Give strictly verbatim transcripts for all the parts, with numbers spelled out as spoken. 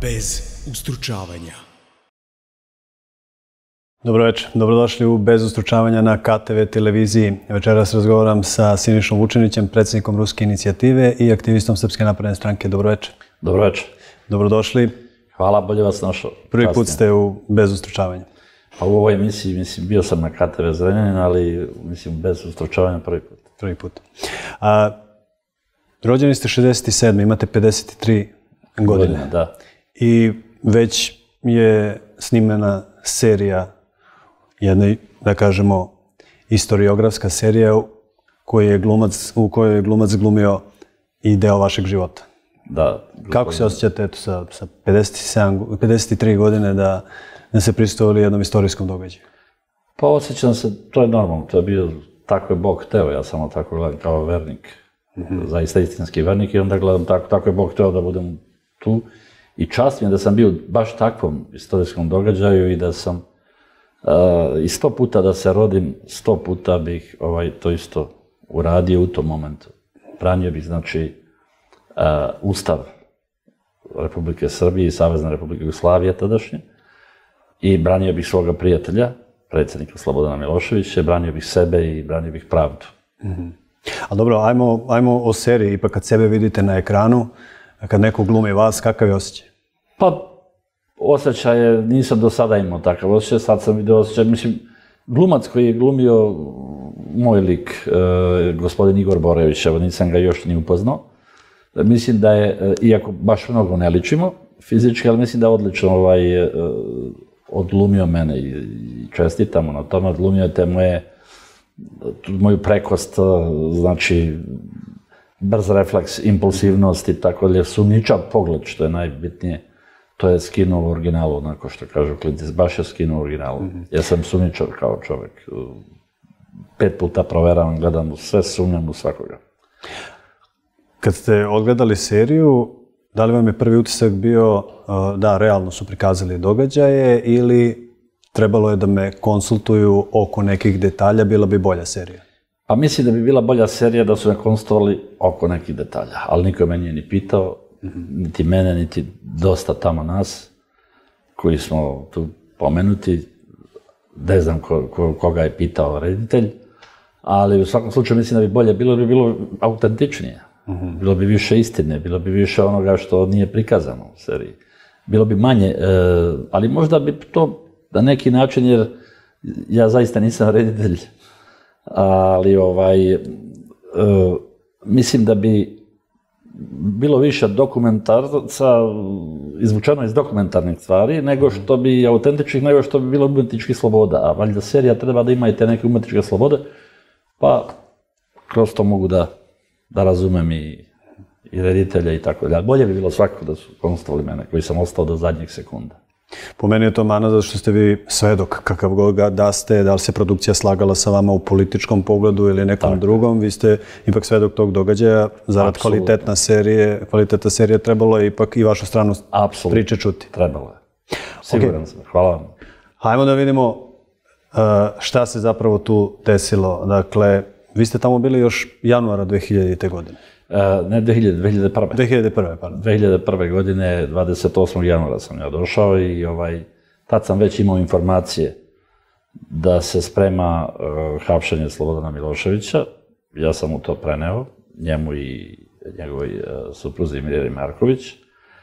bez ustručavanja. Dobro večer, dobrodošli u Bez ustručavanja na K T V televiziji. Večeras razgovaram sa Sinišom Vučinićem, predsjednikom Ruske inicijative i aktivistom Srpske napredne stranke. Dobro večer. Dobro večer. Dobrodošli. Hvala, bolje vas našao. Prvi put ste u Bez ustručavanja. Pa u ovoj emisiji, mislim, bio sam na K T V Zrenjanin, ali, mislim, Bez ustručavanja prvi put. Prvi put. A, rođeni ste šezdeset sedme. Imate pedeset tri godine. Godine, da. I već je snimena serija, jedna, da kažemo, historiografska serija u kojoj je glumac, u kojoj je glumac glumio i deo vašeg života. Da. Kako se osjećate eto, sa, sa pedeset sedam, pedeset tri godine da, da se prisustvovali jednom istorijskom događaju? Pa osjećam se, to je normalno, to je bio, tako je Bog hteo, ja samo tako gledam kao vernik, mm-hmm. zaista istinski vernik i onda gledam tako, tako je Bog hteo da budem tu. I čast mi je da sam bio baš takvom istorijskom događaju i da sam uh, i sto puta da se rodim, sto puta bih ovaj, to isto uradio u tom momentu. Branio bih, znači, uh, Ustav Republike Srbije i Savezne Republike Jugoslavije tadašnje i branio bih svoga prijatelja, predsjednika Slobodana Miloševića, branio bih sebe i branio bih pravdu. Mm-hmm. A dobro, ajmo, ajmo o seriji, ipak kad sebe vidite na ekranu, kad neko glumi vas, kakav je osjećaj? Pa, osjećaj je, nisam do sada imao takav osjećaj, sad sam vidio osjećaj, mislim, glumac koji je glumio moj lik, e, gospodin Igor Borević, evo nisam ga još ni upoznao, mislim da je, iako baš mnogo ne ličimo fizički, ali mislim da je odlično ovaj, e, odglumio mene i, i čestitam mu na tome, odglumio je te moje, moju prekost, znači, brz refleks, impulsivnost i tako dalje, sumnjičav pogled, što je najbitnije, to je skinuo u originalu, onako što kažu klinci, baš je skinuo u originalu. Mm-hmm. Ja sam sumnjičav kao čovjek. Pet puta proveravam, gledam u sve, sumnjam u svakoga. Kad ste odgledali seriju, da li vam je prvi utisak bio da realno su prikazali događaje ili trebalo je da me konsultuju oko nekih detalja, bila bi bolja serija? Pa mislim da bi bila bolja serija da su me konsultovali oko nekih detalja, ali niko me nije ni pitao, mm-hmm. niti mene, niti dosta tamo nas, koji smo tu pomenuti, ne znam ko, ko, koga je pitao reditelj, ali u svakom slučaju mislim da bi bolje, bilo bi bilo autentičnije, mm-hmm. bilo bi više istine, bilo bi više onoga što nije prikazano u seriji. Bilo bi manje, e, ali možda bi to na neki način, jer ja zaista nisam reditelj, ali ovaj, uh, mislim da bi bilo više dokumentarca izvučeno iz dokumentarnih stvari nego što bi autentičnih, nego što bi bilo umetničkih sloboda. A valjda serija treba da ima i te neke umetničke slobode, pa kroz to mogu da, da razumem i, i reditelja i tako dalje. Bolje bi bilo svakako da su konsultovali mene, koji sam ostao do zadnjeg sekunda. Po meni je to mana zato što ste vi svedok, kakav god da ste, da li se produkcija slagala sa vama u političkom pogledu ili nekom tako. Drugom, vi ste ipak svedok tog događaja, zarad kvalitetna serije, kvalitetna serija trebalo je ipak i vašu stranu Absolutno. Priče čuti. Trebalo je. Siguran okay. sam. Hvala vam. Hajmo da vidimo uh, šta se zapravo tu desilo. Dakle, vi ste tamo bili još januara dve hiljadite. godine. Uh, ne, dve hiljade, dve hiljade prve. dve hiljade prve, pardon. dve hiljade prve. godine, dvadeset osmog januara sam ja došao i ovaj, tad sam već imao informacije da se sprema uh, hapšenje Slobodana Miloševića. Ja sam mu to preneo, njemu i njegovoj uh, supruzi Mirjani Marković.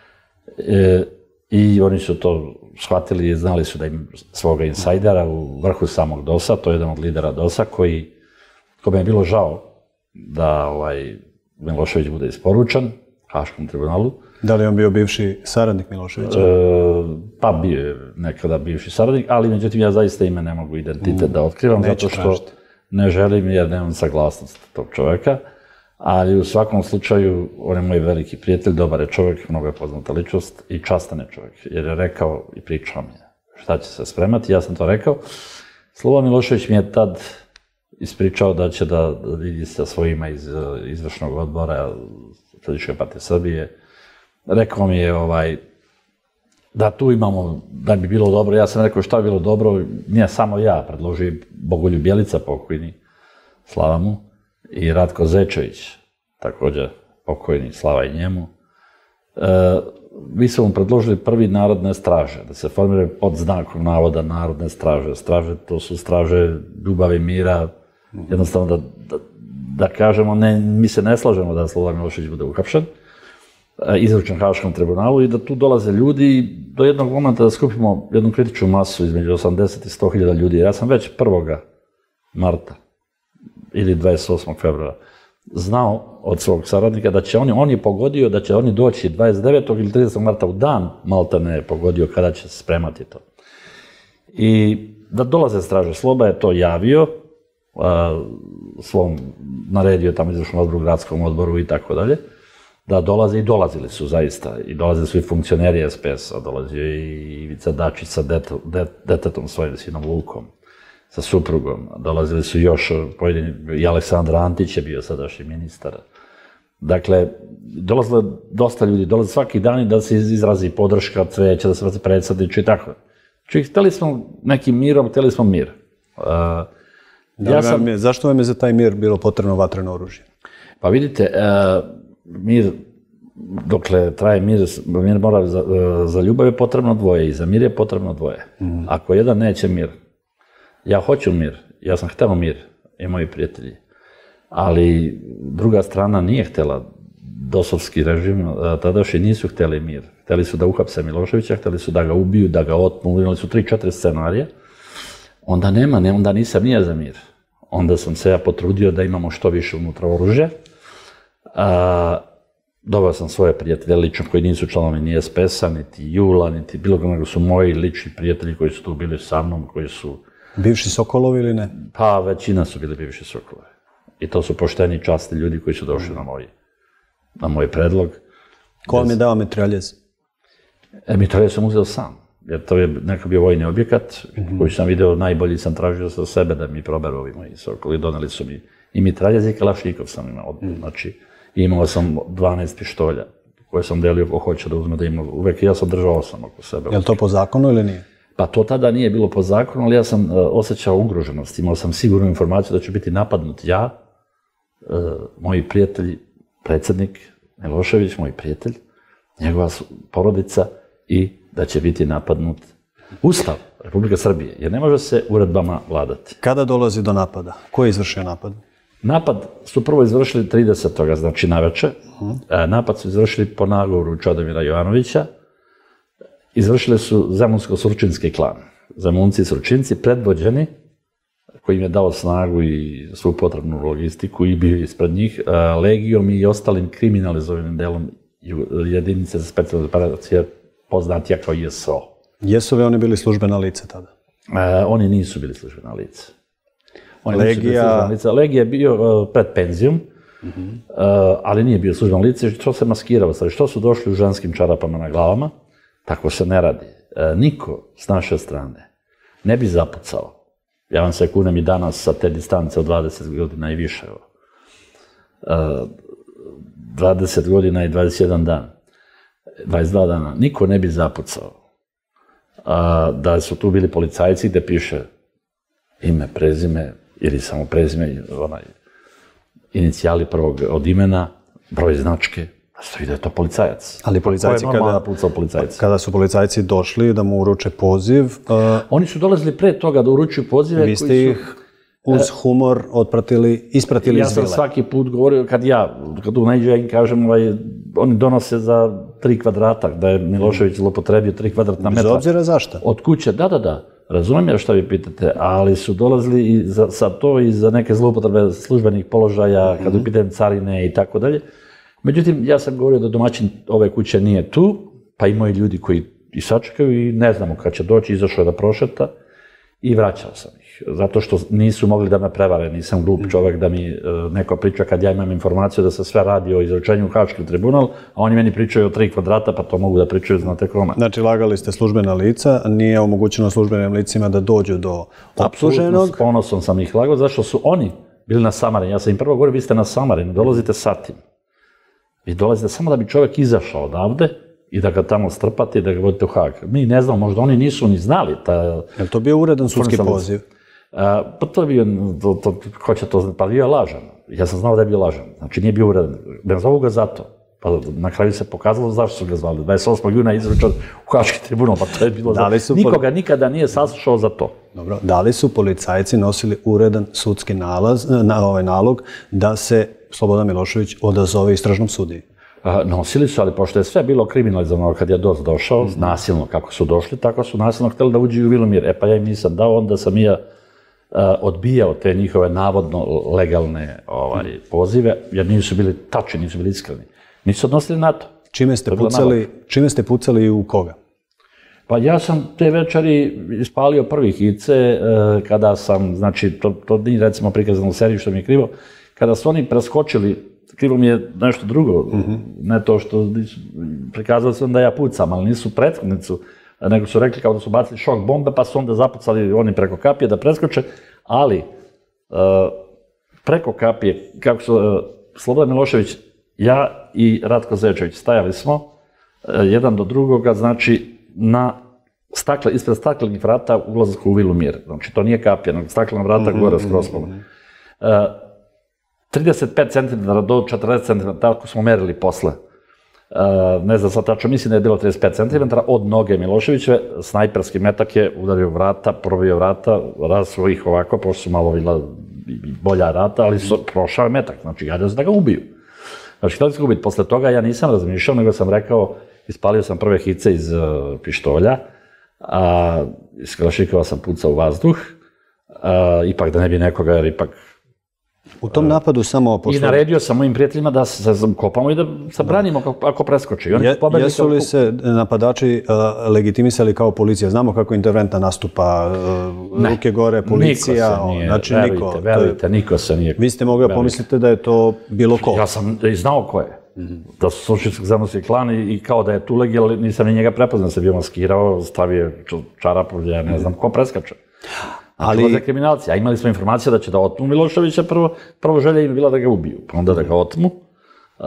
E, I oni su to shvatili i znali su da im svoga insajdera u vrhu samog DOS-a, to je jedan od lidera DOS-a koji, kome je bilo žao da ovaj, Milošević bude isporučen Haškom tribunalu. Da li je on bio bivši saradnik Miloševića? E, pa bio je nekada bivši saradnik, ali međutim ja zaista ime ne mogu identitet mm, da otkrivam, zato što tražiti. Ne želim jer nemam saglasnost tog čovjeka, ali u svakom slučaju on je moj veliki prijatelj, dobar je čovjek, mnogo je poznata ličnost i častan je čovjek, jer je rekao i pričao mi šta će se spremati, ja sam to rekao. Slobodan Milošević mi je tad ispričao da će da vidi sa svojima iz izvršnog odbora Socijalističke partije Srbije. Rekao mi je ovaj, da tu imamo, da bi bilo dobro, ja sam rekao šta bi bilo dobro, nije samo ja, predložio Bogoljub Bjelica pokojni, slava mu, i Ratko Zečević, također pokojni, slava i njemu. E, mi smo mu predložili prvi narodne straže, da se formiraju pod znakom navoda narodne straže. Straže, to su straže ljubavi, mira, jednostavno da, da, da kažemo, ne, mi se ne slažemo da Slobodan Milošević bude uhapšen, izručen Haškom tribunalu i da tu dolaze ljudi do jednog momenta da skupimo jednu kritičnu masu između osamdeset i sto hiljada ljudi. Ja sam već prvog marta ili dvadeset osmog februara znao od svog saradnika da će oni, on je pogodio da će oni doći dvadeset devetog ili tridesetog marta u dan, maltene je pogodio kada će se spremati to. I da dolaze straže. Sloba je to javio, a, svom, naredio je tamo izvršnom odboru, gradskom odboru i tako dalje, da dolaze i dolazili su zaista. I dolazili su i funkcioneri S P S-a, dolazio i Ivica Dačić sa det, det, detetom svojim sinom Vukom, sa suprugom. Dolazili su još pojedini, i Aleksandar Antić je bio sadašnji ministar. Dakle, dolazilo je dosta ljudi, dolaze svaki dan da se izrazi podrška, cveća, da se vrazi predsjednič i tako. Znači, htjeli smo nekim mirom, htjeli smo mir. Uh, da ja sam, je, zašto vam je za taj mir bilo potrebno vatreno oružje? Pa vidite, uh, mir, dokle traje mir, mir mora, za, za ljubav je potrebno dvoje i za mir je potrebno dvoje. Mm. Ako jedan neće mir, ja hoću mir, ja sam hteo mir i moji prijatelji, ali druga strana nije htjela, dosovski režim, tadašnji nisu htjeli mir. Htjeli su da uhapse Miloševića, htjeli su da ga ubiju, da ga otmu, imali su tri, četiri scenarija. Onda nema, ne, onda nisam nije za mir. Onda sam se ja potrudio da imamo što više unutra oružja. Doveo sam svoje prijatelje lično koji nisu članovi ni S P S-a, niti Jula, niti bilo kako, nego su moji lični prijatelji koji su tu bili sa mnom, koji su... Bivši Sokolovi ili ne? Pa većina su bili bivši Sokolovi. I to su pošteni i časni ljudi koji su došli na moj, na moj predlog. Ko vam je dao mitraljez? E, mitraljez sam uzeo sam, jer to je neko bio vojni objekat, mm-hmm. koji sam video, najbolji sam tražio za sebe da mi proberu ovi moji Sokoli. Doneli su mi i mitraljez i kalašnikov sam imao. Mm. Znači, imao sam dvanaest pištolja koje sam delio ko hoće da uzme da imam. Uvek ja sam držao osam oko sebe. Je li to po zakonu ili nije? Pa to tada nije bilo po zakonu, ali ja sam uh, osjećao ugroženost. Imao sam sigurnu informaciju da ću biti napadnut ja, uh, moji prijatelji, predsjednik Milošević, moj prijatelj, njegova porodica i da će biti napadnut Ustav Republike Srbije, jer ne može se uredbama vladati. Kada dolazi do napada? Ko je izvršio napad? Napad su prvo izvršili tridesetog znači naveče. Uh-huh. Napad su izvršili po nagovoru Čodomira Jovanovića. Izvršili su Zemunsko-Surčinski klan. Zemunci i Surčinci predvođeni, koji im je dao snagu i svu potrebnu logistiku i bio ispred njih, legijom i ostalim kriminalizovanim delom jedinice za specijalne operacije poznatija kao J S O. Jesu li oni bili službena lica tada? E, oni nisu bili službena lica. Oni Legija... lica. Legija je bio uh, pred penzijom, uh-huh. uh, ali nije bio službena lica. Što se maskirao? Što su došli u ženskim čarapama na glavama? Tako se ne radi. E, niko s naše strane ne bi zapucao. Ja vam se kunem i danas sa te distance od dvadeset godina i više. E, dvadeset godina i dvadeset jedan dan. dvadeset dva dana. Niko ne bi zapucao. A, da su tu bili policajci gde piše ime, prezime ili samo prezime, onaj, inicijali prvog od imena, broj značke. Stoji da je to policajac. Ali policajci kada, kada su policajci došli da mu uruče poziv... Uh, Oni su dolazili pre toga da uručuju pozive. Vi ste ih uz humor otpratili, ispratili ja iz vile. Ja sam svaki put govorio, kad ja, kad tu najđu ja im kažem, ovaj, oni donose za tri kvadrata, da je Milošević zlopotrebio tri kvadratna metra. Bez obzira zašto? Od kuće, da, da, da. Razumijem ja šta vi pitate, ali su dolazili i za, za to i za neke zloupotrebe službenih položaja, kad mm-hmm. upitam carine i tako dalje. Međutim, ja sam govorio da domaćin ove kuće nije tu, pa i moji ljudi koji i sačekaju i ne znamo kad će doći, izašao je da prošeta i vraćao sam ih. Zato što nisu mogli da me prevare, nisam glup čovjek da mi uh, neko priča kad ja imam informaciju da se sve radi o izručenju u Haški tribunal, a oni meni pričaju o tri kvadrata, pa to mogu da pričaju, znate kome. Znači, lagali ste službena lica, nije omogućeno službenim licima da dođu do optuženog. Apsolutno, s ponosom sam ih lagao, zašto su oni bili na Samarinu. Ja sam im prvo govorio, vi ste na Samarinu, dolazite sa tim. Vi dolazite samo da bi čovjek izašao odavde i da ga tamo strpate i da ga vodite u Hag. Mi ne znamo, možda oni nisu ni znali. Ta... Je li to bio uredan sudski poziv? A, pa to je bio, to, to, ko će to znati, pa bio lažan. Ja sam znao da je bio lažan, znači nije bio uredan. Ne zovu ga zato. Pa na kraju se pokazalo zašto su ga zvali. dvadeset osmog juna izručen u Haški tribunal, pa to je bilo za... Nikoga nikada nije saslušao za to. Dobro, da li su policajci nosili uredan sudski nalaz, na ovaj nalog da se Slobodan Milošević odazove istražnom sudiji? Nosili su, ali pošto je sve bilo kriminalizovano kad je D O S došao, nasilno kako su došli, tako su nasilno htjeli da uđu u Vilomir. E pa ja im nisam dao, onda sam i ja odbijao te njihove navodno legalne pozive, jer nisu bili tačni, nisu bili iskreni. Nisu odnosili na to. Čime ste pucali, čime ste pucali i u koga? Pa ja sam te večeri ispalio prvi hice kada sam, znači, to, to nije recimo prikazano u seriji što mi je krivo, kada su oni preskočili, krivo mi je nešto drugo, mm-hmm. ne to što prikazali sam da ja pucam, ali nisu prethodnicu, nego su rekli kao da su bacili šok bombe, pa su onda zapucali oni preko kapije da preskoče, ali uh, preko kapije, kako su uh, Slobodan Milošević, ja i Ratko Zečević stajali smo, uh, jedan do drugoga, znači na stakle, ispred staklenih vrata u ulazku u Vilomir. Znači to nije kapija, nego staklena vrata mm-hmm. gore skroz pola. Uh, trideset pet centimetara do četrdeset centimetara, tako smo merili posle. Uh, ne znam sad tačno, mislim da je bilo trideset pet centimetara od noge Miloševićeve, snajperski metak je udario vrata, probio vrata, rasuo ih ovako, pošto su malo bila bolja rata, ali su, prošao je metak, znači gađao se da ga ubiju. Znači, htjeli su ga ubiti. Posle toga ja nisam razmišljao, nego sam rekao, ispalio sam prve hice iz uh, pištolja, a iz Kalašnikova sam pucao u vazduh, a, ipak da ne bi nekoga, jer ipak... U tom napadu samo... Pošto... I naredio sam mojim prijateljima da se kopamo i da se branimo ako, ako preskoči. Oni Je, jesu li se napadači uh, legitimisali kao policija? Znamo kako interventna nastupa, uh, ruke gore, policija... Niko se nije, znači, verujte, niko, verujte, niko se nije... Vi ste mogli pomisliti da je to bilo ko? Ja sam i znao ko je. Mm-hmm. Da su Sušinskog zemljski klan i, i kao da je tu legij, ali nisam ni njega prepoznao, se bio maskirao, stavio čarapu, ja ne znam ko preskače. Ali... Za kriminalci, a imali smo informacije da će da otmu Miloševića, prvo, prvo želja im je bila da ga ubiju, pa onda da ga otmu uh,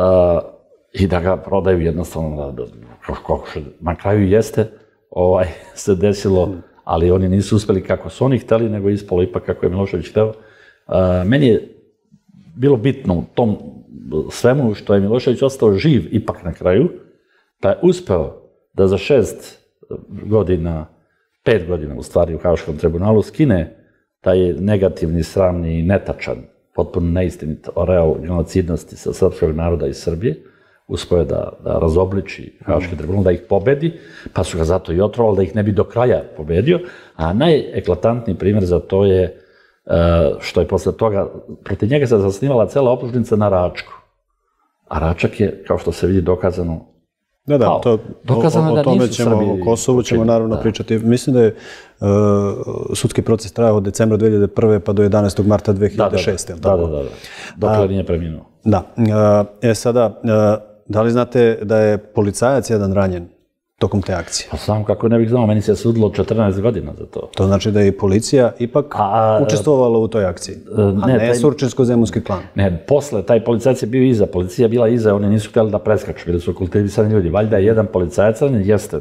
i da ga prodaju jednostavno, da, da, kako što, na kraju jeste, ovaj, se desilo, ali oni nisu uspeli kako su oni hteli, nego ispalo ipak kako je Milošević hteo. Uh, meni je bilo bitno u tom svemu što je Milošević ostao živ ipak na kraju, pa je uspeo da za šest godina pet godina u stvari u Haškom tribunalu skine taj negativni, sramni i netačan, potpuno neistinit oreol genocidnosti sa srpskog naroda iz Srbije, uspio je da, da razobliči Haški tribunal, da ih pobedi, pa su ga zato i otrovali, da ih ne bi do kraja pobedio, a najeklatantniji primjer za to je što je posle toga, protiv njega se zasnivala cela optužnica na Račku. A Račak je, kao što se vidi, dokazano Da, da, to, o, o tome ćemo, o Kosovu ćemo naravno da. pričati. Mislim da je uh, sudski proces trajao od decembra dve hiljade prve pa do jedanaestog marta dve hiljade šeste. Da, da, da, da, da. Dokle nije preminuo. Da. Uh, e sada, uh, da li znate da je policajac jedan ranjen tokom te akcije? Pa sam kako ne bih znao, meni se sudilo četrnaest godina za to. To znači da je i policija ipak a, učestvovala u toj akciji, a ne, ne Surčinsko-zemunski klan. Ne, posle, taj policajac je bio iza, policija bila iza, oni nisu htjeli da preskaču, bili su kultivisani ljudi. Valjda je jedan policajac ranjen, jeste,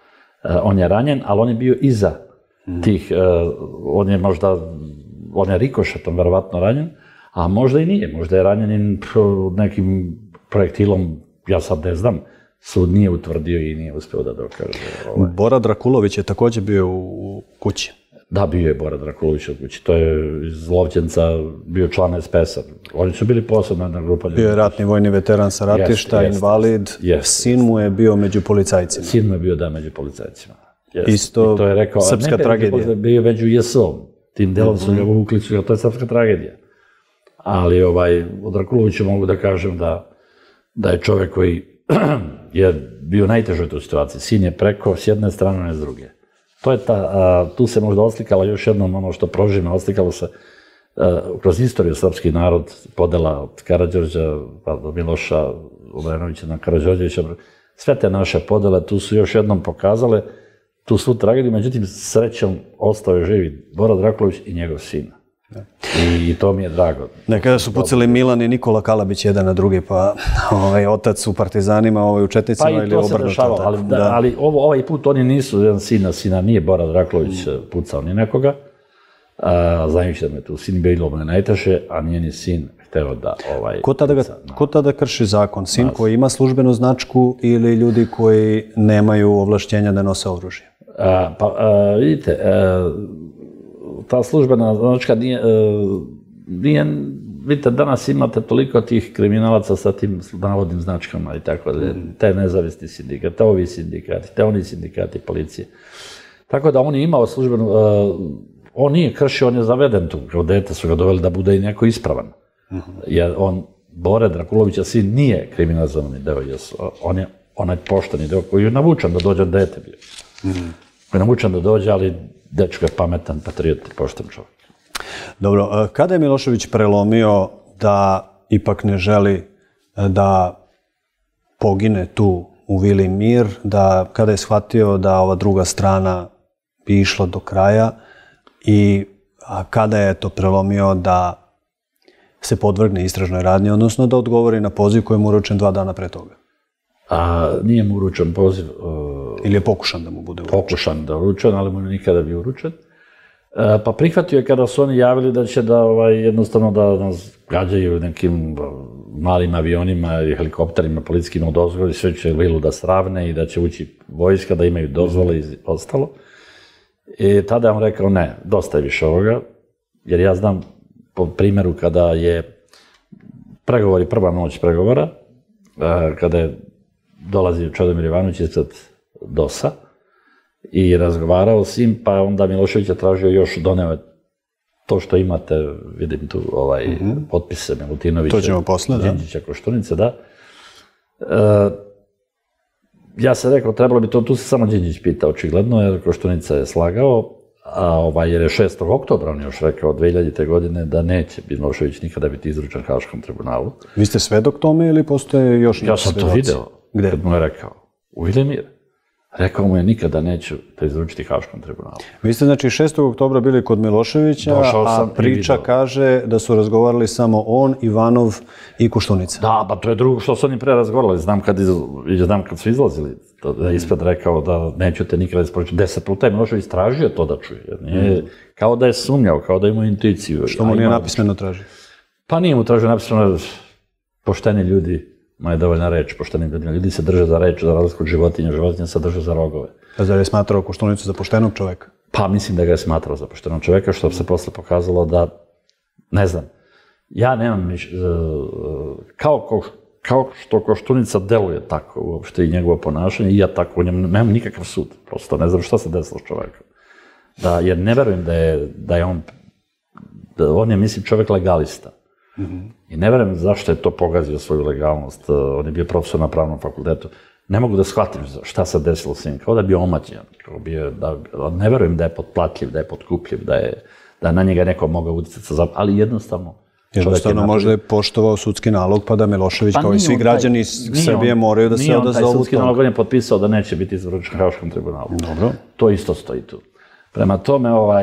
on je ranjen, ali on je bio iza hmm. tih, on je možda, on je rikošetom verovatno ranjen, a možda i nije, možda je ranjen nekim projektilom, ja sad ne znam, sud nije utvrdio i nije uspio da dokaže. Ovaj. Bora Drakulović je također bio u kući. Da, bio je Bora Drakulović u kući. To je iz Lovćenca bio član es pe es-a. Oni su bili posebna jedna grupa. Bio je ratni vojni veteran sa ratišta, jest, invalid. Jest, jest, sin mu je bio među policajcima. Sin mu je bio, da, među policajcima. Jest. Isto to je rekao, srpska ne, tragedija. Ne, bio je među je es o. Tim delom su ga uvukli, to je srpska tragedija. Ali ovaj, o Drakuloviću mogu da kažem da, da je čovjek koji je bio najtežoj u situaciji. Sin je preko s jedne strane, ne s druge. To je ta, a, tu se možda oslikala još jednom ono što prožime, oslikalo se a, kroz istoriju srpski narod, podela od Karađorđa pa do Miloša Obrenovića na Karađorđevića. Sve te naše podele tu su još jednom pokazale tu svu tragediju, međutim srećom ostao je živi Bora Drakulović i njegov sin. I, I to mi je drago. Nekada su pucali Milan i Nikola Kalabić jedan na drugi, pa ovaj, otac u partizanima, ovaj u četnicima ili obrnuto. Pa i to se dešavalo, ali, da, da. ali ovo, ovaj put oni nisu, jedan sina, sina nije Bora Drakulović mm. pucao ni nekoga, a, znajući da me tu sin bilo me najteže, a nije ni sin hteo da... Ovaj, ko, tada ga, ko tada krši zakon? Sin nas. Koji ima službenu značku ili ljudi koji nemaju ovlašćenja da nose oružje? A, pa, a, vidite, a, ta službena značka nije, a, nije... Vidite, danas imate toliko tih kriminalaca sa tim navodnim značkama i tako da, te nezavisni sindikati, te ovi sindikati, te oni sindikati policije. Tako da on je imao službenu, uh, on nije kršio, on je zaveden tu, kao dete su ga doveli da bude i neko ispravan. Jer on, Bore Drakulovića, sin nije kriminalizovani deo, on je onaj pošteni deo koji je navučan da dođe dete bio. Koji je navučan da dođe, ali dečko je pametan, patriot i pošten čovjek. Dobro, kada je Milošević prelomio da ipak ne želi da pogine tu u Vili mir, da kada je shvatio da ova druga strana bi išla do kraja i a kada je to prelomio da se podvrgne istražnoj radnji, odnosno da odgovori na poziv koji je mu uručen dva dana pre toga? A, nije mu uručen poziv. Uh, Ili je pokušan da mu bude uručen? Pokušan da uručen, ali mu nikada bi uručen. Pa prihvatio je kada su oni javili da će da ovaj, jednostavno da nas gađaju nekim malim avionima i helikopterima policijskim od ozgo i sve će Vilu da sravne i da će ući vojska, da imaju dozvole i ostalo. I tada je on rekao ne, dosta je više ovoga, jer ja znam po primjeru kada je pregovori, prva noć pregovora, kada je dolazio Čedomir Jovanović ispred dosa, i razgovarao s njim, pa onda Milošević je tražio još, doneo to što imate, vidim tu ovaj, mm-hmm. potpise Milutinovića, to ćemo posle, da. Đinđića, Koštunice, da. E, ja sam rekao, trebalo bi to, tu se samo Đinđić pita, očigledno, jer Koštunica je slagao, a ovaj, jer je šestog oktobra on još rekao dve hiljadite. godine da neće Milošević nikada biti izručen Haškom tribunalu. Vi ste svedok tome ili postoje još neki ja sam svedoci? To video, gde? Kad mu je rekao, u Vili mir. Rekao mu je nikada neću te izručiti Haškom tribunalu. Vi ste znači šestog oktobra bili kod Miloševića, a priča kaže da su razgovarali samo on, Ivanov i Koštunica. Da, pa to je drugo što su oni pre razgovarali. Znam kad, iz, znam kad su izlazili, da je ispred rekao da neću te nikada isporučiti. Deset puta je Milošević tražio to da čuje. Jer nije, mm. Kao da je sumnjao, kao da ima intuiciju. Što mu nije napismeno tražio? Pa nije mu tražio napismeno, pošteni ljudi, ma je dovoljna reč, poštenim ljudima. Ljudi se drže za reč, za razliku od životinja, životinja se drže za rogove. A zar je smatrao Koštunicu za poštenog čoveka? Pa mislim da ga je smatrao za poštenog čoveka, što se posle pokazalo da, ne znam, ja nemam miš, kao, kao što Koštunica deluje tako uopšte i njegovo ponašanje, i ja tako u njemu nemam nikakav sud, prosto ne znam šta se desilo s čovekom. Da, jer ne verujem da je, da je on, da on je, mislim, čovek legalista. Mm-hmm. I ne verujem zašto je to pogazio svoju legalnost. On je bio profesor na pravnom fakultetu. Ne mogu da shvatim šta se desilo s njim. Kao da je bio omađen. Da, ne verujem da je potplatljiv, da je potkupljiv, da je, da na njega neko mogao uticati sa zapad. Ali jednostavno... Jednostavno možda je poštovao sudski nalog, pa da Milošević, pa kao i svi građani on, Srbije, moraju da se odazovu. Nije on taj sudski nalog, on je potpisao da neće biti izručen Haškom tribunalu. Dobro. To isto stoji tu. Prema tome, ovaj,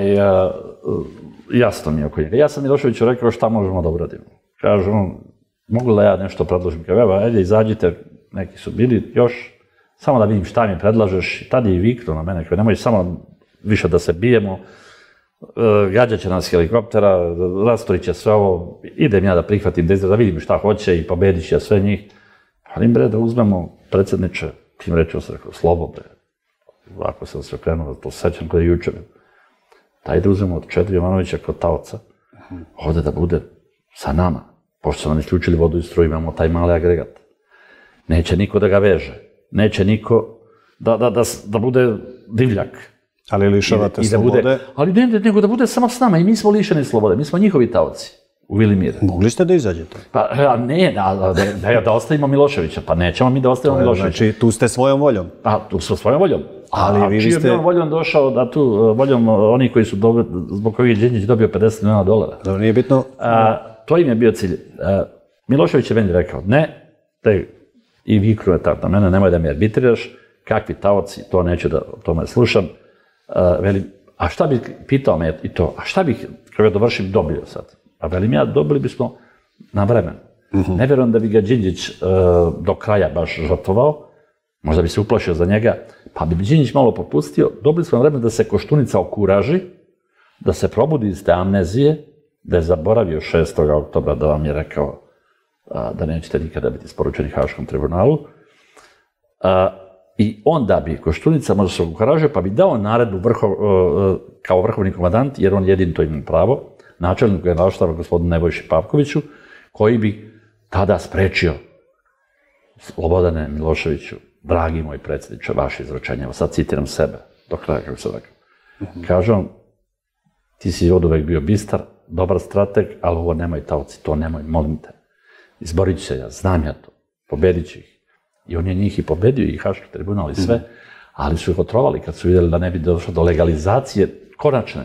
jasno mi je oko njega. Ja sam Miloševiću rekao šta možemo da uradimo. Kažu on, mogu da ja nešto predložim? Kao, evo, ajde, izađite, neki su bili još, samo da vidim šta mi predlažeš. I tad je i viknuo na mene, kao, nemoj samo više da se bijemo, gađat će nas helikoptera, rastorit će sve ovo, idem ja da prihvatim, da vidim šta hoće i pobedit će sve njih. Ali bre, da uzmemo predsjedniče, tim rečima sam rekao, slobo bre, ovako sam se okrenuo, to sećam kada je jučer. Daj da uzmemo od Čedomira Jovanovića kod taoca, ovde da bude sa nama, pošto su nam isključili vodu i struju, imamo taj mali agregat. Neće niko da ga veže, neće niko da, da, da, da bude divljak. Ali lišavate I, i da slobode? Bude, ali ne, nego da bude samo s nama i mi smo lišeni slobode, mi smo njihovi taoci u Vili mir. Mogli ste da izađete? Pa a ne, da, da, da, da ostavimo Miloševića, pa nećemo mi da ostavimo Miloševića. Znači tu ste svojom voljom? A, tu smo svojom voljom. Ali a vi čijom ste... je voljom došao da tu, voljom oni koji su, do, zbog kojih je Đinđić dobio pedeset miliona dolara. Dobro, nije bitno. A, to im je bio cilj. A, Milošević je meni rekao, ne, te, i viknuo je tako na mene, nemoj da mi arbitriraš, kakvi taoci, to neću da o tome slušam. A, velim, a šta bih, pitao me i to, a šta bih, kao ja dovršim, dobio sad? A velim ja, dobili bismo na vremen. Mm-hmm. Ne vjerujem da bi ga Đinđić uh, do kraja baš žrtvovao, možda bi se uplašio za njega, pa bi Đinđić malo popustio, dobili smo na vremen da se Koštunica okuraži, da se probudi iz te amnezije da je zaboravio šestog oktobra da vam je rekao da nećete nikada biti isporučeni Haškom tribunalu. I onda bi Koštunica možda se ukaražio, pa bi dao naredbu kao vrhovni komandant, jer on jedin to ima pravo, načelniku generalštaba gospodinu Nebojši Pavkoviću, koji bi tada sprečio Slobodane Miloševiću, dragi moj predsjedniče, vaše izručenje, evo sad citiram sebe, do kraja kako sam rekao. Kaže on, ti si od uvek bio bistar, dobar strateg, ali ovo nemoj taoci, to nemoj, molim te. Izborit ću se ja, znam ja to, pobedit ću ih. I on je njih i pobedio, i Haški tribunal i sve, ali su ih otrovali kad su vidjeli da ne bi došlo do legalizacije konačne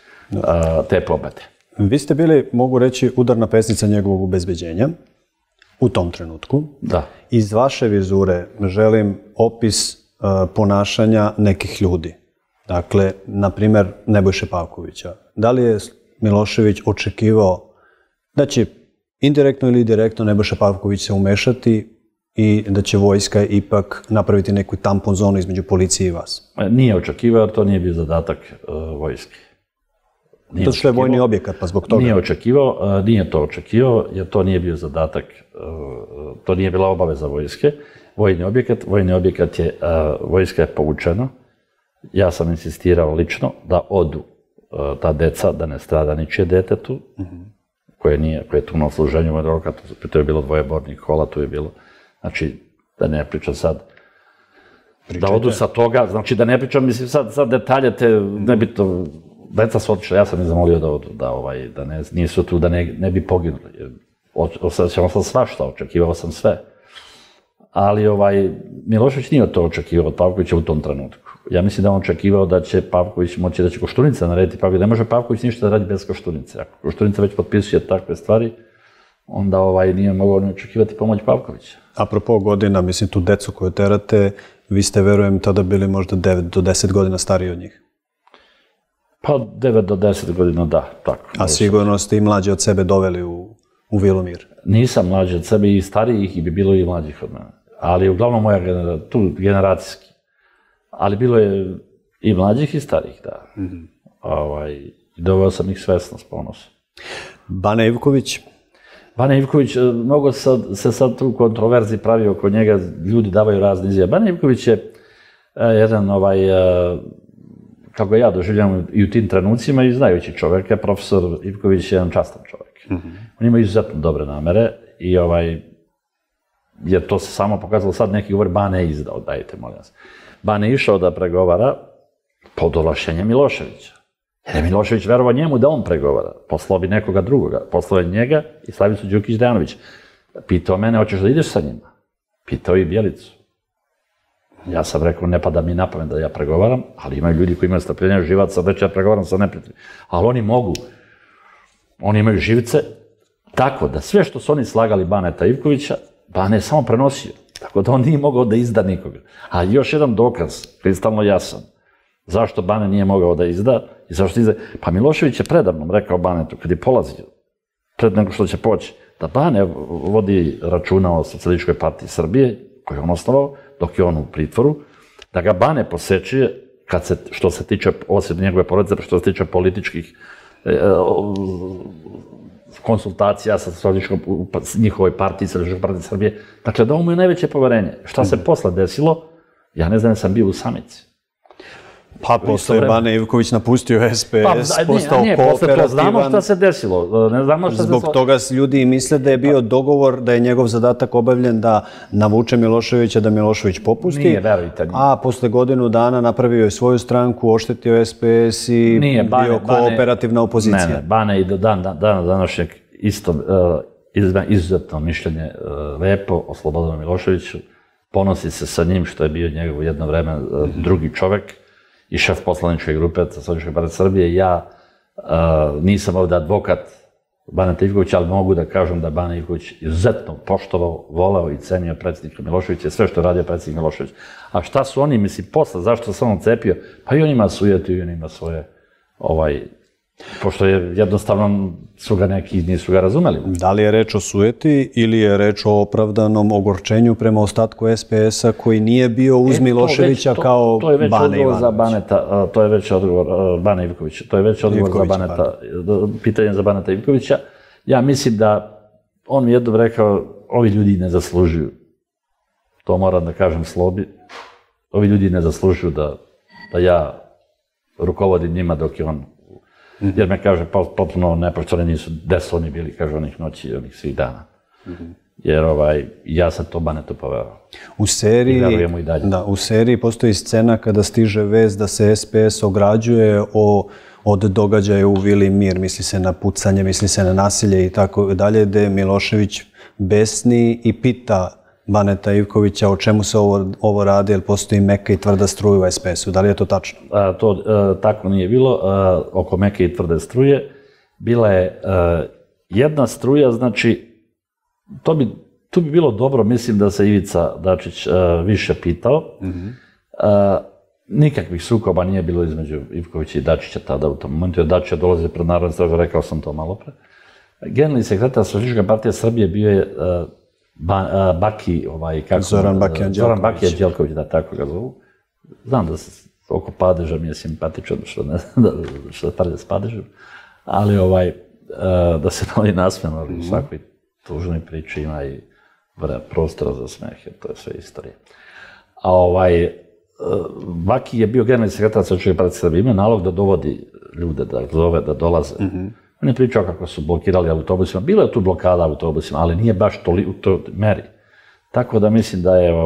te pobede. Vi ste bili, mogu reći, udarna pesnica njegovog ubezbeđenja u tom trenutku. Da. Iz vaše vizure želim opis ponašanja nekih ljudi. Dakle, na primjer, Nebojše Pavkovića. Da li je Milošević očekivao da će indirektno ili direktno Nebojša Pavković se umešati i da će vojska ipak napraviti neku tampon zonu između policije i vas? Nije očekivao, jer to nije bio zadatak vojske. To što je vojni objekat, pa zbog toga? Nije očekivao, nije to očekivao, jer to nije bio zadatak, to nije bila obaveza vojske. Vojni objekat, vojni objekat je, vojska je povučena. Ja sam insistirao lično da odu ta deca, da ne strada ničije detetu, koje nije, koje je tu na osluženju, to je bilo dvoje bornih kola, tu je bilo, znači, da ne pričam sad, da odu sa toga, znači da ne pričam, mislim, sad, sad detalje te, nebitno, deca su otišla, ja sam ih zamolio da odu, da, ovaj, da ne, nisu tu, da ne, ne bi poginuli. Osjećao sam svašta, očekivao sam sve. Ali ovaj, Milošević nije to očekivao od Pavkovića u tom trenutku. Ja mislim da on očekivao da će Pavković moći, da će Koštunica narediti Pavković. Ne može Pavković ništa da radi bez Koštunice. Ako Koštunica već potpisuje takve stvari, onda ovaj, nije mogao ni očekivati pomoć Pavkovića. Apropo godina, mislim, tu decu koju terate, vi ste, verujem, tada bili možda devet do deset godina stariji od njih. Pa devet do deset godina, da, tako. A sigurno ste i mlađi od sebe doveli u, u Vilomir? Nisam mlađi od sebe, i starijih, i bi bilo i mlađih od mene. Ali uglavnom moja genera, tu generacijski. Ali bilo je i mlađih i starijih, da. Mm-hmm. ovaj, doveo sam ih svesno s ponosom. Bane Ivković? Bane Ivković, mnogo sad, se sad tu kontroverzi pravi oko njega, ljudi davaju razne izjave. Bane Ivković je jedan, ovaj, kako ja doživljam i u tim trenucima, i znajući čovjeka, profesor Ivković je jedan častan čovjek. Mm-hmm. On ima izuzetno dobre namere i ovaj, jer to se samo pokazalo, sad neki govori Bane je izdao, dajte, molim vas. Bane je išao da pregovara pod ovlašćenjem Miloševića. Jer je Milošević verovao njemu da on pregovara. Poslao bi nekoga drugoga. Poslao je njega i Slavicu Đukić-Dejanović. Pitao mene, hoćeš da ideš sa njima? Pitao i Bjelicu. Ja sam rekao, ne pada mi na pamet da ja pregovaram, ali imaju ljudi koji imaju strpljenja živaca, da ću ja pregovaram sa neprijateljima. Ali oni mogu. Oni imaju živce. Tako da sve što su oni slagali Baneta Ivkovića, Bane je samo prenosio. Tako da on nije mogao da izda nikoga. A još jedan dokaz, kristalno jasan, zašto Bane nije mogao da izda i zašto izda. Pa Milošević je predavnom rekao Banetu, kad je polazio, pred nego što će poći, da Bane vodi računa o Socijalističkoj partiji Srbije, koju je on osnovao, dok je on u pritvoru, da ga Bane posećuje, kad se, što se tiče, osim njegove porodice, što se tiče političkih e, konsultacija sa njihovoj partiji, Socijalističkoj partiji Srbije. Dakle, da mu je najveće poverenje. Šta se posle desilo, ja ne znam, sam bio u samici. Pa, posle je Bane Ivković napustio es pe es, pa, postao nije, kooperativan. Posle to znamo šta se desilo. Ne znamo šta Zbog se... toga ljudi misle da je bio dogovor, da je njegov zadatak obavljen da navuče Miloševića, da Milošević popusti. Nije, verujte. Nije. A posle godinu dana napravio je svoju stranku, oštetio es pe es i nije, Bane, bio kooperativna opozicija. Ne, ne, Bane i do dan, dana današnjeg isto, uh, izuzetno mišljenje uh, lepo o Slobodanu Miloševiću. Ponosi se sa njim što je bio njegov jedno vreme uh, drugi čovek i šef poslaničke grupe Socijalističke partije Srbije. Ja uh, nisam ovdje advokat Baneta Ivkovića, ali mogu da kažem da Bane Ivković izuzetno poštovao, voleo i cenio predsjednika Miloševića i sve što je radio predsjednik Milošević. A šta su oni, mislim, posle, zašto se on cepio? Pa i on ima sujetu i on ima svoje ovaj, Pošto je jednostavno su ga neki nisu ga razumeli. Da li je reč o sujeti ili je reč o opravdanom ogorčenju prema ostatku S P S-a koji nije bio uz Miloševića kao Bane Ivanović? To je već odgovor Bane Ivkovića. To je već odgovor za Baneta, pitanje za Baneta Ivkovića. Ja mislim da on mi jednom rekao, ovi ljudi ne zaslužuju. To moram da kažem Slobi. Ovi ljudi ne zaslužuju da ja rukovodim njima dok je on. Jer me kaže, potpuno nepošteni nisu, gde su oni bili, kaže, onih noći i onih svih dana. Jer ja sam to Banetu poveo. I verujemo i dalje. U seriji postoji scena kada stiže vest da se S P S ograđuje od događaja u Vili Mir. Misli se na pucanje, misli se na nasilje i tako dalje, gde Milošević besni i pita Baneta Ivkovića o čemu se ovo radi, jer postoji meka i tvrda struja u S P S-u. Da li je to tačno? To tako nije bilo. Oko meke i tvrde struje bila je jedna struja, znači, tu bi bilo dobro, mislim da se Ivica Dačić više pitao. Nikakvih sukoba nije bilo između Ivkovića i Dačića tada u tom momentu, jer Dačića dolazi pred Narodni sabor, rekao sam to malo pre. Generalni sekretar Socijalističke partije Srbije bio je Baki, Zoran Baki Anđelković. Zoran Baki Anđelković, da, tako ga zovu. Znam da se oko padeža mi je simpatičan, što je padež s padežem, ali da se malo i nasmijemo, ali u svakoj tužnoj priči ima i prostora za smeh, jer to je sve istorija. A Baki je bio generalni sekretar Socijalističke partije Srbije, imao nalog da dovodi ljude, da zove, da dolaze. On je pričao kako su blokirali autobusima. Bilo je tu blokada autobusima, ali nije baš u toj meri. Tako da mislim da je,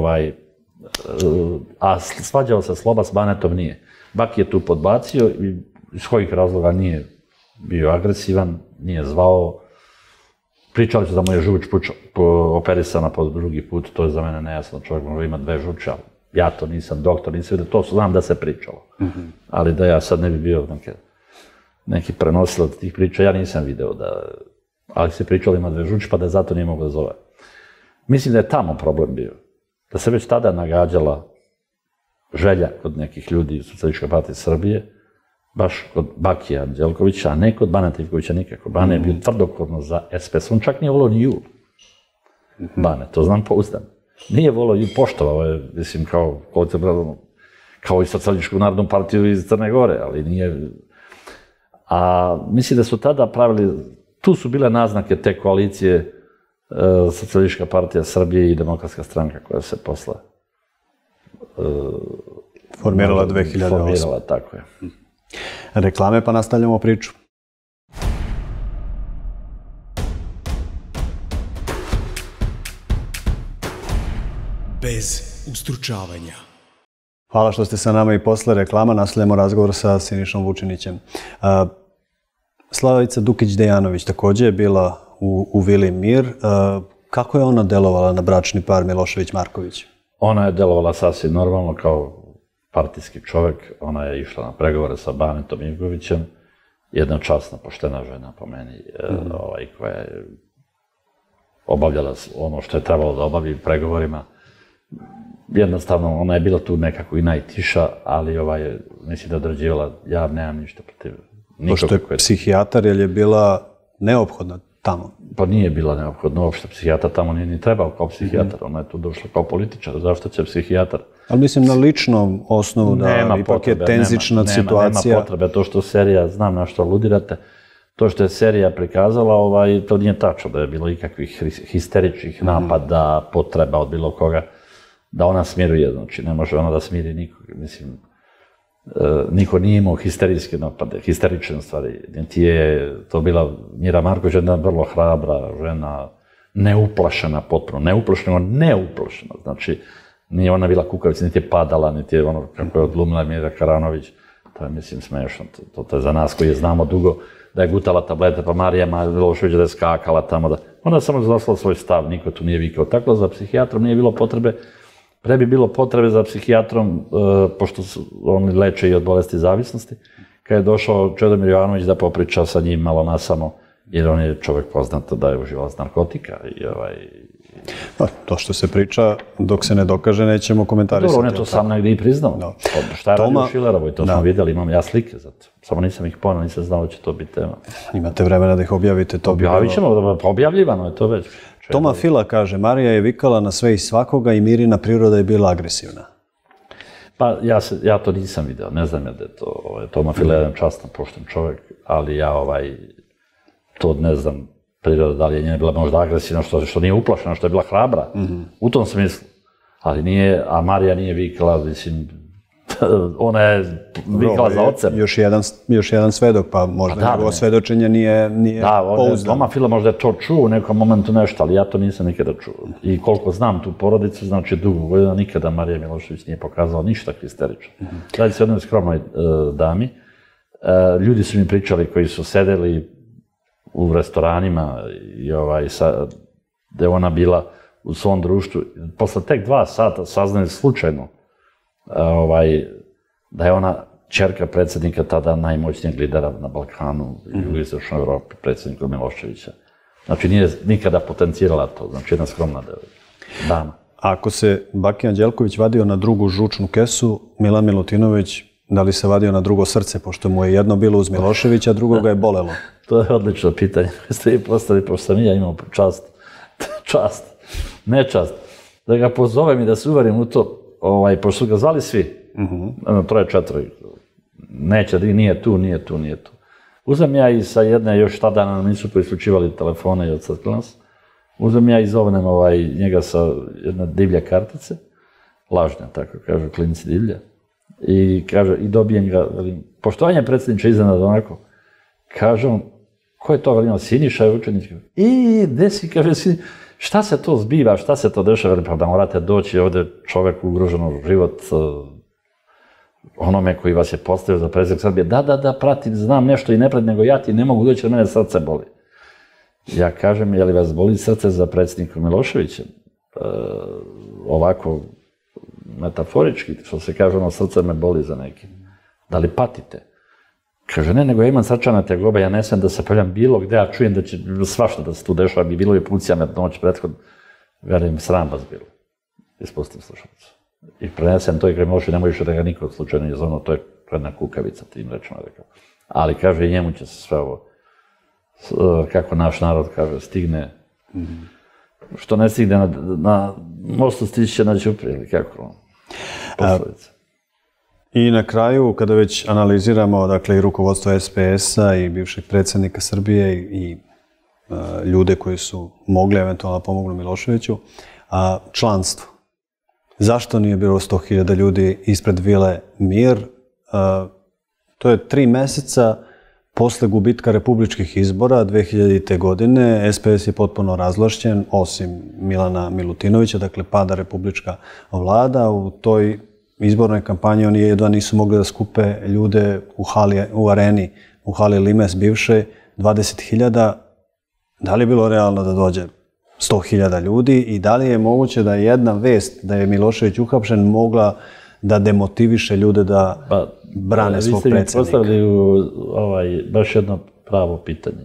a svađao se Sloba s Banetom nije. Baki je tu podbacio i iz kojih razloga nije bio agresivan, nije zvao. Pričali su da mu je žuč operisana po drugi put, to je za mene nejasno. Čovjek može imati dve žuče, ali ja to nisam doktor, nisam vidio, to znam da se pričalo. Ali da ja sad ne bi bio neki prenosilac tih priča, ja nisam video da, ali se pričalo ima dve žuči, pa da zato nije mogao da zove. Mislim da je tamo problem bio. Da se već tada nagađala želja kod nekih ljudi iz Socijalističke partije Srbije, baš kod Bakija Anđelkovića, a ne kod Baneta Ivkovića nikako. Bane je bio tvrdokorno za S P S. On čak nije volio ni Jul. Bane, to znam pouzdan. Nije volio Jul, poštovao je, mislim, kao i Socijalističku narodnu partiju iz Crne Gore, ali nije. A mislim da su tada pravili, tu su bile naznake te koalicije Socijalistička partija Srbije i Demokratska stranka koja se posle formirala dve hiljade osme. Formirala, tako je. Reklame pa nastavljamo priču. Bez ustručavanja. Hvala što ste sa nama i posle reklama. Nastavljamo razgovor sa Sinišom Vučinićem. Slavica Dukić-Dejanović također je bila u Vili Mir. Kako je ona delovala na bračni par Milošević-Marković? Ona je delovala sasvim normalno kao partijski čovjek. Ona je išla na pregovore sa Banetom Ivkovićem. Jedna časna, poštena žena po meni, koja je obavljala ono što je trebalo da obavi u pregovorima. Jednostavno, ona je bila tu nekako i najtiša, ali mislim da je odrađivala, ja nemam ništa protiv. Pošto je psihijatar, je li je bila neophodna tamo? Pa nije bila neophodna, uopšte psihijatar tamo nije ni trebao kao psihijatar, ona je tu došla kao političar, zašto će psihijatar? Ali mislim na ličnom osnovu da ipak je tenzična situacija. Nema potrebe, to što serija, znam na što aludirate, to što je serija prikazala, to nije tačno da je bilo ikakvih histeričnih napada, potreba od bilo koga, da ona smiruje, znači ne može ona da smiri nikog, mislim, niko nije imao histerijske napade, histerične stvari, niti je to bila Mira Marković, jedna vrlo hrabra žena, neuplašena potpuno, neuplašena, neuplašena, znači nije ona bila kukavica, niti je padala, niti je ono kako je odglumila Mira Karanović, to je mislim smešno, to je za nas koji je znamo dugo, da je gutala tablete, pa Marija Milošević da je skakala tamo, da ona je samo zaslala svoj stav, niko tu nije vikao, tako da za psihijatrom nije bilo potrebe. Pre bi bilo potrebe za psihijatrom, pošto oni leče i od bolesti zavisnosti, kad je došao Čedomir Jovanović da popriča sa njim malo nasamo, jer on je čovjek poznat da je uživalac narkotika. Pa, to što se priča, dok se ne dokaže, nećemo komentarisati. Dobro, on je to sam negdje i priznao. No. Šta je Toma... radio Šilerovoj, to da. smo vidjeli, imam ja slike za to. Samo nisam ih ponao, nisam znao da će to biti tema. Imate vremena da ih objavite, to bi bilo... Objavit ćemo, pa objavljivano je to već. Čedo. Toma Fila kaže, Marija je vikala na sve i svakoga i Mirina priroda je bila agresivna. Pa ja, se, ja to nisam video, ne znam ja da je to, ovaj, Toma Fila je jedan častan, pošten čovjek, ali ja ovaj, to ne znam, priroda, da li je njena bila možda agresivna, što, što nije uplašena, što je bila hrabra, mm-hmm. u tom smislu. Ali nije, a Marija nije vikala, mislim, ona je vikala za ocem. Još jedan, još jedan svedok, pa možda pa da, njegovo svedočenje nije, nije da, pouzdano. Toma Fila možda je to čuo u nekom momentu nešto, ali ja to nisam nikada čuo. I koliko znam tu porodicu, znači dugo godina, nikada Marija Milošević nije pokazala ništa histerično. Mm-hmm. Radi se o jednoj skromnoj uh, dami. Uh, ljudi su mi pričali koji su sedeli u restoranima i ovaj, sa, da je ona bila u svom društvu. Posle tek dva sata saznali slučajno ovaj, da je ona ćerka predsjednika tada najmoćnijeg lidera na Balkanu i u Istočnoj Evropi, predsjednika Miloševića. Znači nije nikada potencirala to, znači jedna skromna dama. Ako se Baki Anđelković vadio na drugu žučnu kesu, Milan Milutinović, da li se vadio na drugo srce, pošto mu je jedno bilo uz Miloševića, a drugo ga je bolelo? To je odlično pitanje. Ste vi postavili, pošto sam i ja imao čast, čast, ne čast, da ga pozovem i da se uverim u to, ovaj, pošto su ga zvali svi, uh-huh. troje, četvori, neće, nije tu, nije tu, nije tu. Uzem ja i sa jedne, još tada nam nisu prislučivali telefone i odsatili nas, uzem ja i zovnem ovaj, njega sa jedne divlje kartice, lažne, tako kažu, klinici divlje, i kaže, i dobijem ga, velim, poštovanje predsjedniče iznenada onako, kaže on, ko je to, velim, Siniša je učenić, i desi, kaže, Siniša, šta se to zbiva, šta se to dešava, pa da morate doći ovdje čovjek ugroženo život, onome koji vas je postavio za predsjednik Srbije, da, da, da, pratim, znam nešto i ne pratim, nego ja ti ne mogu doći, jer mene srce boli. Ja kažem, je li vas boli srce za predsjednika Miloševića? E, ovako, metaforički, što se kaže, ono, srce me boli za nekim. Da li patite? Kaže, ne, nego ja imam srčana tegoba, ja ne smijem da se peljam bilo gde, a čujem da će svašta da se tu dešava, bi bilo je pucija me noć prethodno, verujem, sram vas bilo. Ispustim slušalicu. I prenesem to i kaže, Milošević, nemoj više da ga niko od slučajno nije zovno, to je jedna kukavica, tim rečima rekao. Ali kaže, i njemu će se sve ovo, kako naš narod kaže, stigne, mm-hmm. što ne stigne na, na mostu stići će na Ćuprije, ili kako, poslovica. I na kraju, kada već analiziramo, dakle, i rukovodstvo es pe es-a i bivšeg predsjednika Srbije i uh, ljude koji su mogli eventualno pomognu Miloševiću, a članstvo. Zašto nije bilo sto hiljada ljudi ispred Vile Mir? Uh, to je tri meseca posle gubitka republičkih izbora dve hiljadite. godine. es pe es je potpuno razvlašćen, osim Milana Milutinovića, dakle, pada republička vlada. U toj izbornoj kampanji oni jedva nisu mogli da skupe ljude u, hali, u areni, u hali Limes bivšoj, dvadeset hiljada. Da li je bilo realno da dođe sto hiljada ljudi i da li je moguće da jedna vest da je Milošević uhapšen mogla da demotiviše ljude da pa, brane svog predsjednika? Vi ste mi postavili u, ovaj, baš jedno pravo pitanje.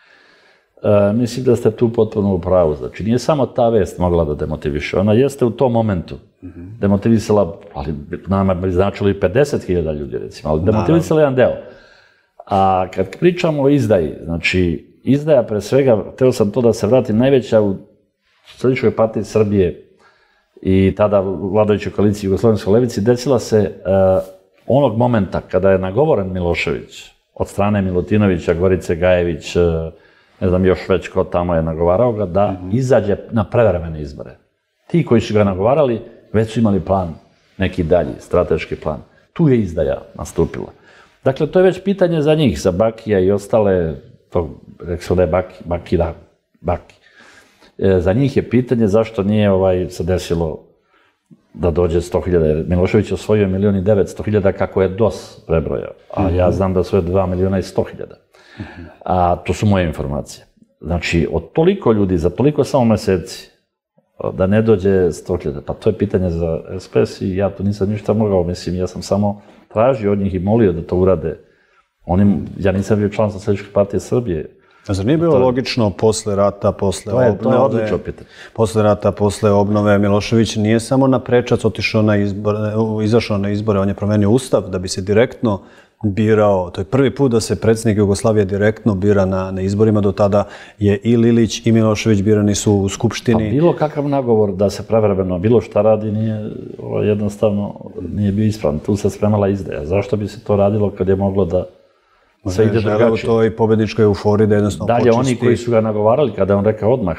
E, mislim da ste tu potpuno u pravu. Znači, nije samo ta vest mogla da demotiviše. Ona jeste u tom momentu mm-hmm. demotivisala, ali nama bi značilo i pedeset hiljada ljudi, recimo, ali demotivisala jedan deo. A kad pričamo o izdaji, znači, izdaja pre svega, hteo sam to da se vratim, najveća u Socijalističkoj partiji Srbije i tada vladajućoj koaliciji Jugoslovenskoj levici desila se uh, onog momenta kada je nagovoren Milošević od strane Milutinovića, Gorice Gajević, uh, ne znam još već ko tamo je nagovarao ga, da mm-hmm. izađe na prevremene izbore. Ti koji su ga nagovarali već su imali plan, neki dalji, strateški plan. Tu je izdaja nastupila. Dakle, to je već pitanje za njih, za Bakija i ostale, to rekao da je Baki, Baki, da, Baki. E, za njih je pitanje zašto nije ovaj, se desilo da dođe sto hiljada, jer Milošević je osvojio milijon i devetsto hiljada kako je D O S prebrojao, a mm-hmm. ja znam da su je dva miliona i sto hiljada. Mm-hmm. A to su moje informacije. Znači, od toliko ljudi, za toliko samo meseci, da ne dođe sto hiljada, pa to je pitanje za es pe es i ja tu nisam ništa mogao, mislim, ja sam samo tražio od njih i molio da to urade. Oni, ja nisam bio član Socijalističke partije Srbije, A zar nije bilo to... logično posle rata, posle to je, obnove, to je odlično pitanje. Posle rata, posle obnove, Milošević nije samo na prečac otišao na izbore, izašao na izbore, on je promenio ustav da bi se direktno birao, to je prvi put da se predsjednik Jugoslavije direktno bira na, na izborima, do tada je i Lilić i Milošević birani su u Skupštini. Pa bilo kakav nagovor da se prevremeno bilo šta radi, nije, jednostavno nije bio ispravan, tu se spremala izdaja. Zašto bi se to radilo kad je moglo da sve ide drugačije? U toj pobedničkoj euforiji da jednostavno dalje, počisti. oni koji su ga nagovarali, kada je on rekao odmah,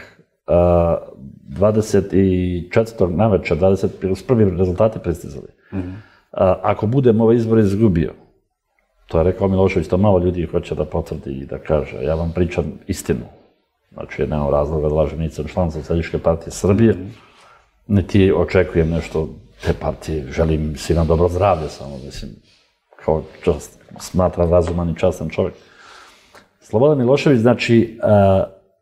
dvadeset četvrtog navečer, dvadeset prvi rezultati pristizali. Mm-hmm. Ako budem ovaj izbor izgubio, to je rekao Milošević, to malo ljudi hoće da potvrdi i da kaže, ja vam pričam istinu. Znači, nemam razloga da lažem, nisam član Socijalističke partije Srbije, niti očekujem nešto te partije, želim svima dobro zdravlje samo, mislim, kao čast, smatram razuman i častan čovjek. Slobodan Milošević, znači, a,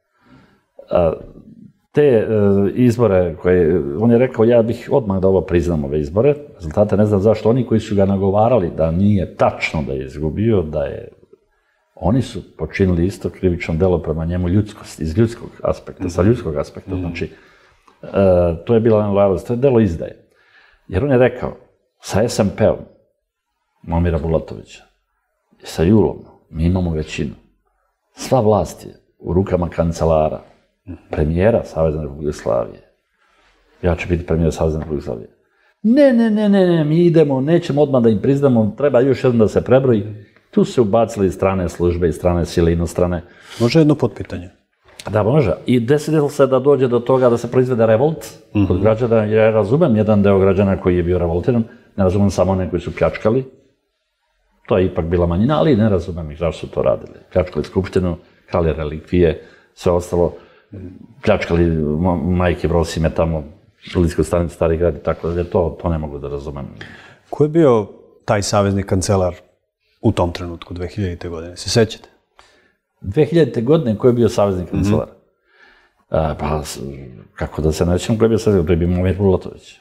a, te a, izbore koje, on je rekao, ja bih odmah da ovo priznam, ove izbore, rezultate ne znam zašto, oni koji su ga nagovarali da nije tačno da je izgubio, da je, oni su počinili isto krivično delo prema njemu ljudskosti, iz ljudskog aspekta, sa ljudskog aspekta, znači, a, to je bila nelojalnost, to je delo izdaje. Jer on je rekao, sa es em pe-om, Momira Bulatovića, i sa Julom, mi imamo većinu. Sva vlast je u rukama kancelara, premijera Savezne Republike Jugoslavije. Ja ću biti premijer Savezne Republike Jugoslavije. Ne, ne, ne, ne, ne, mi idemo, nećemo odmah da im priznamo, treba još jednom da se prebroji. Tu se ubacili strane službe i strane sile, inostrane. Može jedno potpitanje? Da, može. I desilo se da dođe do toga da se proizvede revolt mm-hmm. kod građana. Ja razumem jedan deo građana koji je bio revoltiran, ne razumem samo one koji su pljačkali. To je ipak bila manjina, ali ne razumem ih zašto su to radili. Pljačkali skupštinu, krali relikvije, sve ostalo. Pljačkali majke Vrosime tamo, Lidsku stanicu, Stari grad i tako da to, to ne mogu da razumem. Ko je bio taj savezni kancelar u tom trenutku, dve hiljadite. godine? Se sećate? dve hiljadite. godine ko je bio savezni kancelar? Mm-hmm. A, pa, kako da se nećem, ko je bio savezni? To je bio Momir Bulatović.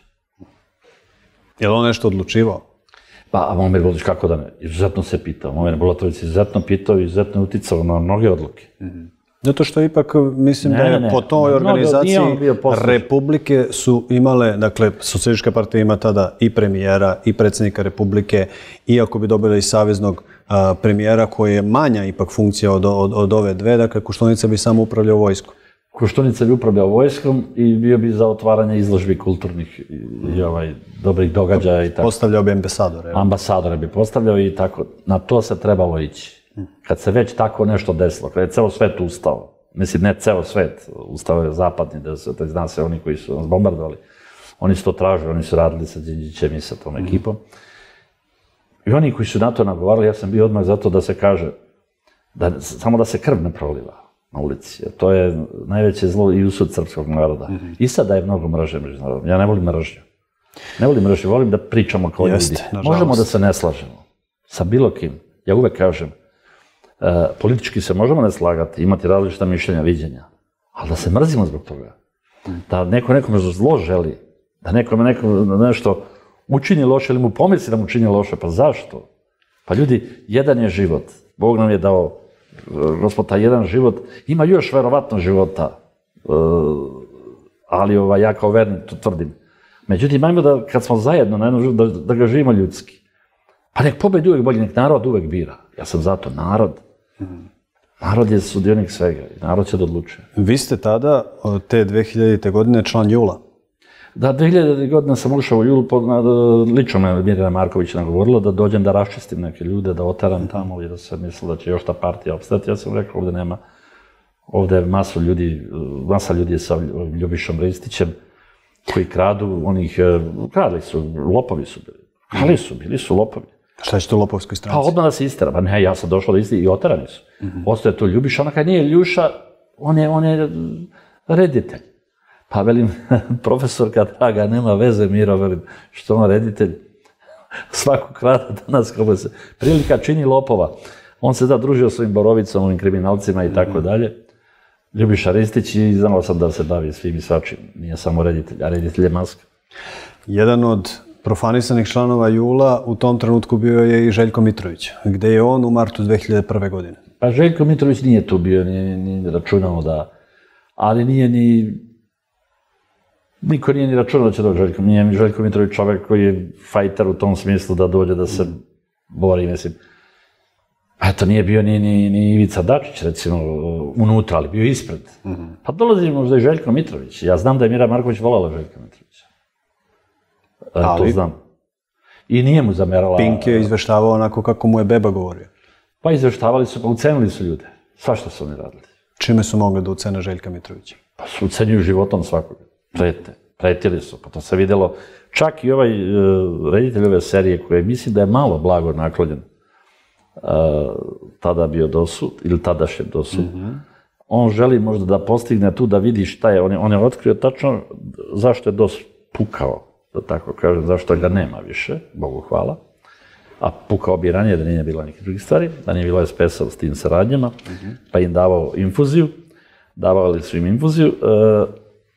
Je li on nešto odlučivao? Pa, a Momir Bulatović, kako da ne? Izuzetno se pitao. Momir Bulatović je izuzetno pitao i izuzetno uticao na mnoge odluke. Mm-hmm. Zato što ipak, mislim ne, da je ne, po toj ne, organizaciji Republike su imale, dakle, Socijalistička partija ima tada i premijera i predsjednika Republike, iako bi dobila i saveznog a, premijera koji je manja ipak funkcija od, od, od ove dve, dakle, Koštunica bi samo upravljao vojskom. Koštunica bi upravljao vojskom i bio bi za otvaranje izložbi kulturnih i, i ovaj, dobrih događaja i tako. Postavljao bi ambasadore. Ambasadore bi postavljao i tako. Na to se trebalo ići. Kad se već tako nešto desilo, kad je ceo svet ustao, mislim, ne ceo svet, ustao je zapadni, da se, da zna se oni koji su nas bombardovali, oni su to tražili, oni su radili sa Đinđićem i sa tom ekipom. I oni koji su na to nagovarali, ja sam bio odmah zato da se kaže, da, samo da se krv ne proliva na ulici, jer to je najveće zlo i usud srpskog naroda. Mm-hmm. I sada je mnogo mržnje među narodom. Ja ne volim mržnju. Ne volim mržnju, volim da pričamo kao ljudi. Možemo da se ne slažemo sa bilo kim. Ja uvek kažem, Uh, politički se možemo ne slagati, imati različita mišljenja, viđenja, ali da se mrzimo zbog toga. Da neko nekome zlo želi, da nekome nekom nešto učini loše ili mu pomisli da mu učini loše, pa zašto? Pa ljudi, jedan je život. Bog nam je dao, Gospod, taj jedan život, ima još verovatno života, uh, ali ovaj, ja kao vernik to tvrdim. Međutim, ajmo da kad smo zajedno na jednom životu, da, da ga živimo ljudski. Pa nek pobedi uvek bolji, nek narod uvek bira. Ja sam zato narod. Narod je sudionik svega i narod će da odlučuje. Vi ste tada, te dve hiljadite. godine, član Jula. Da, dve hiljadite. godine sam ušao u Jul, lično me Mirjana Marković nagovorila da dođem da raščistim neke ljude, da oteram tamo, jer sam mislila da će još ta partija opstati. Ja sam rekao, ovde nema, ovde je masu ljudi, masa ljudi je sa Ljubišom Ristićem, koji kradu, onih, kradili su, lopovi su bili. Ali su, bili su lopovi. Šta će to lopovskoj stranci? Pa odmah da se istera. Pa ne, ja sam došao da isti i oterani su. Mm-hmm. Ostaje to Ljubiša, ona kad nije Ljuša, on je, on je reditelj. Pa velim, profesorka draga, nema veze Miro, velim, što on reditelj, svakog rada danas kako se prilika čini lopova. On se da družio s ovim Borovicom, ovim kriminalcima i tako dalje. Ljubiša Ristić i znao sam da se bavi svim i svačim. Nije samo reditelj, a reditelj je maska. Jedan od profanisanih članova Jula u tom trenutku bio je i Željko Mitrović, gde je on u martu dve hiljade prve. godine. Pa Željko Mitrović nije tu bio, ni, ni računao da... Ali nije ni... Niko nije ni računao da će doći Željko. Nije Željko Mitrović čovjek koji je fajter u tom smislu da dođe da se bori, mislim. Eto, nije bio ni, ni, ni Ivica Dačić, recimo, unutra, ali bio ispred. Mm-hmm. Pa dolazi možda i Željko Mitrović. Ja znam da je Mira Marković volala Željka Mitrovića. E, ali... To znam. I nije mu zamerala... Pink je izveštavao onako kako mu je beba govorio. Pa izveštavali su, pa ucenili su ljude. Svašta su oni radili. Čime su mogli da ucene Željka Mitrovića? Pa su ucenjuju životom svakoga. Prete. Pretili su. Pa to se vidjelo. Čak i ovaj uh, reditelj ove serije, koji mislim da je malo blago naklonjen, uh, tada bio dosud, ili tadašnje dosud, mm-hmm. on želi možda da postigne tu da vidi šta je. On je, on je otkrio tačno zašto je dos pukao, da tako kažem, zašto ga nema više, Bogu hvala. A pukao bi ranije da nije bilo nekih drugih stvari, da nije bilo es pe es-a s tim saradnjama, mm-hmm. pa im davao infuziju, davali su im infuziju. Uh,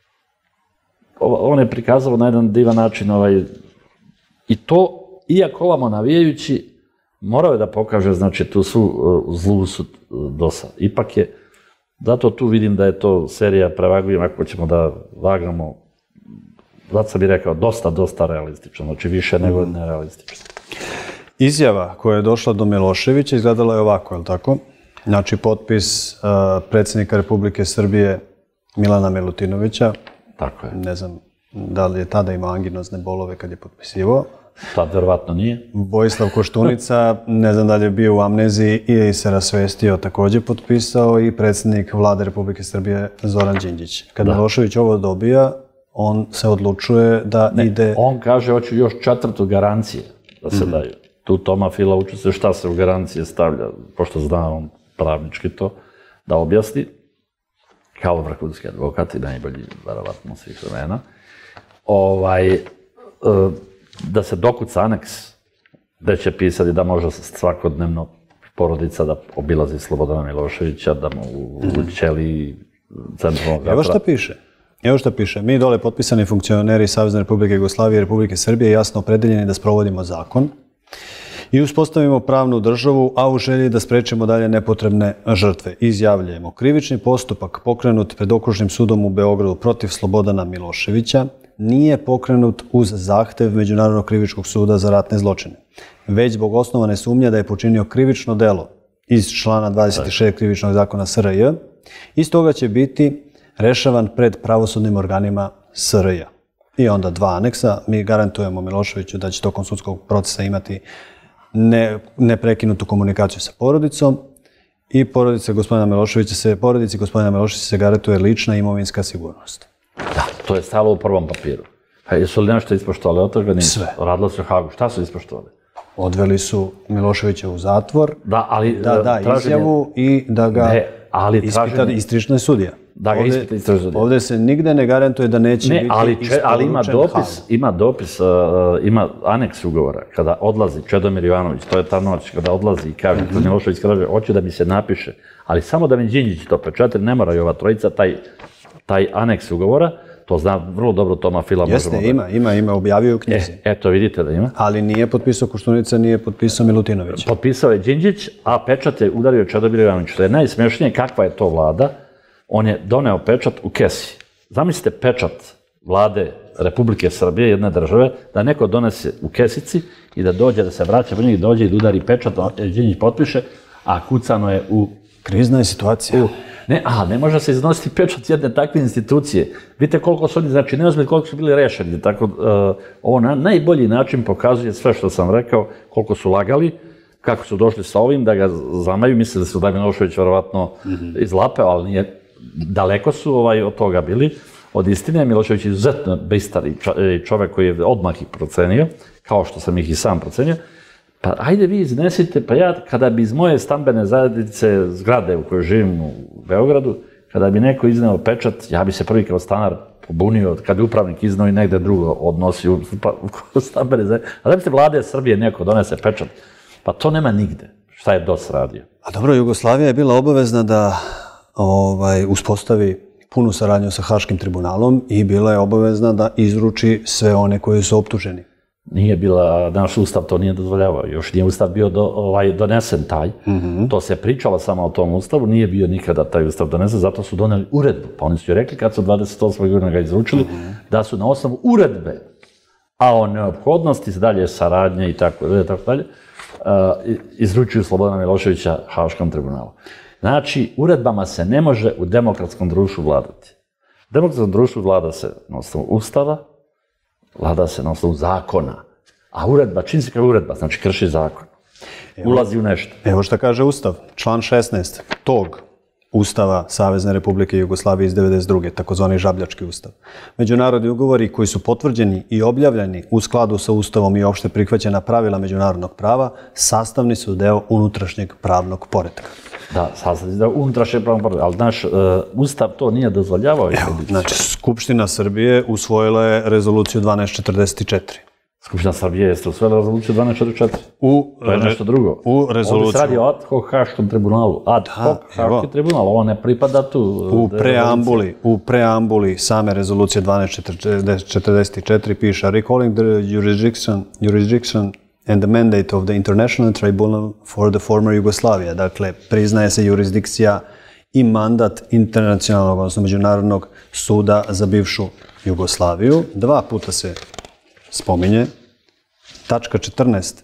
on je prikazao na jedan divan način ovaj, i to, iako ovamo navijajući, morao je da pokaže, znači, tu svu uh, zlu su dosa. Ipak je, zato tu vidim da je to serija, prevagujem, ako ćemo da vagamo, zato sam bih rekao, dosta, dosta realistično, znači više nego nerealistično. Izjava koja je došla do Miloševića izgledala je ovako, je li tako? Znači, potpis uh, predsjednika Republike Srbije Milana Milutinovića. Tako je. Ne znam da li je tada imao anginozne bolove kad je potpisivao. Tad verovatno nije. Vojislav Koštunica, ne znam da li je bio u amneziji ili se rasvestio, također potpisao i predsjednik Vlade Republike Srbije Zoran Đinđić. Kad da. Milošević ovo dobija, on se odlučuje da ne, ide... On kaže, hoću još četvrtu garancije da se mm-hmm. daju. Tu Toma Fila uči se šta se u garancije stavlja, pošto zna on pravnički to, da objasni, kao vrhunski advokat i najbolji, verovatno, svih vremena, ovaj, da se dokuca aneks, gde će pisati da može svakodnevno porodica da obilazi Slobodana Miloševića, da mu u ćeliji centralnog zatvora. Evo šta piše. Evo šta piše. Mi dole potpisani funkcioneri Savezne Republike Jugoslavije i Republike Srbije jasno opredeljeni da sprovodimo zakon i uspostavimo pravnu državu, a u želji da sprečimo dalje nepotrebne žrtve. Izjavljujemo. Krivični postupak pokrenut pred Okružnim sudom u Beogradu protiv Slobodana Miloševića nije pokrenut uz zahtev Međunarodnog krivičkog suda za ratne zločine, već zbog osnovane sumnje da je počinio krivično delo iz člana dvadeset šest krivičnog zakona es er je i stoga će biti rešavan pred pravosudnim organima es er je. I onda dva aneksa. Mi garantujemo Miloševiću da će tokom sudskog procesa imati ne, neprekinutu komunikaciju sa porodicom i porodice gospodina Miloševića se, porodici gospodina Miloševića se garantuje lična imovinska sigurnost. Da, to je stalo u prvom papiru. A jesu li nešto ispoštovali od toga? Nisu. Sve. Radilo se u Hagu. Šta su ispoštovali? Odveli su Miloševića u zatvor, da, ali, da da traženje... izjavu i da ga ne, ali ispita traženje... istrična sudija. Da ga ispita istrična sudija. Ovdje se nigde ne garantuje da neće ne, biti ali, isporučen ali ima dopis, ima dopis, uh, ima aneks ugovora. Kada odlazi Čedomir Jovanović, to je ta noć, kada odlazi i kaže, mm-hmm. Milošević kaže, hoće da mi se napiše, ali samo da mi Đinđić to pečati, ne mora i ova trojica, taj, taj aneks ugovora, to zna vrlo dobro Toma Fila. Jeste, ima, ima, ima, objavio u knjizi. E, eto, vidite da ima. Ali nije potpisao Koštunica, nije potpisao Milutinović. Potpisao je Đinđić, a pečat je udario Čedomir Jovanović. To je najsmešnije kakva je to vlada. On je doneo pečat u kesi. Zamislite pečat vlade Republike Srbije, jedne države, da neko donese u kesici i da dođe, da se vraća po njih, dođe i da udari pečat, Đinđić potpiše, a kucano je u... Krizna je situacija. U, ne, a ne može se iznositi pečat jedne takve institucije. Vidite koliko su oni, znači ne ozbiljno koliko su bili rešeni. Tako, uh, ovo na najbolji način pokazuje sve što sam rekao, koliko su lagali, kako su došli sa ovim, da ga zamaju, mislili su da je Milošević verovatno mm-hmm. izlapeo, ali nije, daleko su ovaj, od toga bili. Od istine, Milošević je izuzetno bistar i čovek koji je odmah ih procenio, kao što sam ih i sam procenio. Pa ajde vi iznesite, pa ja kada bi iz moje stambene zajednice, zgrade u kojoj živim u Beogradu, kada bi neko izneo pečat, ja bi se prvi kao stanar pobunio, kad bi upravnik iznao i negde drugo odnosi u stambene zajednice. A da biste vlade Srbije neko donese pečat, pa to nema nigde. Šta je dos radio? A dobro, Jugoslavija je bila obavezna da ovaj, uspostavi punu saradnju sa Haškim tribunalom i bila je obavezna da izruči sve one koji su optuženi. Nije bila, naš ustav to nije dozvoljavao, još nije ustav bio do, ovaj, donesen taj, mm-hmm. to se pričalo samo o tom ustavu, nije bio nikada taj ustav donesen, zato su doneli uredbu, pa oni su joj rekli kad su dvadeset osmog godina ga izručili, mm-hmm. da su na osnovu uredbe, a o neophodnosti dalje saradnje i tako dalje, tako dalje, izručuju Slobodana Miloševića Haškom tribunalu. Znači, uredbama se ne može u demokratskom društvu vladati. U demokratskom društvu vlada se na osnovu ustava, vlada se na osnovu zakona. A uredba, čini se kao uredba, znači krši zakon. Ulazi u nešto. Evo što kaže Ustav, član šesnaest tog Ustava Savezne Republike Jugoslavije iz devedeset druge takozvani Žabljački ustav. Međunarodni ugovori koji su potvrđeni i objavljeni u skladu sa Ustavom i opšte prihvaćena pravila međunarodnog prava, sastavni su deo unutrašnjeg pravnog poretka. Da, sastavni deo unutrašnjeg pravnog poretka, ali naš uh, Ustav to nije dozvoljavao. Evo, znači, Skupština Srbije usvojila je rezoluciju dvanaest četrdeset četiri. Skupština Srbije jeste usvojila rezoluciju dvanaest četrdeset četiri. U, to je nešto drugo. U rezoluciju. Ovdje se radi o ad hoc Haškom tribunalu. Ad hoc Haški tribunal, ovo ne pripada tu. U preambuli, u preambuli same rezolucije dvanaest četrdeset četiri piše recalling the jurisdiction, jurisdiction and the mandate of the International Tribunal for the former Jugoslavia. Dakle, priznaje se jurisdikcija i mandat internacionalnog, odnosno međunarodnog suda za bivšu Jugoslaviju. Dva puta se spominje. Tačka četrnaest.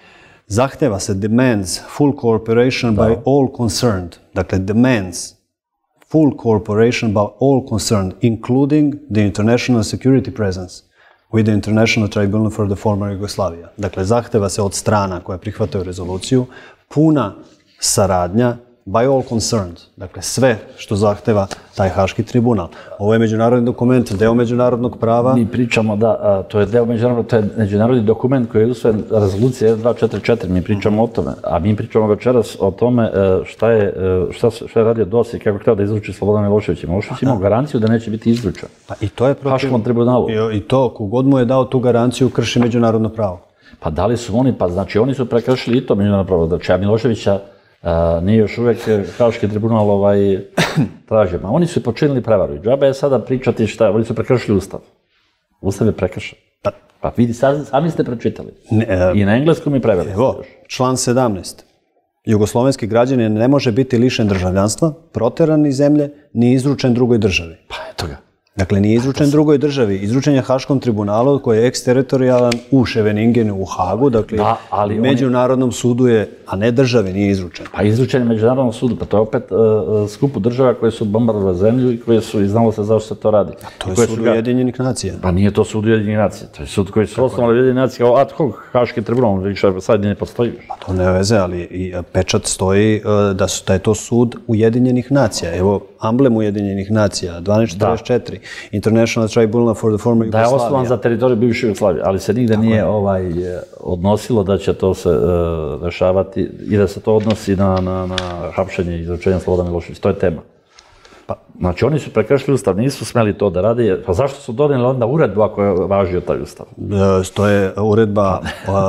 Zahteva se demands full cooperation by all concerned. Dakle, demands full cooperation by all concerned, including the international security presence with the International Tribunal for the former Jugoslavia. Dakle, zahteva se od strana koje prihvataju rezoluciju puna saradnja by all concerned. Dakle, sve što zahteva taj Haški tribunal. Ovo je međunarodni dokument, deo međunarodnog prava. Mi pričamo da, to je deo međunarodnog, to je međunarodni dokument koji je usvojen rezolucija jedan dva četiri četiri, mi pričamo o tome, a mi pričamo večeras o tome šta je, šta, šta je radio D O S i kako htio da izruči Slobodan Milošević. Milošević imao garanciju da neće biti izručen. Pa i to je protiv Haškom tribunalu. I, i to, kogod mu je dao tu garanciju, krši međunarodno pravo. Pa da li su oni, pa znači oni su prekršili i to međunarodno pravo, znači a Miloševića Uh, nije još uvijek Haški tribunal ovaj, tražio. Ma oni su počinili prevaru. I džabe je sada pričati šta, oni su prekršili Ustav. Ustav je prekršen. Pa, pa vidi, sami ste pročitali. Ne, uh, I na engleskom i preveli. Evo, član sedamnaest. Jugoslovenski građanin ne može biti lišen državljanstva, proteran iz zemlje, ni izručen drugoj državi. Pa eto ga. Dakle, nije izručen drugoj državi. Izručen je Haškom tribunalu koji je eksteritorijalan u Ševeningenu, u Hagu. Dakle, da, ali međunarodnom sudu je, a ne državi, nije izručen. Pa izručen je međunarodnom sudu, pa to je opet uh, skupu država koje su bombardovale zemlju i koje su, i znalo se zašto se to radi. A to je sud Ujedinjenih nacija. Pa nije to sud Ujedinjenih nacija. To je sud koji su osnovali Ujedinjene nacije kao ad hoc Haški tribunal, više sad ne postoji. Pa to ne veze, ali i pečat stoji da, su, da je to sud Ujedinjenih nacija. Evo, amblem Ujedinjenih nacija, dvanaest četrdeset četiri. International Tribunal for the former Jugoslavia. Da je osnovan za teritoriju bivše Jugoslavije, ali se nigde nije ovaj, odnosilo da će to se uh, rešavati i da se to odnosi na, na, na hapšenje i izručenje Slobodana Miloševića. To je tema. Pa, znači, oni su prekršili Ustav, nisu smeli to da rade. Pa zašto su donijeli onda uredbu ako je važio taj Ustav? To je uredba,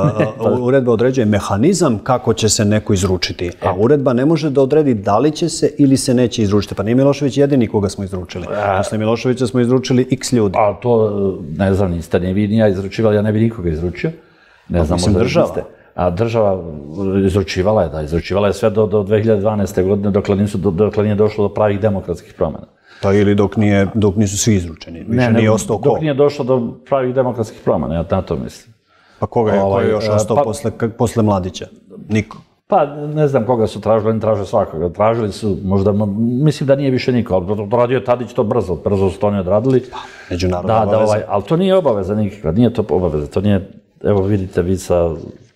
uredba određuje mehanizam kako će se neko izručiti, a uredba ne može da odredi da li će se ili se neće izručiti. Pa nije Milošević jedini koga smo izručili. Posle Miloševića smo izručili x ljudi. A to, ne znam, niste ni vi ni ja izručivali, ja ne bi nikoga izručio. Ne znam, možda država. Niste. A država izručivala je, da, izručivala je sve do, do dve hiljade dvanaeste. godine, dokle, nisu, dokle nije došlo do pravih demokratskih promjena. Pa ili dok, nije, dok nisu svi izručeni, više ne, ne, nije ostao ko? Dok nije došlo do pravih demokratskih promjena, ja na to mislim. Pa koga je, ovaj, ko je još ostao pa, posle, posle Mladića? Niko. Pa ne znam koga su tražili, oni traže svakoga. Tražili su, možda, mislim da nije više niko, ali radio Tadić to brzo, brzo su to oni odradili. Pa, međunarodna da, obaveza. Da, ovaj, ali to nije obaveza nikakva, nije to obaveza, to nije, evo vidite vi sa...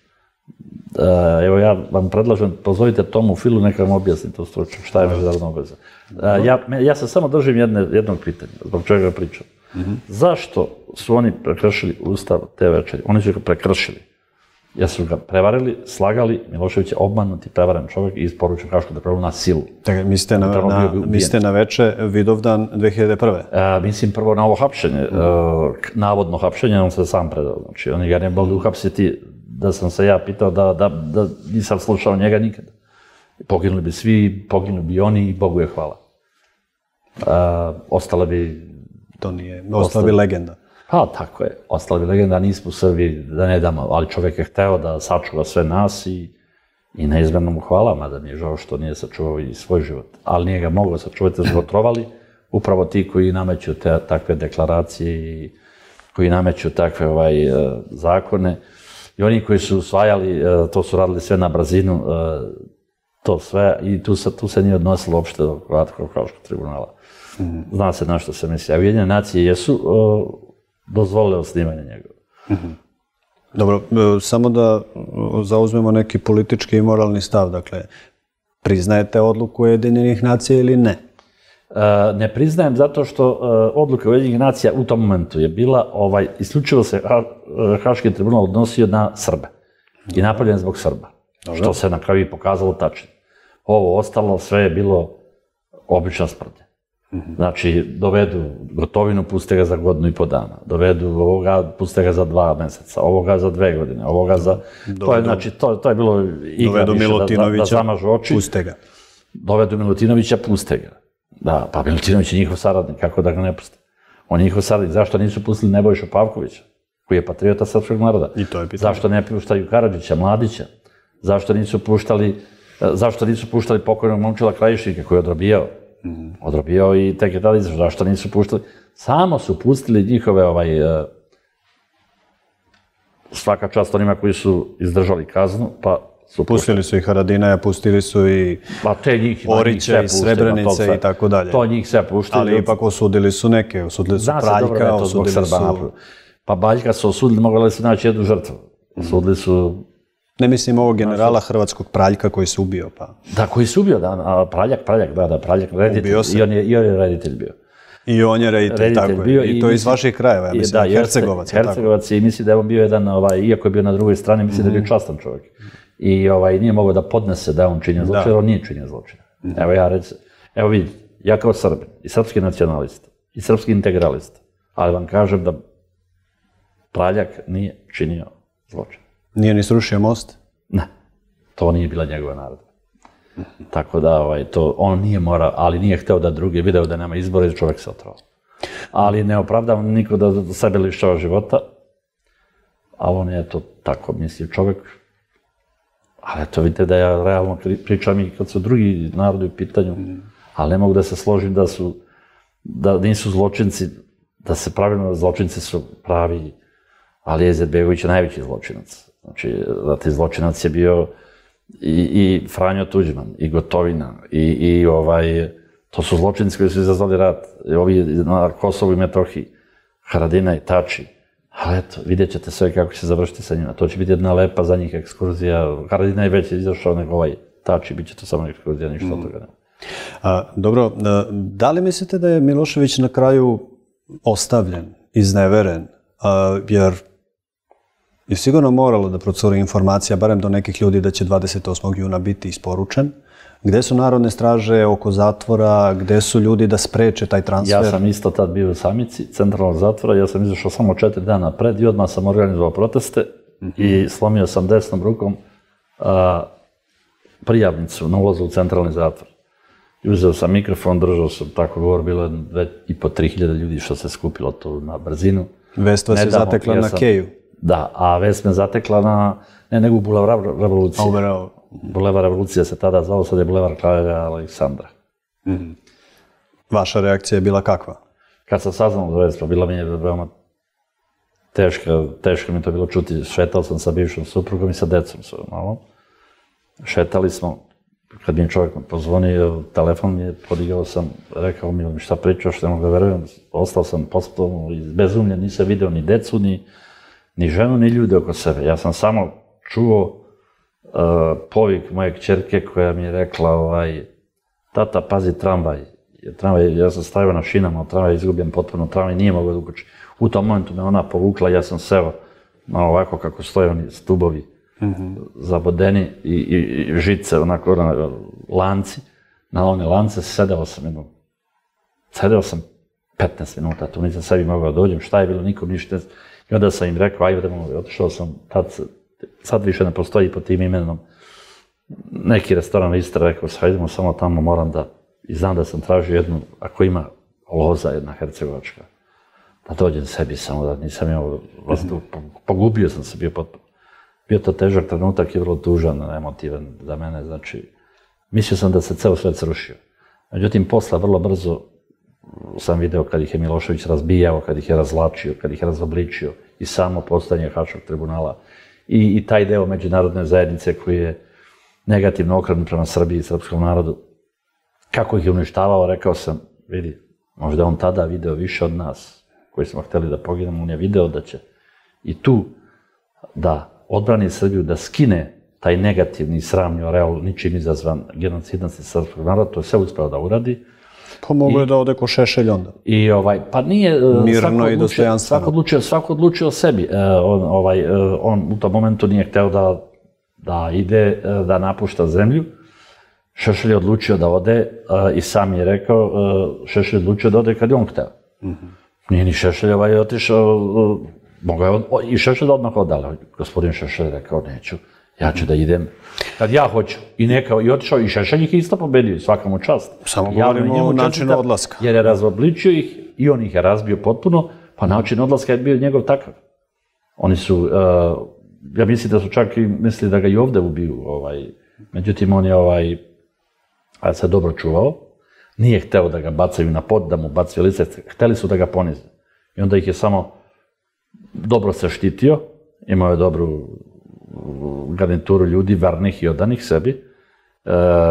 Uh, evo ja vam predlažem, pozovite Tomu Filu, neka vam objasni to stručno, šta je međunarodna obaveza. Uh, ja, ja se samo držim jedne, jednog pitanja, zbog čega pričam. Mm-hmm. Zašto su oni prekršili Ustav te večeri? Oni su ga prekršili. Jer su ga prevarili, slagali, Milošević je obmanuti, prevaren čovjek i isporučio Haškom tribunalu na silu. Dakle, mislite na, na, mislite na veče Vidovdan dve hiljade prve. Uh, mislim prvo na ovo hapšenje, mm. uh, navodno hapšenje, on se sam predao. Znači, oni ga ne mogli uhapsiti, da sam se ja pitao da, da, da nisam slušao njega nikada. Poginuli bi svi, poginuli bi oni i Bogu je hvala. Uh, ostala bi... To nije, ostala bi legenda. Pa, tako je. Ostala bi legenda, nismo u Srbiji, da ne damo, ali čovjek je hteo da sačuva sve nas i, i neizmjerno mu hvala, mada mi je žao što nije sačuvao i svoj život. Ali nije ga moglo sačuvati, da su otrovali upravo ti koji nameću te, takve deklaracije i koji nameću takve ovaj, zakone. I oni koji su usvajali, to su radili sve na brzinu, to sve, i tu se, tu se nije odnosilo uopšte do Haškog tribunala. Mm-hmm. Zna se na što se misli. A Ujedinjene nacije jesu o, dozvolile osnivanje njegove. Mm-hmm. Dobro, samo da zauzmemo neki politički i moralni stav. Dakle, priznajete odluku Ujedinjenih nacija ili ne? E, ne priznajem zato što e, odluka Ujedinjenih nacija u tom momentu je bila, ovaj, isključivo se ha, Haški tribunal odnosio na Srbe. I napravljen zbog Srba. Dobro. Što se na kraju i pokazalo tačno. Ovo ostalo sve je bilo obična sprdnja. Mm-hmm. Znači, dovedu Gotovinu, puste ga za godinu i po dana. Dovedu ovoga, puste ga za dva meseca. Ovoga za dve godine. Ovoga za... Dovedu, to je, znači, to, to je bilo igra više da, da, da zamažu oči. Puste ga. Dovedu Milutinovića, puste ga. Da, pa Milutinović je njihov saradnik, kako da ga ne puste? On je njihov saradnik. Zašto nisu pustili Nebojšu Pavkovića, koji je patriota srpskog naroda? I to je pitanje. Zašto ne puštaju Karadžića, Mladića? Zašto nisu puštali, zašto nisu puštali pokojnog Momčila Krajišnika koji je odrobijao? Mm. Odrobijao i tek je tada izašao. Zašto nisu puštali? Samo su pustili njihove, ovaj, svaka čast onima koji su izdržali kaznu, pa su pustili. Pustili su i Haradinaja, pustili su i pa te njih, Orića i Srebrenice i tako dalje. To njih sve puštili. Ali ipak osudili su neke, osudili su Praljka, osudili su... Pa Baljka su osudili, mogli su naći jednu žrtvu. Osudili su... Ne mislim ovog generala hrvatskog Praljka koji se ubio, pa... Da, koji se ubio, da, a Praljak, Praljak, da, da, Praljak, reditelj, i on je, i on je reditelj bio. I on je reditelj, reditelj tako bio, je, i to je iz vaših krajeva, ja mislim, da, Hercegovac. Hercegovac, i mislim da je on bio jedan, ovaj, iako je bio na drugoj strani, mislim mm-hmm. da je bio častan čovjek. I ovaj, nije mogao da podnese da on činio zločin, jer on nije činio zločin. Mm-hmm. Evo ja reći, evo vidite, ja kao Srbin, i srpski nacionalista, i srpski integralista, ali vam kažem da Praljak nije činio zločin. Nije ni srušio most? Ne, to nije bila njegova naroda. Tako da, ovaj, to, on nije morao, ali nije hteo da drugi video da nema izbora i čovjek se otrovao. Ali ne opravdavam niko da sebe lišava života, ali on je to tako mislio čovjek. Ali eto, vidite da ja realno pričam i kad su drugi narodi u pitanju, ali ne mogu da se složim da su, da nisu zločinci, da se pravilno zločinci su pravi, ali Izetbegović je najveći zločinac. Znači, da ti zločinac je bio i, i Franjo Tuđman, i Gotovina, i, i ovaj, to su zločinci koji su izazvali rat, i ovi na Kosovu i Metohiji, Haradinaj, Tači. Ali eto, vidjet ćete sve kako će se završiti sa njima. To će biti jedna lepa za njih ekskurzija. Haradinaj već je izašao nego ovaj Tači, bit će to samo ekskurzija, ništa od toga nema. A, dobro, da li mislite da je Milošević na kraju ostavljen, izneveren, a, jer je sigurno moralo da procuri informacija, barem do nekih ljudi, da će dvadeset osmog juna biti isporučen? Gde su narodne straže oko zatvora, gde su ljudi da spreče taj transfer? Ja sam isto tad bio u Samici, centralnog zatvora, ja sam izašao samo četiri dana pred i odmah sam organizovao proteste mm-hmm. i slomio sam desnom rukom a, prijavnicu na ulazu u centralni zatvor. I uzeo sam mikrofon, držao sam, tako govor, bilo je dve i po tri hiljade ljudi što se skupilo tu na brzinu. Vest vas je zatekla na Keju? Da, a vest me zatekla na, ne nego u Bulevar Revolucije. Uberao. Bulevar Revolucije se tada zvao, sad je Bulevar Kralja Aleksandra. Mm-hmm. Vaša reakcija je bila kakva? Kad sam saznao za vest, bila mi je veoma teška, teško mi to bilo čuti. Šetao sam sa bivšom suprugom i sa decom sve malo. Šetali smo, kad mi je čovjek pozvonio, telefon mi je podigao sam, rekao mi šta pričaš, ne mogu da verujem, ostao sam postupno bezumljen, nisam video ni decu, ni, ni ženu, ni ljude oko sebe. Ja sam samo čuo Uh, povik moje kćerke koja mi je rekla ovaj, tata, pazi tramvaj. tramvaj. Ja sam stavio na šinama, tramvaj izgubljen potpuno, tramvaj nije mogao da ukoči. U tom momentu me ona povukla, ja sam seo malo ovako kako stoje oni stubovi mm-hmm. zabodeni i, i, i žice, onako na lanci. Na one lance sedeo sam jedno, sedeo sam petnaest minuta, tu nisam sebi mogao da dođem, šta je bilo, nikom ništa. I onda sam im rekao, ajde, otišao sam, tad sad više ne postoji pod tim imenom neki restoran u Istri, rekao sam, idemo samo tamo, moram da, i znam da sam tražio jednu, ako ima loza jedna hercegovačka, da dođem sebi samo, da nisam imao, vlastno, pogubio sam se bio potpuno. Bio to težak trenutak i vrlo tužan, emotivan za mene, znači, mislio sam da se ceo svet srušio. Međutim, posla vrlo brzo sam video kad ih je Milošević razbijao, kad ih je razlačio, kad ih je razobličio i samo postojanje Haškog tribunala i, i taj deo međunarodne zajednice koji je negativno okrenut prema Srbiji i srpskom narodu. Kako ih je uništavao, rekao sam, vidi, možda on tada video više od nas, koji smo hteli da poginemo, on je video da će i tu da odbrani Srbiju, da skine taj negativni, sramni oreol, ničim izazvan genocidnosti srpskog naroda, to je sve uspeo da uradi. Pa mogu je da ode ko Šešelj onda. I ovaj, pa nije, mirno i dostojanstveno. Svako odlučio, svako odlučio o sebi. On, ovaj, on u tom momentu nije hteo da, da ide, da napušta zemlju. Šešelj je odlučio da ode i sam je rekao, Šešelj je odlučio da ode kad je on hteo. Mm-hmm. Nije ni Šešelj ovaj otišao, mogao je od, i Šešelj odmah odala. Gospodin Šešelj je rekao, neću, ja ću da idem kad ja hoću. I neka, i otišao, i Šešelj ih isto pobedio, svaka mu čast. Samo govorimo o načinu odlaska. Jer je razobličio ih i on ih je razbio potpuno, pa način odlaska je bio njegov takav. Oni su, uh, ja mislim da su čak i mislili da ga i ovde ubiju, ovaj, međutim on je ovaj, se dobro čuvao, nije hteo da ga bacaju na pod, da mu bacaju lice, hteli su da ga ponize. I onda ih je samo dobro se štitio, imao je dobru garnituru ljudi, varnih i odanih sebi, e,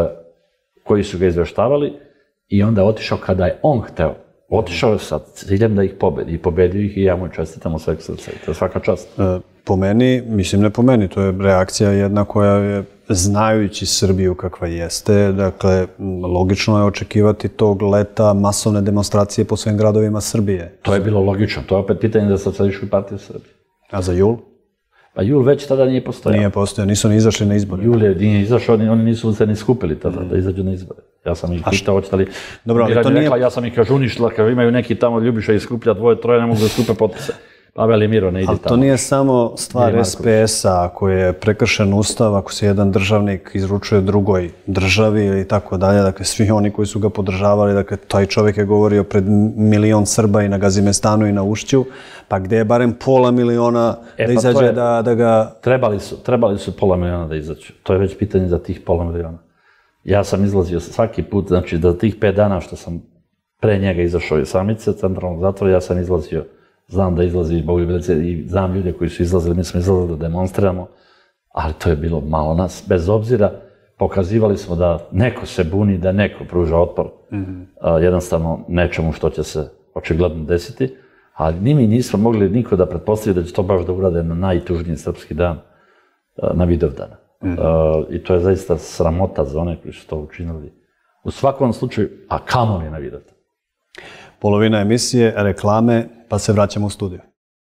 koji su ga izveštavali i onda otišao kada je on hteo. Otišao je sa ciljem da ih pobedi i pobedio ih i ja mu čestitam u sveg srca. To je svaka čast. E, po meni, mislim ne po meni, to je reakcija jedna koja je, znajući Srbiju kakva jeste, dakle, logično je očekivati tog leta masovne demonstracije po svim gradovima Srbije. To je bilo logično, to je opet pitanje za Socijalističku partiju Srbije. A za jul? Pa jul već tada nije postojao. Nije postojao, nisu ni izašli na izbore. Jul je nije izašao, oni nisu se ni skupili tada mm. da izađu na izbore. Ja sam ih pitao, hoćete li... Dobro, ali to nije... Rekla, ja sam ih kažu uništila, kad imaju neki tamo Ljubiša i skuplja dvoje, troje, ne mogu da skupe potpise. Pavel i Miro ne ide tamo. Ali to nije samo stvar es pe es-a, ako je prekršen ustav, ako se jedan državnik izručuje drugoj državi ili tako dalje, dakle svi oni koji su ga podržavali, dakle taj čovjek je govorio pred milion Srba i na Gazimestanu i na Ušću, pa gdje je barem pola miliona e, da izađe je, da, da ga... Trebali su, trebali su pola miliona da izađu. To je već pitanje za tih pola miliona. Ja sam izlazio svaki put, znači da tih pet dana što sam pre njega izašao iz samice, centralnog zatvora, ja sam izlazio. Znam da izlazi Bogljubelice i znam ljude koji su izlazili, mi smo izlazili da demonstriramo, ali to je bilo malo nas. Bez obzira, pokazivali smo da neko se buni, da neko pruža otpor, mm-hmm. a, jednostavno nečemu što će se očigledno desiti, ali ni mi nismo mogli niko da pretpostaviti da će to baš da urade na najtužniji srpski dan, a, na Vidovdana. Mm-hmm. A, I to je zaista sramota za one koji su to učinili. U svakom slučaju, a kamoli na Vidovdan. Polovina emisije, reklame, pa se vraćamo u studiju.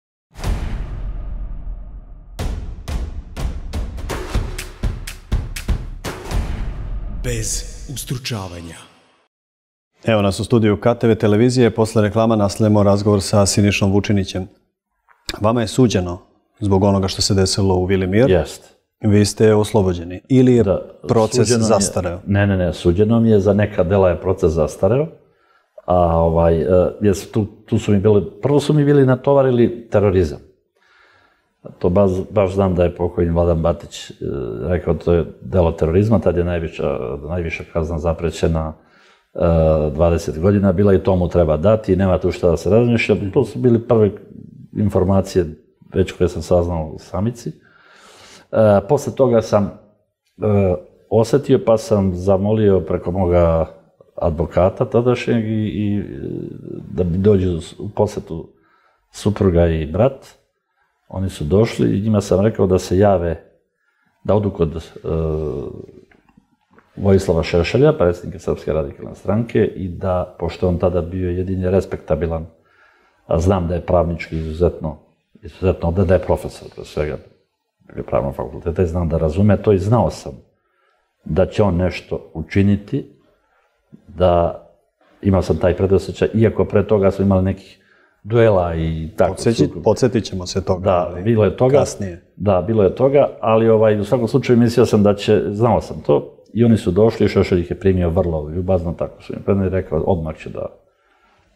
Bez ustručavanja. Evo nas u studiju K T V televizije. Posle reklama nastavljamo razgovor sa Sinišom Vučinićem. Vama je suđeno zbog onoga što se desilo u Vili Mir. Jeste. Vi ste oslobođeni. Ili je da, proces zastareo? Ne, ne, ne. Suđeno mi je, za neka dela je proces zastareo. A ovaj, jer tu, tu su mi bili, prvo su mi bili natovarili terorizam. To baš, baš znam da je pokojni Vladan Batić rekao to je delo terorizma, tad je najviša, najviša kazna zaprećena dvadeset godina, bila i tomu treba dati, nema tu šta da se razmišlja. To su bili prve informacije već koje sam saznao u samici. E, posle toga sam e, osetio pa sam zamolio preko moga advokata tadašnjeg i, i da bi dođu u posetu supruga i brat. Oni su došli i njima sam rekao da se jave, da odu kod uh, Vojislava Šešelja, predsjednika Srpske radikalne stranke, i da, pošto on tada bio jedini respektabilan, a znam da je pravnički izuzetno, izuzetno, da je profesor, pre svega, pravnog fakulteta, i znam da razume to i znao sam da će on nešto učiniti, da imao sam taj predosjećaj, iako pre toga smo imali nekih duela i tako. Podsjetit ćemo se toga, da, ali bilo je toga, kasnije. Da, bilo je toga, ali ovaj, u svakom slučaju mislio sam da će, znao sam to, i oni su došli i Šešelj ih je primio vrlo ljubazno, tako su im predali, rekao, odmah će da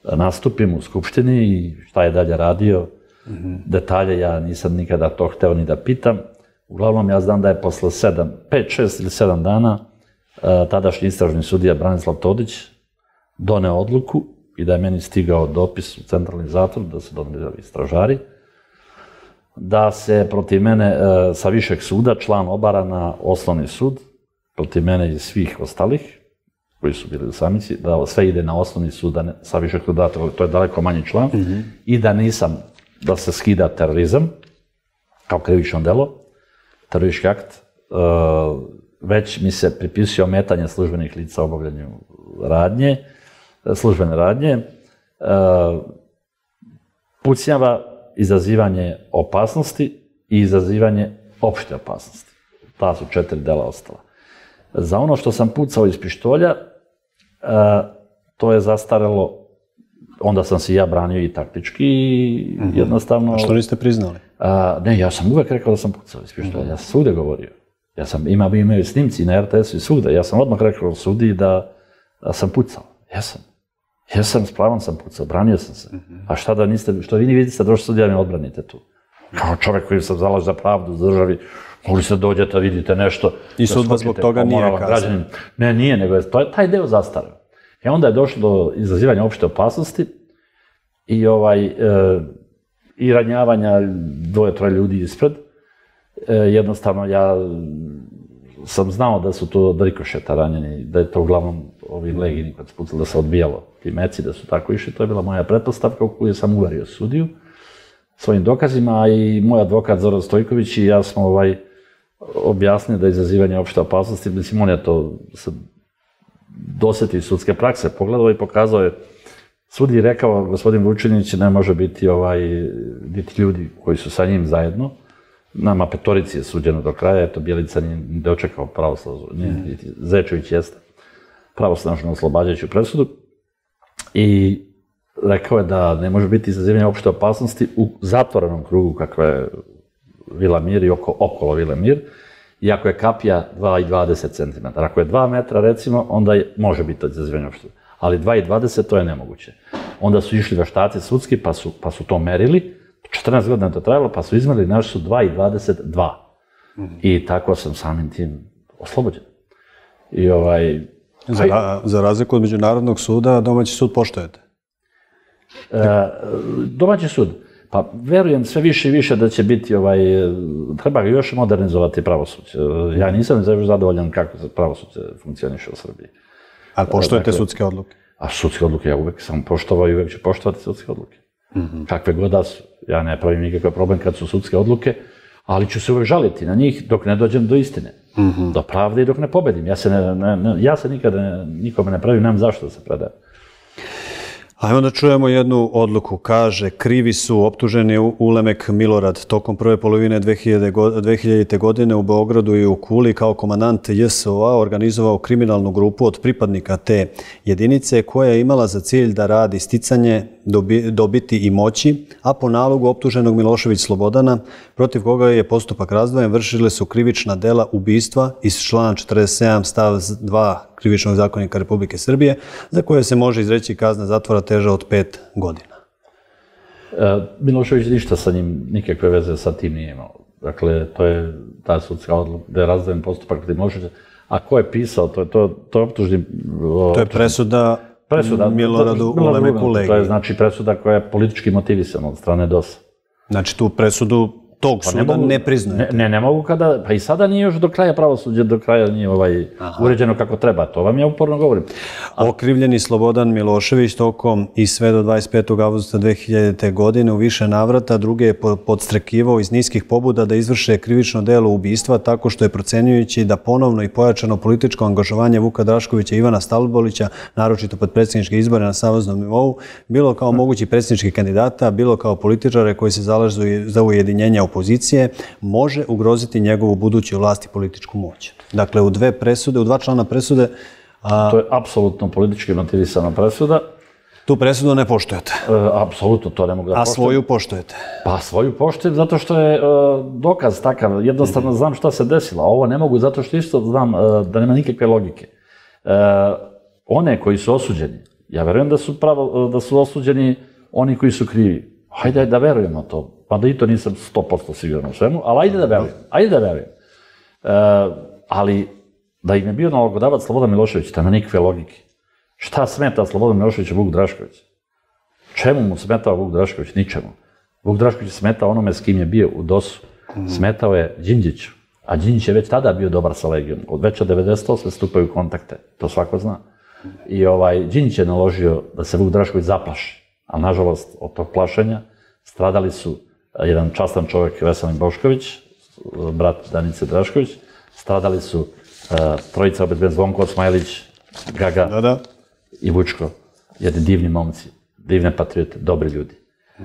nastupim u Skupštini i šta je dalje radio. Detalje ja nisam nikada to hteo ni da pitam. Uglavnom ja znam da je posle sedam, pet, šest ili sedam dana tadašnji istražni sudija Branislav Todić doneo odluku i da je meni stigao dopis u centralni zatvor, da se doneli istražari, da se protiv mene sa višeg suda član obara na osnovni sud, protiv mene i svih ostalih koji su bili u samici, da sve ide na osnovni sud, da ne, sa višeg suda, to je daleko manji član, mm-hmm. i da nisam, da se skida terorizam kao krivično delo, teroristički akt, uh, već mi se pripisuje ometanje službenih lica obavljanju radnje, službene radnje, uh, pucnjava, izazivanje opasnosti i izazivanje opšte opasnosti. Ta su četiri dela ostala. Za ono što sam pucao iz pištolja, to je zastarelo, onda sam se ja branio i taktički i jednostavno... A što niste priznali? Ne, ja sam uvek rekao da sam pucao iz pištolja, ja sam svugde govorio. Ja sam, imao imaju snimci na er te esu i svugde, ja sam odmah rekao sudiji da sam pucao. Jesam. Jesam, s pravom sam pucao, branio sam se. A šta da niste, što vi ni vidite, došli sudija mi odbranite tu. Kao čovek koji se zalaže za pravdu u državi, mogli se dođete, vidite nešto. I sud vas zbog toga nije kazao? Ne, nije, nego je taj deo zastareo. I onda je došlo do izazivanja opšte opasnosti i, ovaj, e, i ranjavanja dvoje, troje ljudi ispred. E, jednostavno, ja sam znao da su to od rikošeta ranjeni, da je to uglavnom ovi legini kad spucali, da se odbijalo ti meci, da su tako išli. To je bila moja pretpostavka u koju sam uverio sudiju svojim dokazima, a i moj advokat Zoran Stojković i ja smo ovaj, objasnili da je izazivanje opšte opasnosti, mislim, on je to se doseti sudske prakse, pogledao i pokazao je, sudiji rekao, gospodin Vučinić ne može biti ovaj, biti ljudi koji su sa njim zajedno, nama petorici je suđeno do kraja, eto, Bjelica nije dočekao pravosnažno, nije, Zečević jeste, pravosnažno oslobađajuću presudu i rekao je da ne može biti izazivanje opšte opasnosti u zatvorenom krugu kakva je Vila Mir i oko, okolo Vile Mir, i ako je kapija dva i dvadeset centimetara. Ako je dva metra, recimo, onda je, može biti izazivanje opšte, ali dva i dvadeset to je nemoguće. Onda su išli veštaci sudski, pa su, pa su to merili, četrnaest godina to trajalo, pa su izmerili, naši su dva i dvadeset dva. Mm-hmm. I tako sam samim tim oslobođen. I ovaj... Za, ra, za razliku od Međunarodnog suda, domaći sud poštujete? E, domaći sud. Pa verujem sve više i više da će biti, ovaj, treba ga još modernizovati pravosuđe. Ja nisam zadovoljan kako pravosuđe funkcioniše u Srbiji. Ali poštujete dakle, sudske odluke? A sudske odluke ja uvek sam poštovao i uvek ću poštovati sudske odluke. Mm-hmm. Kakve god da su. Ja ne pravim nikakav problem kad su sudske odluke, ali ću se uvek žaliti na njih dok ne dođem do istine. Mm-hmm. Do pravde i dok ne pobedim. Ja se, ne, ne, ne, ja se nikada ne, nikome ne pravim, nemam zašto da se predajem. Ajmo da čujemo jednu odluku. Kaže, krivi su optuženi Ulemek Milorad tokom prve polovine dve hiljadite. godine u Beogradu i u Kuli kao komandant J S O A organizovao kriminalnu grupu od pripadnika te jedinice koja je imala za cilj da radi sticanje, dobi, dobiti i moći, a po nalogu optuženog Milošević Slobodana, protiv koga je postupak razdvojen, vršile su krivična dela ubistva iz člana četrdeset sedam stav dva Krivičnog zakonika Republike Srbije, za koje se može izreći kazna zatvora teža od pet godina. E, Milošević ništa sa njim, nikakve veze sa tim nije imao. Dakle, to je ta sudska odluka, da je razdvojen postupak protiv Miloševića. A ko je pisao, to je to, to optužni... To je presuda, presuda Miloradu Ulemeku Legiji. To je znači presuda koja je politički motivisana od strane D O S-a. Znači tu presudu tog pa suda ne, mogu, ne priznajete? Ne, ne, ne mogu kada, pa i sada nije još do kraja pravosuđe, do kraja nije ovaj, uređeno kako treba, to vam ja uporno govorim. A... Okrivljeni Slobodan Milošević tokom i sve do dvadeset petog avgusta dve hiljadite. godine u više navrata druge je podstrekivao iz niskih pobuda da izvrše krivično delo ubistva tako što je procenjujući da ponovno i pojačano političko angažovanje Vuka Draškovića i Ivana Stambolića, naročito pod predsjedničke izbore na saveznom nivou, bilo kao mogući predsjednički kandidata, bilo kao političare koji se zalažu za ujedinjenje opozicije, može ugroziti njegovu buduću vlast i političku moć. Dakle, u dve presude, u dva člana presude... A... To je apsolutno politički motivisana presuda. Tu presudu ne poštujete? E, apsolutno to ne mogu da poštujem. A svoju poštujete? Pa svoju poštujem zato što je e, dokaz takav. Jednostavno znam šta se desilo. A ovo ne mogu zato što isto znam e, da nema nikakve logike. E, one koji su osuđeni, Ja verujem da su, pravo, da su osuđeni oni koji su krivi. Hajde da verujemo to. Pa da i to nisam sto posto siguran u svemu, ali ajde da verujem. Ajde da verujem. E, ali da im je bio nalogodavac Slobodan Milošević, to nema nikakve logike. Šta smeta Slobodan Milošević Vuk Drašković? Čemu mu smetao Vuk Drašković? Ničemu. Vuk Drašković smetao onome s kim je bio u dosu. Smetao je Đinđiću. A Đinđić je već tada bio dobar sa Legijom. Od već od devedeset osme stupaju u kontakte. To svako zna. I ovaj, Đinđić je naložio da se Vuk Drašković zaplaši. A nažalost, od tog plašenja stradali su jedan častan čovjek Veselin Bošković, brat Danice Drašković, stradali su uh, trojica obezbedni Zvonko Osmajlić, Gaga da, da. i Vučko. Jedni divni momci, divne patriote, dobri ljudi. Uh,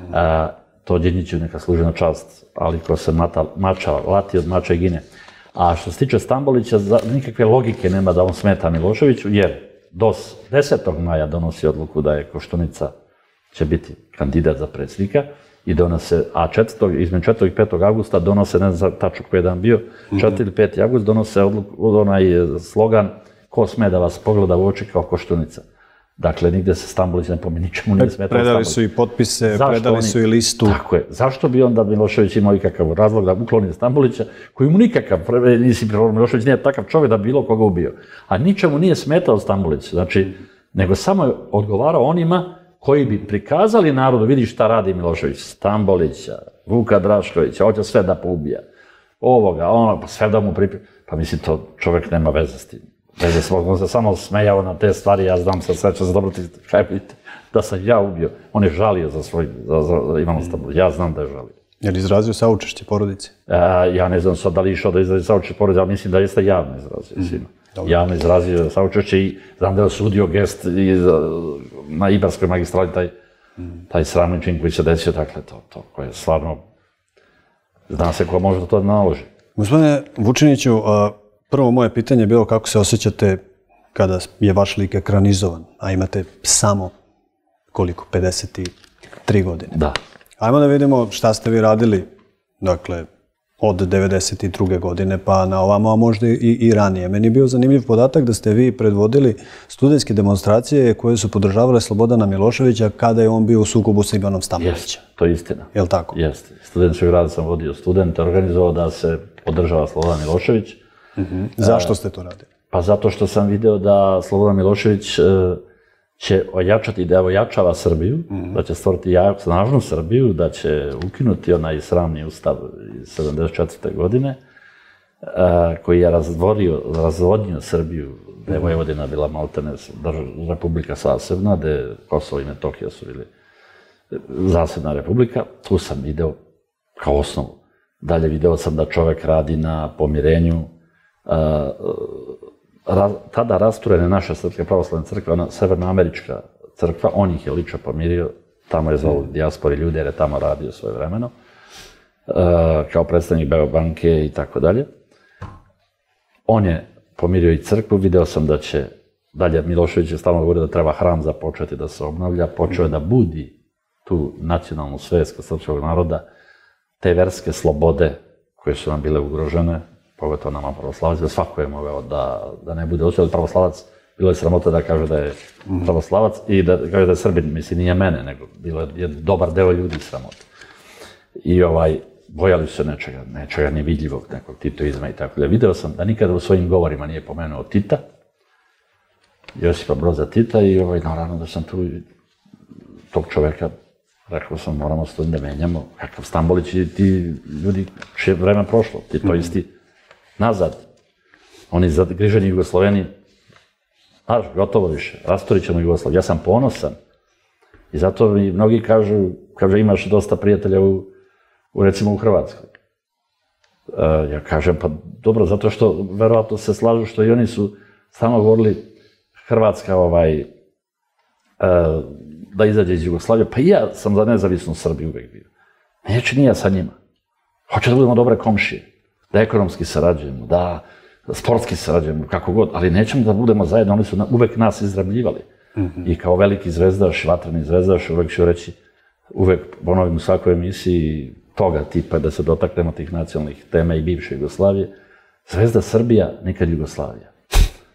to Đinđiću neka služi na čast, ali ko se mata, mača, lati od mača i gine. A što se tiče Stambolića, nikakve logike nema da on smeta Miloševiću, jer D O S desetog maja donosi odluku da je Koštunica će biti kandidat za predsjednika i donose, a četvrtog, između četvrtog i petog avgusta donose, ne znam tačno koji je dan bio, četvrti ili peti avgust donose odluku, onaj slogan ko sme da vas pogleda u oči kao Koštunica. Dakle, nigde se Stambolić ne pominje, ničemu nije smetao Stambolić. Predali su i potpise, zašto predali oni, su i listu. Tako je. Zašto bi onda Milošević imao ikakav razlog da ukloni Stambolića, koji mu nikakav, nisi prirodno, Milošević nije takav čovjek da bilo koga ubio. A ničemu nije smetao Stambolić, znači, nego samo je odgovarao onima koji bi prikazali narodu, vidi šta radi Milošević, Stambolića, Vuka Draškovića, hoće sve da poubija. Ovoga, ono, pa sve da mu pripremi. Pa mislim, to čovjek nema veze s tim. Veze svog, on se samo smejao na te stvari, ja znam se sve, će se dobro ti vidite, da sam ja ubio. On je žalio za svoj, za, za Ivana Stambolića, ja znam da je žalio. Je li izrazio saučešće porodici? A, ja ne znam sad da li išao da izrazi saučešće porodici, ali mislim da jeste javno izrazio mm. svima. Javno izrazio saučešće i znam da je osudio gest i, na Ibarskoj magistrali taj, mm. taj sramni čin koji se desio, dakle, to, to koje je stvarno, zna se ko može da to naloži. Gospodine Vučiniću, prvo moje pitanje je bilo kako se osjećate kada je vaš lik ekranizovan, a imate samo koliko, pedeset tri godine. Da. Ajmo da vidimo šta ste vi radili, dakle, od devedeset druge godine pa na ovamo, a možda i, i ranije. Meni je bio zanimljiv podatak da ste vi predvodili studentske demonstracije koje su podržavale Slobodana Miloševića kada je on bio u sukobu sa Ivanom Stambolićem. Jeste, to je istina. Je li tako? Jeste. Studentskog rada sam vodio studente, organizovao da se podržava Slobodan Milošević. Mm-hmm. Zašto ste to radili? Pa zato što sam video da Slobodan Milošević će ojačati, da ojačava Srbiju, mm-hmm. da će stvoriti jak, snažnu Srbiju, da će ukinuti onaj sramni ustav iz sedamdeset četvrte godine, koji je razvorio, razvodnio Srbiju, da je Vojvodina bila maltene republika zasebna, da je Kosovo i Metohija su bili zasebna republika. Tu sam video kao osnovu. Dalje video sam da čovek radi na pomirenju. Tada rasturene naša Srpska pravoslavna crkva, ona severnoamerička crkva, on ih je lično pomirio, tamo je zvao dijaspori ljude jer je tamo radio svoje vremeno, kao predstavnik Beobanke i tako dalje. On je pomirio i crkvu, video sam da će, dalje Milošević je stalno govorio da treba hram započeti da se obnavlja, počeo je da budi tu nacionalnu svest kod srpskog naroda, te verske slobode koje su nam bile ugrožene, pogotovo nama pravoslavacima, svako je mogao da, da ne bude osjećao, pravoslavac, bilo je sramota da kaže da je pravoslavac i da kaže da je Srbin, mislim, nije mene, nego bilo je dobar deo ljudi sramota. I ovaj, bojali su se nečega, nečega nevidljivog, nekog titoizma i tako da. Video sam da nikada u svojim govorima nije pomenuo Tita, Josipa Broza Tita i ovaj, naravno da sam tu tog čoveka, rekao sam, moramo s to da menjamo, kakav Stambolić i ti ljudi, čije vreme prošlo, ti to isti nazad. Oni zagriženi Jugosloveni, znaš, gotovo više, rastorit ćemo Jugoslaviju. Ja sam ponosan i zato mi mnogi kažu, kaže, imaš dosta prijatelja u, u recimo u Hrvatskoj. E, ja kažem, pa dobro, zato što verovatno se slažu što i oni su stalno govorili Hrvatska ovaj, e, da izađe iz Jugoslavije, pa i ja sam za nezavisnu Srbiju uvek bio. Neće ni ja sa njima. Hoće da budemo dobre komšije, da ekonomski sarađujemo, da sportski sarađujemo, kako god, ali nećemo da budemo zajedno, oni su na, uvek nas izrabljivali. Mm-hmm. I kao veliki zvezdaš, vatreni zvezdaš, uvek ću reći, uvek ponovim u svakoj emisiji toga tipa da se dotaknemo tih nacionalnih tema i bivše Jugoslavije. Zvezda Srbija, nikad Jugoslavija.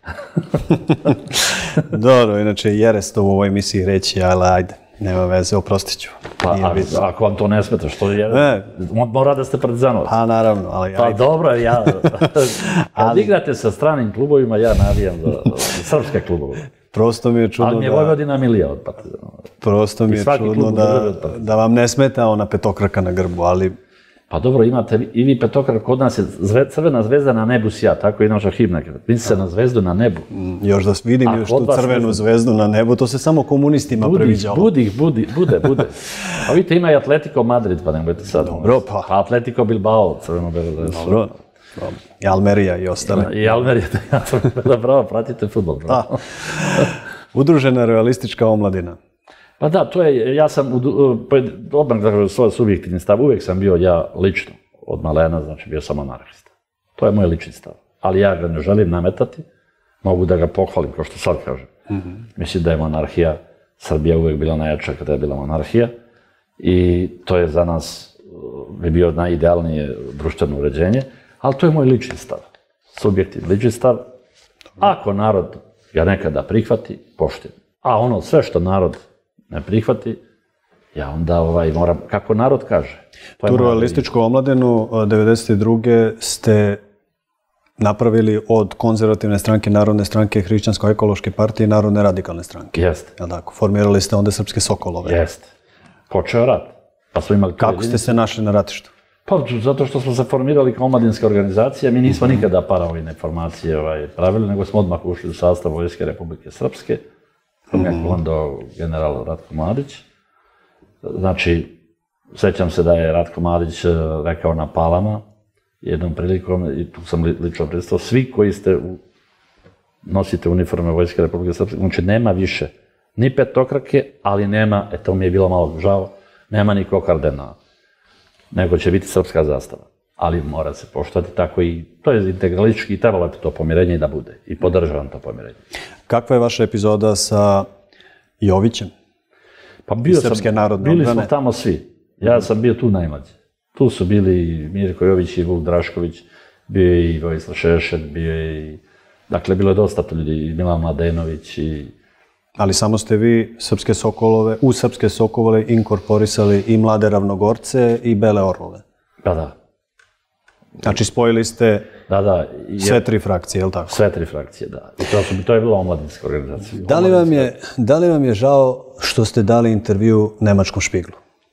Dobro, inače Jeres to u ovoj emisiji reći, ali ajde, nema veze, oprostit ću. Pa, a, ako vam to ne smeta, što je? Ne. Mora da ste Partizanovac. Pa naravno, ali Pa ajde. dobro, ja... Kad igrate sa stranim klubovima, ja navijam za, za srpske klubove. Prosto mi je čudno Ali mi je da... Vojvodina milija od Partizana. Prosto mi I je svaki čudno klub da, države od Partizana. da vam ne smeta ona petokraka na grbu, ali Pa dobro, imate vi- i vi petokrak, kod nas je zve, crvena zvezda na nebu sja, tako je i naša himna. Misli se na zvezdu na nebu. mm, još da vidim A još kod tu vas crvenu ne znam. zvezdu na nebu, to se samo komunistima Budi, previđalo. budi, budi, bude, bude. A vidite, ima i Atletico Madrid, pa nemojte sad. Dobro, pa. Pa Atletico Bilbao, crveno-belo dresu. Dobro, dobro. I Almerija i ostale. I Almerija, da bravo, pratite fudbal. Bravo. Udružena realistička omladina. Pa da, to je, ja sam, u du- pa odmah da kažem svoj subjektivni stav, uvijek sam bio ja lično, od malena, znači bio sam anarhista. To je moj lični stav. Ali ja ga ne želim nametati, mogu da ga pohvalim, kao što sad kažem. Mislim da je monarhija, Srbija uvijek bila najjača kada je bila monarhija i to je za nas, uh, bi bio najidealnije društveno uređenje, ali to je moj lični stav. Subjektivni lični stav. Ako narod ga nekada prihvati, poštujem. A ono sve što narod ne prihvati, ja onda ovaj, moram, kako narod kaže. To je Tu moja realističku omladinu uh, devedeset druge ste napravili od konzervativne stranke, Narodne stranke, Hrišćansko-ekološke partije i Narodne radikalne stranke. linija. Jeste, Jel' tako? Formirali ste onda Srpske Sokolove. jeste. Počeo rat. Pa smo imali Kako ste se našli na ratištu? Pa zato što smo se formirali kao omladinska organizacija, mi nismo nikada paravojne formacije ovaj, pravili, nego smo odmah ušli u sastav Vojske Republike Srpske, kom je komandovao general Ratko Mladić. Znači, sjećam se da je Ratko Mladić eh, rekao na Palama, jednom prilikom, i tu sam li- lično pristao, svi koji ste u, nosite uniforme Vojske Republike Srpske, znači nema više ni petokrake, ali nema, e to mi je bilo malo žao, nema ni kokardena, nego će biti srpska zastava. Ali mora se poštovati tako i to je integralistički i trebalo bi to pomirenje i da bude. I podržavam to pomirenje. Kakva je vaša epizoda sa Jovićem? Pa bio sam, Srpske narodne bili odbrane. smo tamo svi. Ja sam bio tu najmlađi. Tu su bili i Mirko Jović i Vuk Drašković, bio je i Vojislav Šešelj, bio je i... Dakle, bilo je dosta tu ljudi, i Milan Mladenović i... Ali samo ste vi Srpske Sokolove, u Srpske Sokolove inkorporisali i Mlade Ravnogorce i Bele Orlove. Da, da. Znači spojili ste Da, da. I sve tri frakcije, je li tako? sve tri frakcije, da. I to, su, to je bila omladinska organizacija. Da li, vam je, da li vam je žao što ste dali intervju nemačkom špiglu?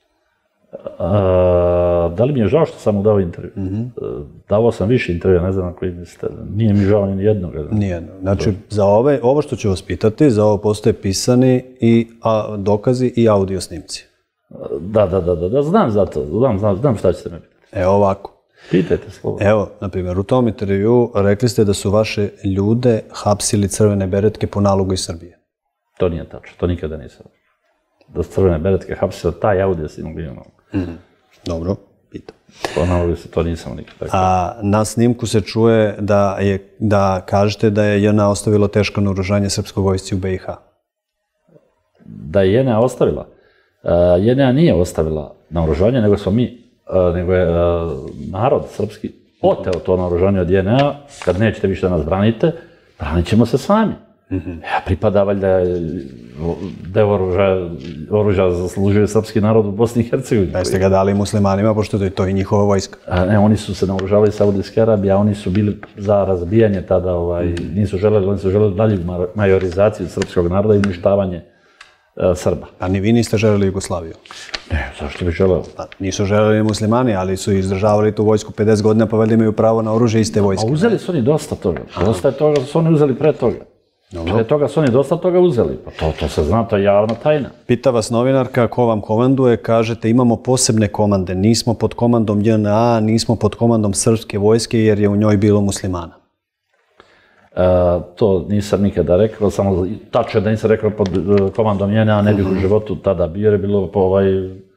A, da li mi je žao što sam mu dao intervju? Davao sam više intervjua, ne znam na koji mislite. Nije mi žao ni jednog. Nijedno. Znači, za ove, ovo što ću vas pitati, za ovo postoje pisani i a, dokazi i audio snimci. Da, da, da, da, da, znam za to, znam, znam, znam šta ćete me pitati. Evo ovako. Pitajte slobodno. Evo, na primjer, u tom intervju rekli ste da su vaše ljude hapsili crvene beretke po nalogu iz Srbije. To nije tačno, to nikada nisam rekao. Da su crvene beretke hapsile, taj audio si mogli imamo. Dobro, pitam. Po nalogu se to nisam nikada rekao. A na snimku se čuje da, je, da kažete da je J N A ostavilo teško naoružanje srpskoj vojsci u B i H. Da je J N A ostavila. Uh, J N A nije ostavila naoružanje, nego smo mi, uh, nego je uh, narod srpski oteo to naoružanje od J N A, kad nećete više da nas branite, branit ćemo se sami. Ja, pripada valjda deo oružja, oružja zaslužuje srpski narod u Bosni i Hercegovini. Da ste ga dali muslimanima, pošto je to i njihova vojska. A ne, oni su se naoružavali Saudijske Arabije, a oni su bili za razbijanje tada, ovaj, nisu želeli, oni su želeli dalju majorizaciju srpskog naroda i uništavanje e, Srba. A ni vi niste želeli Jugoslaviju. Ne, zašto bi želeo? Pa, nisu želeli muslimani, ali su izdržavali tu vojsku pedeset godina, pa valjda imaju pravo na oružje iste vojske. A uzeli su oni dosta toga. Dosta je toga su oni uzeli pre toga. Pre toga su oni dosta toga uzeli. Pa to, to se zna, to je javna tajna. Pita vas novinarka ko vam komanduje, kažete imamo posebne komande, nismo pod komandom J N A, nismo pod komandom srpske vojske jer je u njoj bilo muslimana. E, to nisam nikada rekao, samo tačno je da nisam rekao pod e, komandom J N A, ne bih u životu tada bio, jer je bilo po ovaj,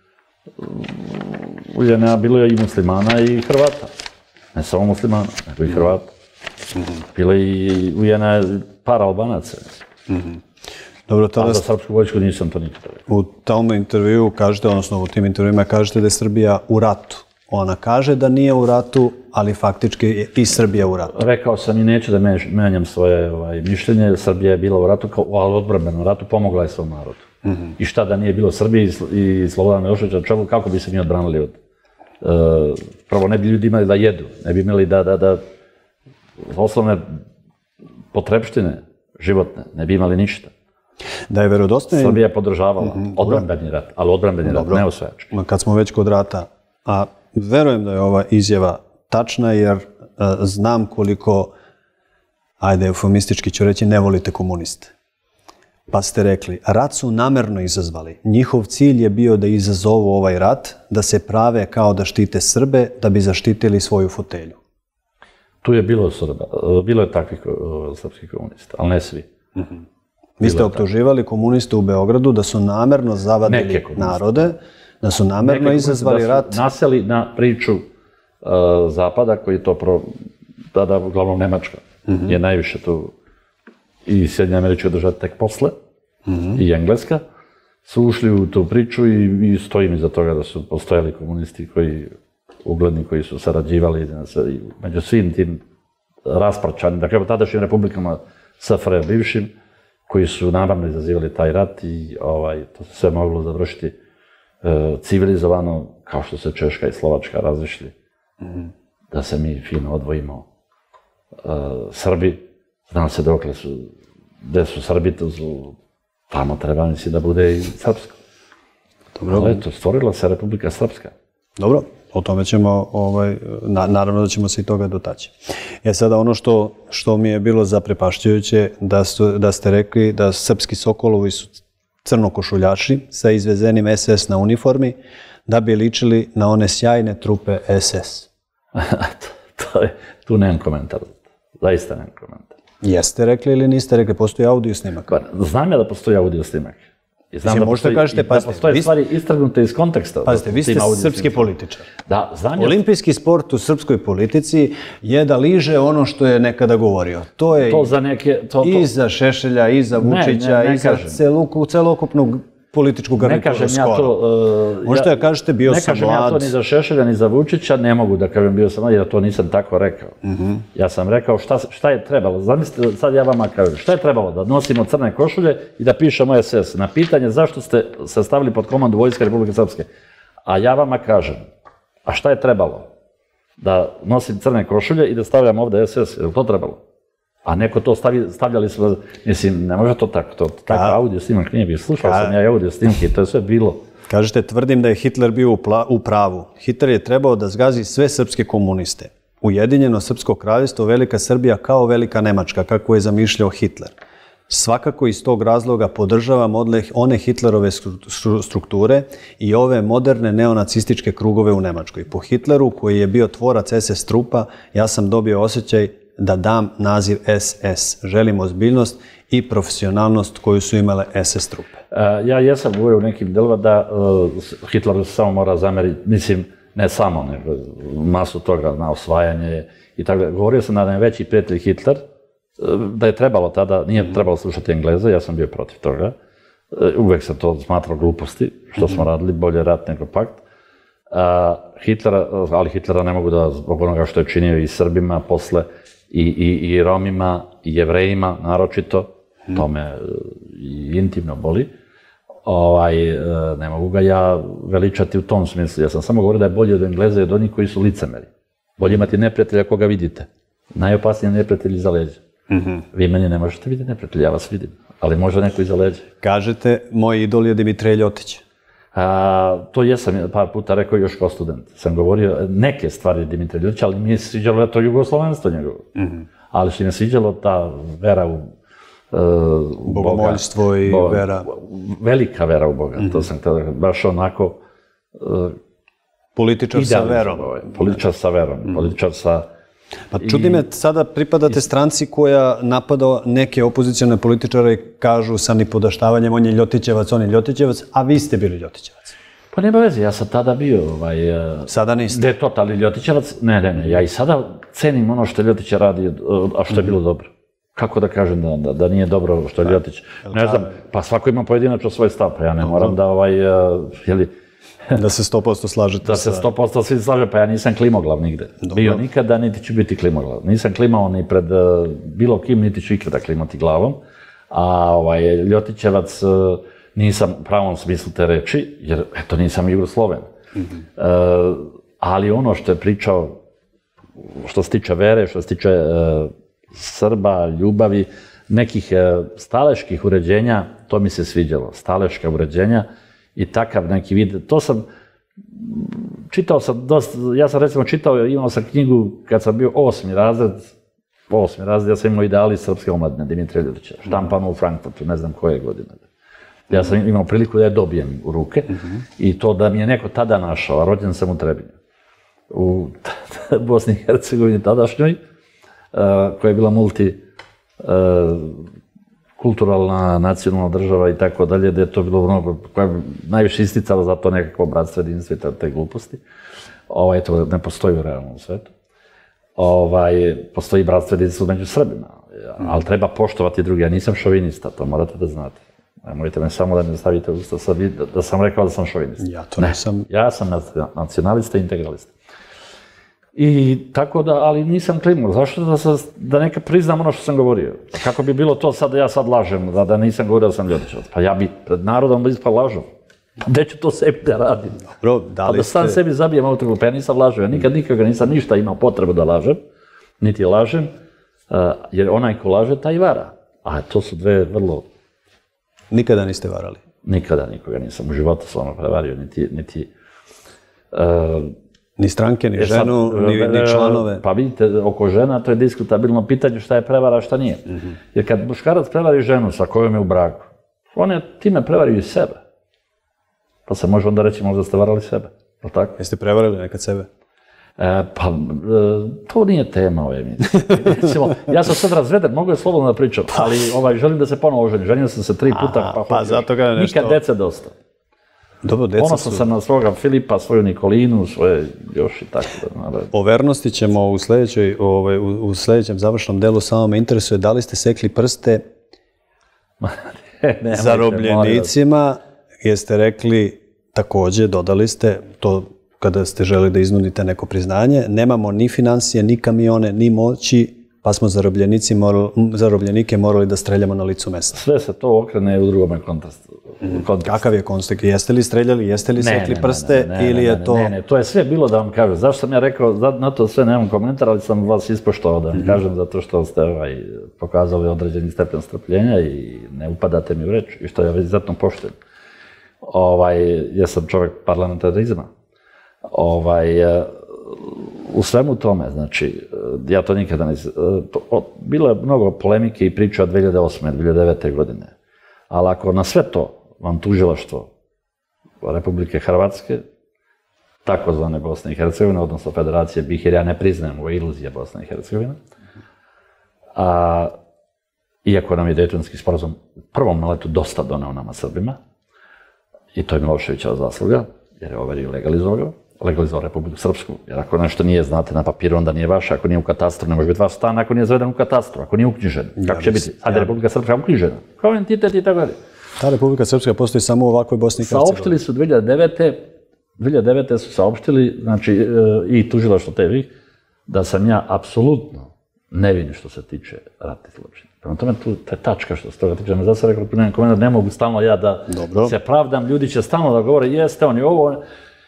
u J N A bilo je i muslimana i Hrvata. Ne samo muslimana, nego i Hrvata. Bilo je i u J N A par Albanaca. Dobro, A tada za ste srpsku vojsku nisam to nikada rekao. u tom intervju kažete, odnosno u tim intervjuima kažete da je Srbija u ratu Ona kaže da nije u ratu, ali faktički je i Srbija u ratu. Rekao sam i neću da menjam svoje ovaj, mišljenje. Srbija je bila u ratu, kao, ali odbrambenom ratu, pomogla je svom narodu. Mm-hmm. I šta da nije bilo Srbije i Slobodana Miloševića, čemu, kako bi se mi odbranili od... Uh, prvo, ne bi ljudi imali da jedu, ne bi imali da, da, da osnovne potrepštine životne, ne bi imali ništa. Da je verodostojno... Srbija je podržavala mm-hmm, odbrambeni rat, ali odbrambeni rat, ne osvajački. Kad smo već kod rata, a verujem da je ova izjava tačna, jer uh, znam koliko, ajde, eufemistički ću reći, ne volite komuniste. Pa ste rekli, rat su namerno izazvali. Njihov cilj je bio da izazovu ovaj rat, da se prave kao da štite Srbe, da bi zaštitili svoju fotelju. Tu je bilo Srba, bilo je takvih srpskih komunista, ali ne svi. Mm-hmm. Vi ste optuživali komuniste u Beogradu da su namerno zavadili narode, da su namerno izazvali rat. Da su naseli na priču uh, Zapada, koji je to, pro, tada uglavnom Nemačka, mm-hmm. je najviše tu, i Sjedinjene Američke Države tek posle, mm-hmm. i Engleska, su ušli u tu priču i, i stojim iza toga da su postojali komunisti koji, ugledni, koji su sarađivali među svim tim raspraćanim, dakle, tadašnjim republikama S F R J bivšim, koji su naravno izazivali taj rat i ovaj, to se sve moglo završiti e, civilizovano, kao što se Češka i Slovačka razišli, mm-hmm. da se mi fino odvojimo. E, Srbi, zna se dokle su, gde su Srbi, to su, tamo treba misli da bude i srpsko. Dobro. Ali eto, stvorila se Republika Srpska. Dobro, o tome ćemo, ovaj, na, naravno da ćemo se i toga dotaći. E sada ono što, što mi je bilo zaprepašćujuće, da, su, da ste rekli da srpski sokolovi su crnokošuljaši sa izvezenim S S na uniformi, da bi ličili na one sjajne trupe S S. to je, tu nemam komentar. Zaista nemam komentar. Jeste rekli ili niste rekli? Postoji audio snimak? Znam ja da postoji audio snimak. I znam Mislim, da možete postoji, kažete, da pazite, postoje vi, stvari istrgnute iz konteksta. Pazite, vi ste srpski političar. Da, znam ja. Olimpijski sport u srpskoj politici je da liže ono što je nekada govorio. To je to za neke, to, to. i za Šešelja, i za Vučića, ne, ne, ne i za celuku, celokupnu političku garnituru. Ne kažem ja to... Uh, Možete da kažete, bio ne sam mlad. Ne kažem ja to ni za Šešelja, ni za Vučića, ne mogu da kažem bio sam mlad, jer to nisam tako rekao. Mm-hmm. Ja sam rekao šta, šta je trebalo. Zamislite, sad ja vama kažem, šta je trebalo? Da nosimo crne košulje i da pišemo S S. Na pitanje zašto ste se stavili pod komandu Vojske Republike Srpske. A ja vama kažem, a šta je trebalo? Da nosim crne košulje i da stavljam ovde S S. Je li to trebalo? A neko to stavi, stavljali su, mislim, ne može to tako, to tako audio snimak nije bio. Slušao sam ja i audio snimke i to je sve bilo. Kažete, tvrdim da je Hitler bio u pravu. Hitler je trebao da zgazi sve srpske komuniste. Ujedinjeno Srpsko kraljevstvo, Velika Srbija kao Velika Nemačka, kako je zamišljao Hitler. Svakako iz tog razloga podržavam one Hitlerove strukture i ove moderne neonacističke krugove u Nemačkoj. Po Hitleru, koji je bio tvorac S S trupa, ja sam dobio osjećaj da dam naziv S S. Želim ozbiljnost i profesionalnost koju su imale S S trupe. Ja jesam govorio u nekim delova da Hitler samo mora zameriti, mislim, ne samo, nego masu toga na osvajanje i tako da. Govorio sam da je veći prijatelj Hitler, da je trebalo tada, nije trebalo slušati Engleze, ja sam bio protiv toga. Uvek sam to smatrao gluposti, što smo radili, bolje rat nego pakt. Hitlera, ali Hitlera ne mogu da, zbog onoga što je činio i Srbima posle, I, i, i Romima, i Jevrejima, naročito, to me i intimno boli, ovaj, ne mogu ga ja veličati u tom smislu. Ja sam samo govorio da je bolje od Engleza i od onih koji su licemeri. Bolje imati neprijatelja koga vidite. Najopasniji neprijatelj iza leđa. Mm-hmm. Vi meni ne možete vidjeti neprijatelja, ja vas vidim, ali može neko iza leđa. Kažete, moj idol je Dimitrije Ljotić. A, to jesam par puta rekao još kao student. Sam govorio neke stvari Dimitrija Ljotića, ali mi je sviđalo to jugoslovenstvo njegovo. Mm-hmm. Ali što mi je sviđalo ta vera u uh, bogomoljstvo Boga, i Boga, vera. Velika vera u Boga. Mm-hmm. To sam tada baš onako... Uh, političar sa verom. Ovaj, političar sa verom. Mm-hmm. Političar sa... Pa čudi me, sada pripadate stranci koja napada neke opozicione političare i kažu sa nipodaštavanjem, on je Ljotićevac, on je Ljotićevac, a vi ste bili Ljotićevac. Pa nema veze, ja sam tada bio... Ovaj, sada niste? De totalni Ljotićevac, ne, ne, ne, ja i sada cenim ono što Ljotić radi, a što je bilo dobro. Kako da kažem da, da, da nije dobro što je Ljotić? Ne znam, pa svako ima pojedinačno svoj stav, pa ja ne moram da ovaj, jeli, Da se sto posto slažete da se sto posto svi slaže, pa ja nisam klimoglav nigde. Dobro. Bio nikada, niti ću biti klimoglav. Nisam klimao ni pred uh, bilo kim, niti ću ikada klimati glavom. A ovaj, Ljotićevac uh, nisam u pravom smislu te reči, jer eto nisam Jugosloven. Mm-hmm. Uh, ali ono što je pričao, što se tiče vere, što se tiče uh, Srba, ljubavi, nekih uh, staleških uređenja, to mi se sviđalo. Staleška uređenja i takav neki vid. To sam, čitao sam dosta, ja sam recimo čitao, imao sam knjigu kad sam bio osmi razred, osmi razred, ja sam imao Ideali srpske omladine, Dimitrija Ljubića, štampano u Frankfurtu, ne znam koje godine. Ja sam imao priliku da je dobijem u ruke mm-hmm. i to da mi je neko tada našao, a rođen sam u Trebinju, u Bosni i Hercegovini tadašnjoj, uh, koja je bila multi uh, kulturalna, nacionalna država i tako dalje, da je to bilo mnogo, koja je najviše isticala za to nekakvo bratstvo, jedinstvo i te gluposti. Ovaj, to ne postoji u realnom svetu. Ovaj, postoji bratstvo, jedinstvo među Srbima, ali treba poštovati drugi. Ja nisam šovinista, to morate da znate. Nemojte me samo da ne stavite usta sad, da, da sam rekao da sam šovinista. Ja to ne, nisam. Ja sam nacionalista i integralista. I tako da, ali nisam klimao. Zašto da, sa, da neka priznam ono što sam govorio? Kako bi bilo to sad da ja sad lažem, da, da nisam govorio da sam Ljotićevac? Pa ja bi pred narodom ispao lažom. Pa gde ću to sebi da radim? Dobro, da li pa da sam ste... sebi zabijem autogol, pa ja nisam lažem. Ja nikad nikoga nisam ništa imao potrebu da lažem, niti lažem, uh, jer onaj ko laže, taj vara. A to su dve vrlo... Nikada niste varali? Nikada nikoga nisam u životu stvarno prevario, niti... niti uh, Ni stranke, ni ženu, sad, ni, ni članove. Pa vidite, oko žena to je diskutabilno pitanje šta je prevara, a šta nije. Mm-hmm. Jer kad muškarac prevari ženu sa kojom je u braku, on je time prevario i sebe. Pa se može onda reći, možda ste varali sebe. Je tako? Jeste prevarili nekad sebe? E, pa, e, to nije tema ove emisije. Ja sam sad razveden, mogu je slobodno da pričam, ali ovaj, želim da se ponovo oženim. Ženio sam se tri puta, Aha, pa, pa zato ga nešto... Nikad dece dosta. Dobro, deca Ponosno su... sam na svoga Filipa, svoju Nikolinu, svoje još i tako da... O vernosti ćemo u, sljedećoj, ovaj, u, u sljedećem završnom delu, samo me interesuje da li ste sekli prste ne, zarobljenicima, jeste rekli također, dodali ste to kada ste želi da iznudite neko priznanje, nemamo ni financije, ni kamione, ni moći, pa smo zarobljenici morali, zarobljenike morali da streljamo na licu mesta. Sve se to okrene u drugome kontrastu. Mm. Kakav je kontekst? Jeste li streljali, jeste li sekli prste ne, ne, ili je ne, to... Ne, ne, to je sve bilo da vam kažem. Zašto sam ja rekao, na to sve nemam komentar, ali sam vas ispoštovao da vam mm-hmm. kažem, zato što ste ovaj, pokazali određeni stepen strpljenja i ne upadate mi u reč, i što ja izuzetno poštujem. Ovaj, ja sam čovjek parlamentarizma. Ovaj, u svemu tome, znači, ja to nikada nisam... Bilo je mnogo polemike i priče od dvije hiljade osme. dvije hiljade devete. godine. Ali ako na sve to vam tužilaštvo Republike Hrvatske, takozvane Bosne i Hercegovine, odnosno Federacije BiH, jer ja ne priznajem, ovo je iluzija Bosne i Hercegovine, a, iako nam je Dejtonski sporazum u prvom naletu dosta doneo nama Srbima, i to je Miloševićeva zasluga, jer je ovaj legalizovao, legalizovao Republiku Srpsku, jer ako nešto nije, znate, na papiru, onda nije vaše, ako nije u katastru, ne može biti vaš stan, ako nije zaveden u katastru, ako nije uknjižen. Kako će biti? Sad je Republika Srpska uknjižena, kao entitet i tako dalje. Ta Republika Srpska postoji samo u ovakvoj Bosni i Hercegovini. Saopštili su dvije hiljade devete. dvije hiljade devete. su saopštili, znači, i tužilaštvo T V, da sam ja apsolutno nevin što se tiče ratnih zločina. Prema tome, tu ta tačka što se toga tiče, me zato sam rekao, nemam komentar, ne mogu stalno ja da Dobro. se pravdam, ljudi će stalno da govore, jeste, on je ovo.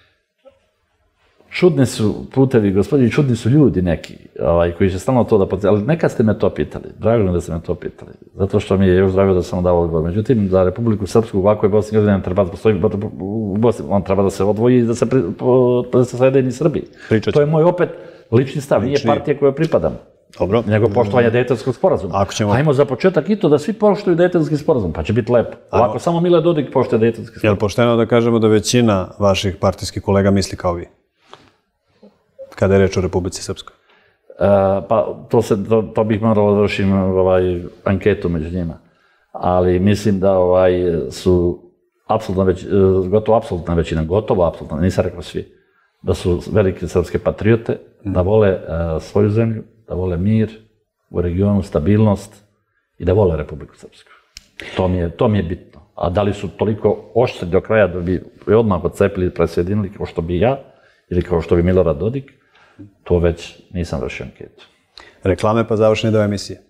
Čudni su putevi, gospodine, čudni su ljudi neki, ovaj, koji će stalno to da podsjeti, ali nekad ste me to pitali, drago mi da ste me to pitali, zato što mi je još drago da sam dao odgovor. Međutim, za Republiku Srpsku u ovakvoj Bosni i Hercegovini treba da postoji, u Bosni, on treba da se odvoji i da se, pri, po, da se sredini Srbiji. Pričat to je moj opet lični stav, lični... nije partija kojoj pripadam. Dobro. Nego poštovanje Dejtonskog sporazuma. Ćemo... Hajmo za početak i to da svi poštuju Dejtonski sporazum, pa će biti lepo. Ovako samo Mile Dodik poštuje Dejtonski sporazum. Je li pošteno da kažemo da većina vaših partijskih kolega misli kao vi? Kada je reč o Republici Srpskoj? E, pa to, se, to, to bih moralo da vršim ovaj, anketu među njima. Ali mislim da ovaj, su apsolutno već, gotovo apsolutna većina, gotovo apsolutna, nisam rekao svi, da su velike srpske patriote, mm. da vole uh, svoju zemlju, da vole mir u regionu, stabilnost i da vole Republiku Srpsku. To mi je, to mi je bitno. A da li su toliko oštri do kraja da bi odmah odcepili i presjedinili kao što bi ja ili kao što bi Milorad Dodik, to već nisam vršio anketu. Reklame pa završni deo emisije.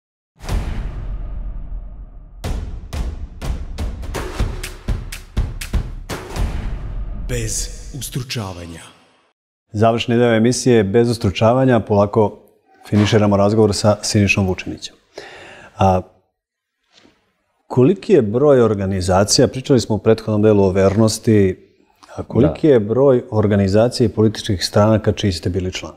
Bez ustručavanja. Završni deo emisije bez ustručavanja, polako finiširamo razgovor sa Sinišom Vučinićem. A koliki je broj organizacija, pričali smo u prethodnom delu o vernosti, a koliki je broj organizacija i političkih stranaka čiji ste bili član?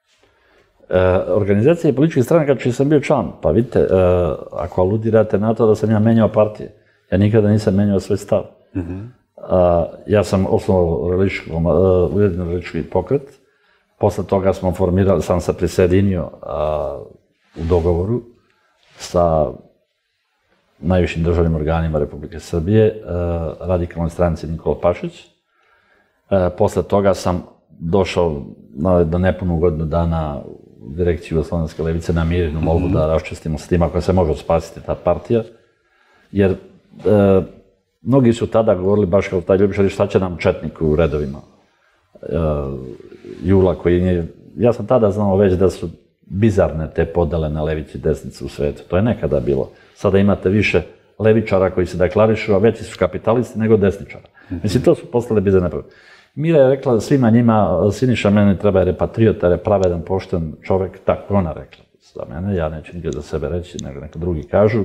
E, organizacije i političkih stranaka čiji sam bio član, pa vidite, e, ako aludirate na to da sam ja menjao partije, ja nikada nisam menjao svoj stav. Mm-hmm. a, ja sam osnovao Ujedinjeni religički pokret, posle toga smo formirali, sam se prisjedinio a, u dogovoru sa najvišim državnim organima Republike Srbije, a, radikalnoj stranci Nikola Pašić. A, posle toga sam došao na, na nepunu godinu dana u direkciju Jugoslovenske levice na mirinu molbu mm-hmm. da raščistimo s tim ako se može spasiti ta partija, jer e, mnogi su tada govorili, baš kao taj Ljubiša, šta će nam četnik u redovima e, Jula koji nije... Ja sam tada znao već da su bizarne te podele na levici i desnici u svetu. To je nekada bilo. Sada imate više levičara koji se deklarišu, a veći su kapitalisti nego desničara. Mm-hmm. Mislim, to su postale bizarne prve. Mira je rekla svima njima, Siniša meni treba jer je patriot, jer je pravedan, pošten čovjek, tako ona rekla za mene, ja neću nikad za sebe reći, nego neka drugi kažu.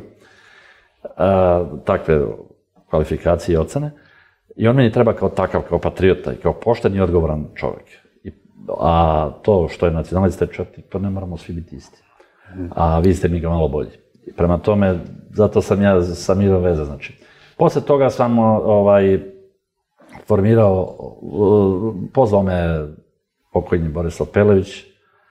A, takve kvalifikacije i ocene. I on meni treba kao takav, kao patriota i kao pošten i odgovoran čovjek. I, a to što je nacionalista i četnik, to ne moramo svi biti isti. A vi ste mi ga malo bolji. I prema tome, zato sam ja sa Mirom veze, znači. Posle toga sam ovaj, formirao, pozvao me pokojni Borislav Pelević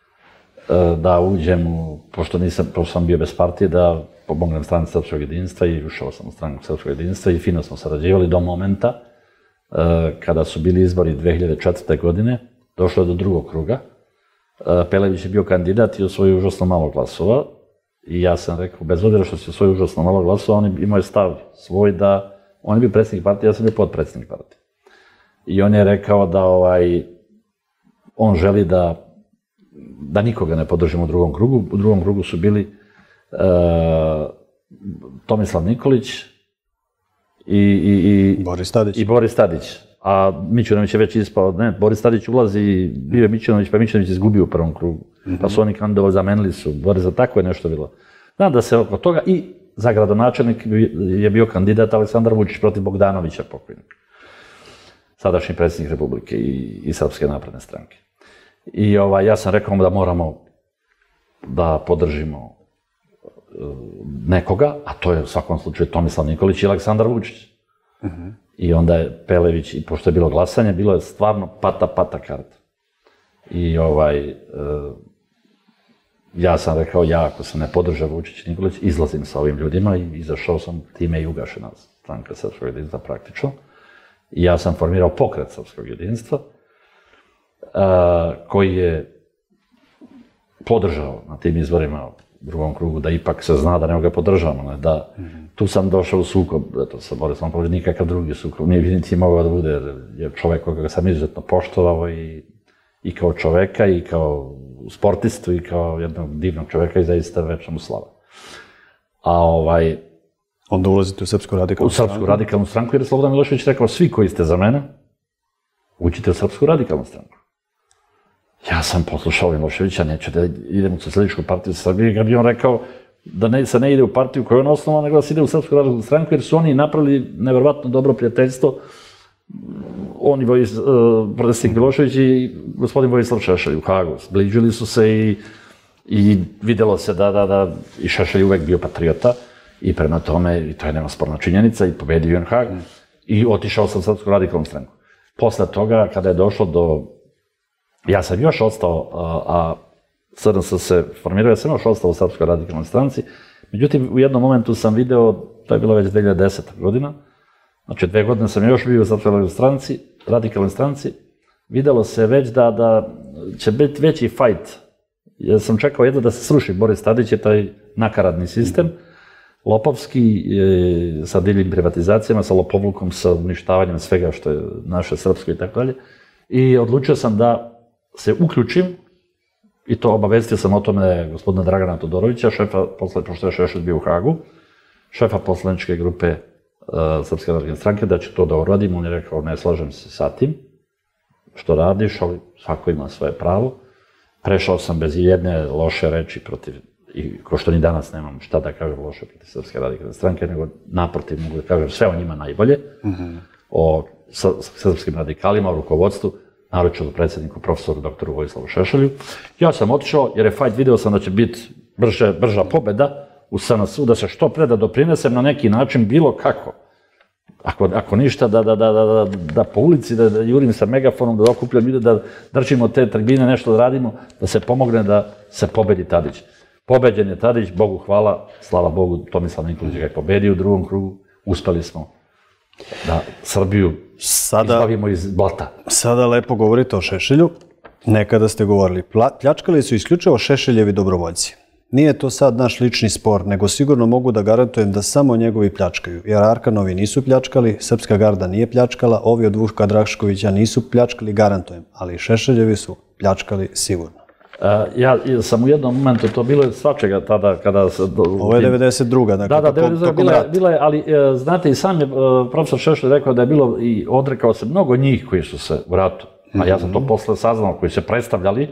da uđem u, pošto nisam, pošto sam bio bez partije, da pomognem stranci Srpskog jedinstva i ušao sam u stranku Srpskog jedinstva i fino smo sarađivali do momenta kada su bili izbori dve hiljade četvrte. godine, došlo je do drugog kruga. Pelević je bio kandidat i osvojio užasno malo glasova i ja sam rekao, bez obzira što si osvojio užasno malo glasova, on imao je stav svoj da on je bio predsjednik partije, ja sam bio potpredsjednik partije. I on je rekao da ovaj, on želi da, da nikoga ne podržimo u drugom krugu. U drugom krugu su bili uh, Tomislav Nikolić i, i, i, Boris Tadić. i Boris Tadić. A Mićunović je već ispao, ne, Boris Tadić ulazi i bio je Mićunović, pa Mićunović izgubio u prvom krugu. Mm-hmm. Pa su oni kandidovali, zamenili su, Boris, za tako je nešto bilo. Znam da se oko toga i za gradonačelnik je bio kandidat Aleksandar Vučić protiv Bogdanovića pokojnika. Sadašnji predsjednik Republike i, i Srpske napredne stranke. I ovaj, ja sam rekao da moramo da podržimo uh, nekoga, a to je u svakom slučaju Tomislav Nikolić i Aleksandar Vučić. Uh-huh. I onda je Pelević, i pošto je bilo glasanje, bilo je stvarno pata, pata karta. I ovaj, uh, ja sam rekao, ja ako se ne podrža Vučić i Nikolić, izlazim sa ovim ljudima i izašao sam, time i ugašena stranka Srpskog jedinstva praktično. I ja sam formirao pokret Srpskog jedinstva, uh, koji je podržao na tim izborima u drugom krugu, da ipak se zna da ne ga podržavamo, ne, da mm-hmm. tu sam došao u sukob, eto, sa Borisom Pavlović, nikakav drugi sukob, nije niti mogao da bude, jer čovjek koga sam izuzetno poštovao i, i kao čoveka, i kao sportistu, i kao jednog divnog čoveka i zaista večna mu slava. A ovaj, onda ulazite u Srpsku radikalnu stranku? U Srpsku radikalnu stranku, jer je Slobodan Milošević rekao, svi koji ste za mene, uđite u Srpsku radikalnu stranku. Ja sam poslušao Miloševića, neću da idem u Socijalističku partiju Srbije, kad bi on rekao da ne, se ne ide u partiju koju je on osnovao, nego da se ide u Srpsku radikalnu stranku, jer su oni napravili neverovatno dobro prijateljstvo, on i Vojs, uh, predsjednik Milošević i gospodin Vojislav Šešelj u Hagu. Zbližili su se i, i videlo se da, da, da i Šešelj je uvek bio patriota. I prema tome, i to je neosporna činjenica, i pobedio je Hag, mm. i otišao sam u Srpsku radikalnu stranku. Posle toga, kada je došlo do... Ja sam još ostao, a, a S R S se formirao, ja sam još ostao u Srpskoj radikalnoj stranci, međutim, u jednom momentu sam video, to je bilo već dve hiljade deseta. godina, znači dve godine sam još bio u Srpskoj radikalnoj stranci, radikalnoj stranci, videlo se već da, da će biti veći fajt. Ja sam čekao jedno da se sruši Boris Tadić, je taj nakaradni sistem, mm. lopovski, sa divljim privatizacijama, sa lopovlukom, sa uništavanjem svega što je naše srpsko i tako dalje. I odlučio sam da se uključim, i to obavestio sam o tome gospodina Dragana Todorovića, šefa, pošto je Šešelj bio u Hagu, šefa poslaničke grupe Srpske narodne stranke, da ću to da uradim. On je rekao, ne slažem se sa tim što radiš, ali svako ima svoje pravo. Prešao sam bez jedne loše reči protiv, i ko što ni danas nemam šta da kažem loše protiv Srpske radikalne stranke, nego naprotiv mogu da kažem sve o njima najbolje, o srpskim radikalima, o rukovodstvu, naročito o predsjedniku, profesoru doktoru Vojislavu Šešelju. Ja sam otišao, jer je fajt, video sam da će biti brža pobjeda u S N S-u, da se što pre da doprinesem na neki način bilo kako. Ako ništa, da po ulici, da jurim sa megafonom, da okupljam ljude, da držimo te tribine, nešto da radimo, da se pomogne da se pobedi Tadić. Pobeđen je Tadić, Bogu hvala, slava Bogu, Tomislav Nikolić ga je pobedio u drugom krugu, uspeli smo da Srbiju izbavimo iz blata. Sada lepo govorite o Šešelju, nekada ste govorili, pljačkali su isključivo Šešeljevi dobrovoljci. Nije to sad naš lični spor, nego sigurno mogu da garantujem da samo njegovi pljačkaju. Jer Arkanovi nisu pljačkali, Srpska garda nije pljačkala, ovi od Vuka Draškovića nisu pljačkali, garantujem. Ali Šešeljevi su pljačkali sigurno. Ja sam u jednom momentu, to bilo je svačega tada kada... Ovo je devedeset druga, dakle, tokom rata. Da, devedeset druga bila je, ali znate i sam je profesor Šešelj rekao da je bilo i odrekao se mnogo njih koji su se u ratu, a ja sam to posle saznao, koji se predstavljali,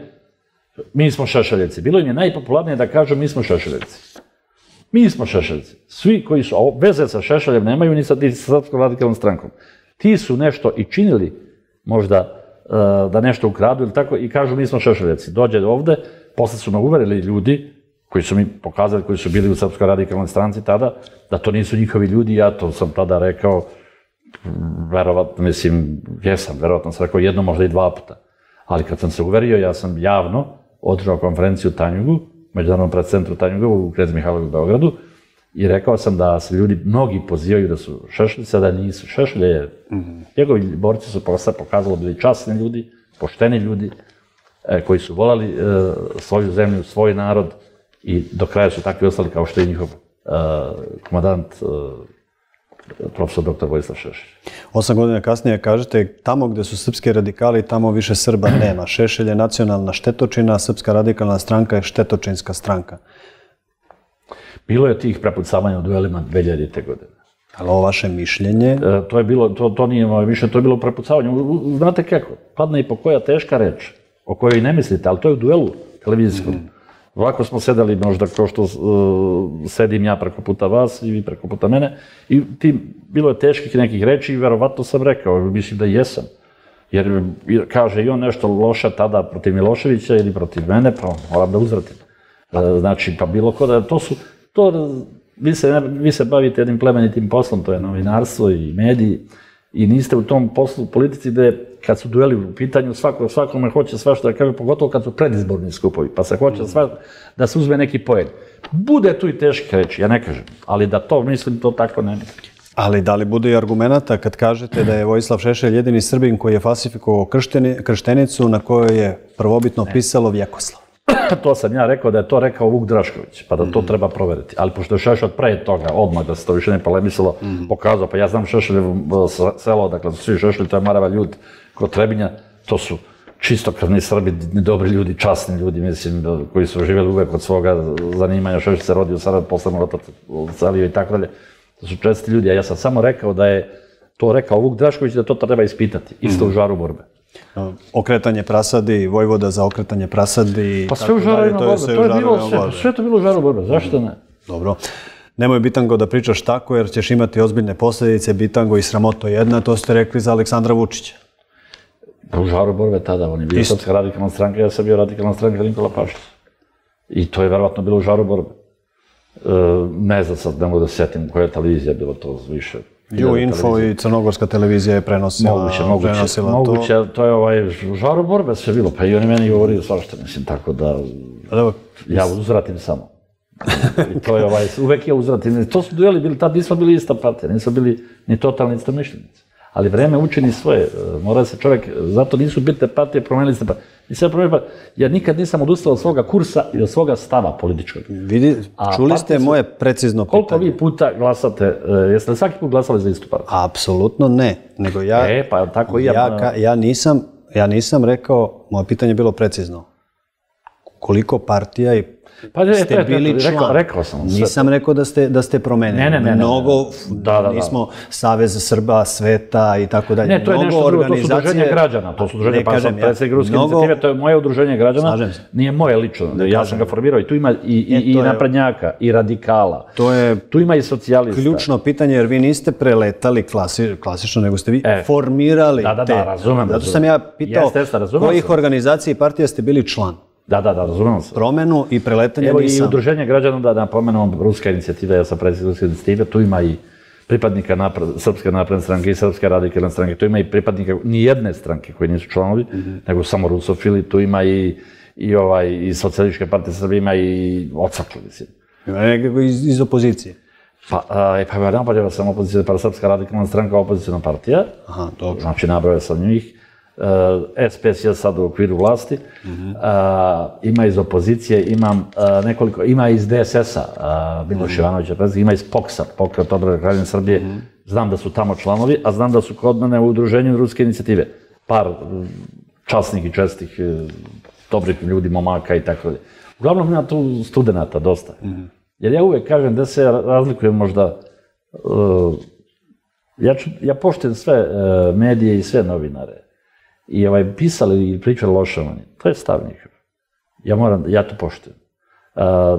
mi smo Šešeljevci. Bilo im je najpopularnije da kažu mi smo Šešeljevci. Mi smo Šešeljevci. Svi koji su veze sa Šešeljem nemaju ni sa Srpskom radikalnom strankom. Ti su nešto i činili, možda da nešto ukradu ili tako, i kažu mi smo Šešeljevci. Dođe ovde, posle su me uverili ljudi koji su mi pokazali, koji su bili u Srpskoj radikalnoj stranci tada, da to nisu njihovi ljudi. Ja to sam tada rekao, verovatno, mislim, jesam, verovatno sam rekao jedno, možda i dva puta. Ali kad sam se uverio, ja sam javno održao konferenciju u Tanjugu, Međunarodnom predcentru Tanjugu u Knez Mihajlovu u Beogradu, i rekao sam da se ljudi, mnogi pozivaju da su Šešeljci, da nisu. Šešelj je, njegovi borci su posle pokazalo bili časni ljudi, pošteni ljudi, koji su volali svoju zemlju, svoj narod, i do kraja su takvi ostali kao što je njihov komandant, profesor doktor Vojislav Šešelj. Osam godina kasnije kažete, tamo gde su srpski radikali, tamo više Srba nema. Šešelj je nacionalna štetočina, Srpska radikalna stranka je štetočinska stranka. Bilo je tih prepucavanja u duelima dve hiljadite. godine. Ali ovo vaše mišljenje? To je bilo, to nije moje mišljenje, to je bilo prepucavanje. Znate kako, padne i po koja teška reč, o kojoj i ne mislite, ali to je u duelu televizijskom. Ovako smo sedeli, možda kao što sedim ja preko puta vas i vi preko puta mene, i bilo je teških nekih reči i verovatno sam rekao, mislim da jesam. Jer kaže i on nešto loše tada protiv Miloševića ili protiv mene, pa moram da uzvratim. Znači, pa bilo ko da to su, to, vi se bavite jednim plemenitim poslom, to je novinarstvo i mediji, i niste u tom poslu politici gde, kad su dueli u pitanju, svakome hoće svašta da kaže, pogotovo kad su predizborni skupovi, pa se hoće da se uzme neki poen. Bude tu i teške reči, ja ne kažem, ali da to mislim, to tako ne mislim. Ali da li bude i argumenta kad kažete da je Vojislav Šešelj jedini Srbin koji je falsifikovao krštenicu na kojoj je prvobitno pisalo Vjekoslav? To sam ja rekao da je to rekao Vuk Drašković, pa da to treba proveriti. Ali pošto je Šešelj pre toga, odmah da se to više ne polemisalo, pokazao, pa ja znam Šešeljevo selo, dakle svi Šešelj, to je Marava Ljud kod Trebinja, to su čistokrvni Srbi, dobri ljudi, časni ljudi, mislim, koji su živjeli uvek od svoga zanimanja. Šešelj se rodio u Sarajevu, posle mu otac odselio i tako dalje. To su česti ljudi, a ja sam samo rekao da je to rekao Vuk Drašković, da to treba ispitati, isto u žaru borbe. Okretanje prasadi, Vojvoda za okretanje prasadi... Pa sve u žarovima borbe, to je bilo sve, sve to bilo u žaru borbe, zašto ne? Dobro. Nemoj, Bitango, da pričaš tako, jer ćeš imati ozbiljne posljedice, Bitango, i sramoto jedna, to ste rekli za Aleksandra Vučića. U žaru borbe tada, on je bio Srpska radikalna stranka, ja sam bio radikalna stranka Nikola Pašić. I to je verovatno bilo u žaru borbe. Ne znam sad, ne mogu da se sjetim koja je televizija bilo to više. Ju-Info i crnogorska televizija je prenosila to. Moguće, moguće, to je ovaj, u žaru borbe sve bilo, pa i oni meni govorili svašta, mislim, tako da ja uzvratim samo. I to je ovaj, uvek je uzvratim. To su dueli bili, tad nismo bili ista partija, nismo bili ni totalni istomišljenici. Ali vreme učini svoje. Mora se čovjek, zato nisu bitne partije, promenili ste partije. Nisam promenili partije. Ja nikad nisam odustao od svoga kursa i od svoga stava političkog. Vidi, čuli ste moje precizno pitanje. Koliko vi puta glasate, jeste li svaki put glasali za istu partiju? Apsolutno ne. Nego ja, e, pa tako i ja. Ja, ja, nisam, ja nisam rekao, moje pitanje je bilo precizno. Koliko partija i pa, ste je, bili član. Rekao, rekao sam. Nisam rekao da ste, da ste promenili. Ne, ne, ne. Mnogo, da, da, da. nismo Savez Srba, Sveta i tako dalje. Ne, to je mnogo nešto drugo, organizacije... to su udruženje građana. To su udruženje, ne, pa kažem, sam predsjednik Ruske mnogo... inicijative, to je moje udruženje građana. Slažem se. Nije moje lično. Ne, ja sam ga formirao i tu ima i, i, e, i je... naprednjaka, i radikala. To je tu ima i socijalista. Ključno pitanje, jer vi niste preletali klasi, klasično, nego ste vi e, formirali da, da, te. Da, razumem. Zato sam ja pitao jeste, jeste, kojih organizacija i partija ste bili član. Da, da, da, razumem se. Promenu i preletanje Evo nisam. I udruženje građana, da napomenem, Ruska inicijativa, ja sam predsjednik Ruske inicijative, tu ima i pripadnika napred, Srpske napredne stranke i Srpske radikalne stranke, tu ima i pripadnika nijedne stranke koji nisu članovi, mm-hmm. nego samo rusofili, tu ima i, i, ovaj, i socijalističke partije Srbije, ima i odsakli, mislim. Ima nekako iz, iz opozicije. Pa, a, pa ja napravio sam opozicija, pa Srpska radikalna stranka opozicijna partija, aha, dobro. Znači nabrojao sam njih. Uh, S P S je sad u okviru vlasti, mm-hmm. uh, ima iz opozicije, imam uh, nekoliko, ima iz D S S-a, uh, Miloš mm-hmm. Ivanović je predsjednik, ima iz P O K S-a, Pokret odbrane Kraljevine Srbije, mm-hmm. znam da su tamo članovi, a znam da su kod mene u udruženju Ruske inicijative. Par časnih i čestih, dobrih ljudi, momaka i tako dalje. Uglavnom ima tu studenata dosta. Mm-hmm. Jer ja uvek kažem da se razlikujem možda, uh, ja, ču, ja poštujem sve uh, medije i sve novinare. I ovaj, pisali i pričali loše o meni. To je stav njihov. Ja moram, ja to poštujem. Uh,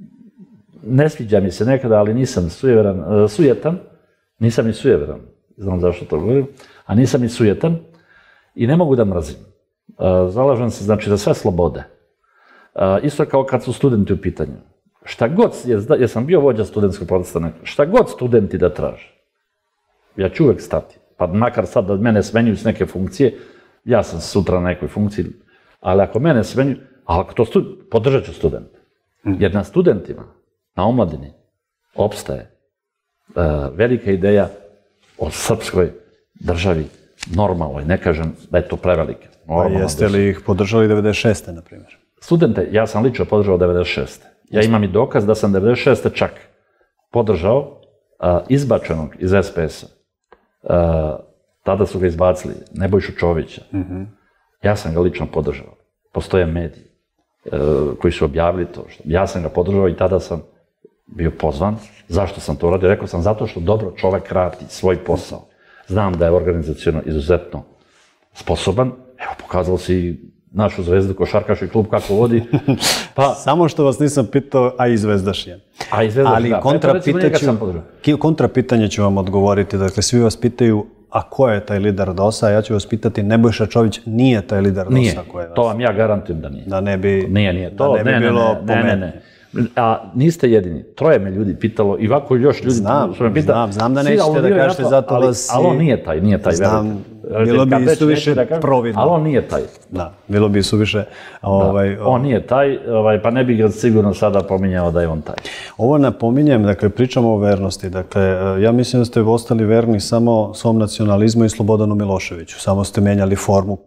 ne sviđa mi se nekada, ali nisam sujeveran, uh, sujetan. Nisam ni sujeveran. Znam zašto to govorim. A nisam ni sujetan. I ne mogu da mrazim. Uh, zalažem se, znači, za sve slobode. Uh, isto kao kad su studenti u pitanju. Šta god, jer sam bio vođa studentskog protesta, šta god studenti da traže, ja ću uvek stati. Pa makar sad da mene smenjuju s neke funkcije, ja sam sutra na nekoj funkciji, ali ako mene smenjuju, ali ako to studi, podržat ću studenta. Jer na studentima, na omladini, opstaje uh, velika ideja o srpskoj državi, normalnoj, ne kažem da je to prevelike. Pa jeste li ih podržali devedeset šeste na primjer? Studente, ja sam lično podržao devedeset šeste Ja imam i dokaz da sam devedeset šeste čak podržao uh, izbačenog iz S P S-a. Uh, tada su ga izbacili, Nebojšu Čovića. Mm-hmm. Ja sam ga lično podržao. Postoje mediji uh, koji su objavili to. Što, ja sam ga podržao i tada sam bio pozvan. Zašto sam to uradio? Rekao sam zato što dobro čovek radi svoj posao. Znam da je organizaciono izuzetno sposoban. Evo, pokazalo se i našu Zvezdu, košarkaški klub kako vodi. Pa, samo što vas nisam pitao, a i Zvezdaš je. A i Zvezdaš, ali da. kontra, ću, kontra pitanje ću vam odgovoriti. Dakle, svi vas pitaju, a ko je taj lider D O S-a? Ja ću vas pitati, Nebojša Čović nije taj lider D O S-a. Nije, koje vas... to vam ja garantujem da nije. Da ne bi, nije, nije. To, da ne bi ne, bilo ne, ne, ne, ne. A niste jedini. Troje me ljudi pitalo i ovako još ljudi znam, su me pitali. Znam, znam da nećete da kažete zato ali, vas... Ali on nije taj, nije taj. Znam, bilo bi suviše da providno. Ali on nije taj. Da, bilo bi suviše... Ovaj, da, on nije taj, ovaj, pa ne bih ga sigurno sada pominjao da je on taj. Ovo napominjem, dakle, pričamo o vernosti. Dakle, ja mislim da ste ostali verni samo svom nacionalizmu i Slobodanu Miloševiću. Samo ste menjali formu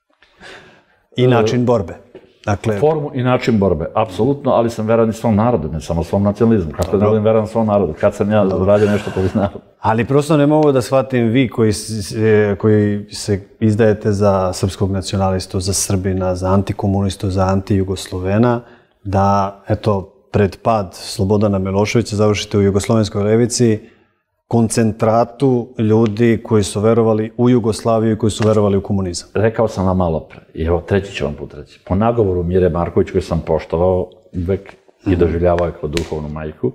i način borbe. Dakle, formu i način borbe, apsolutno, ali sam veran i svom narodu, ne samo svom nacionalizmu. Kako da budem veran svom narodu? Kad sam ja uradio nešto po narodu? Ali prosto ne mogu da shvatim vi koji se, koji se izdajete za srpskog nacionalistu, za Srbina, za antikomunistu, za antijugoslovena, da, eto, pred pad Slobodana Miloševića završite u jugoslovenskoj levici, koncentratu ljudi koji su verovali u Jugoslaviju i koji su verovali u komunizam. Rekao sam vam malo pre, i evo treći ću vam put reći. Po nagovoru Mire Marković, koji sam poštovao uvek i doživljavao je kao duhovnu majku,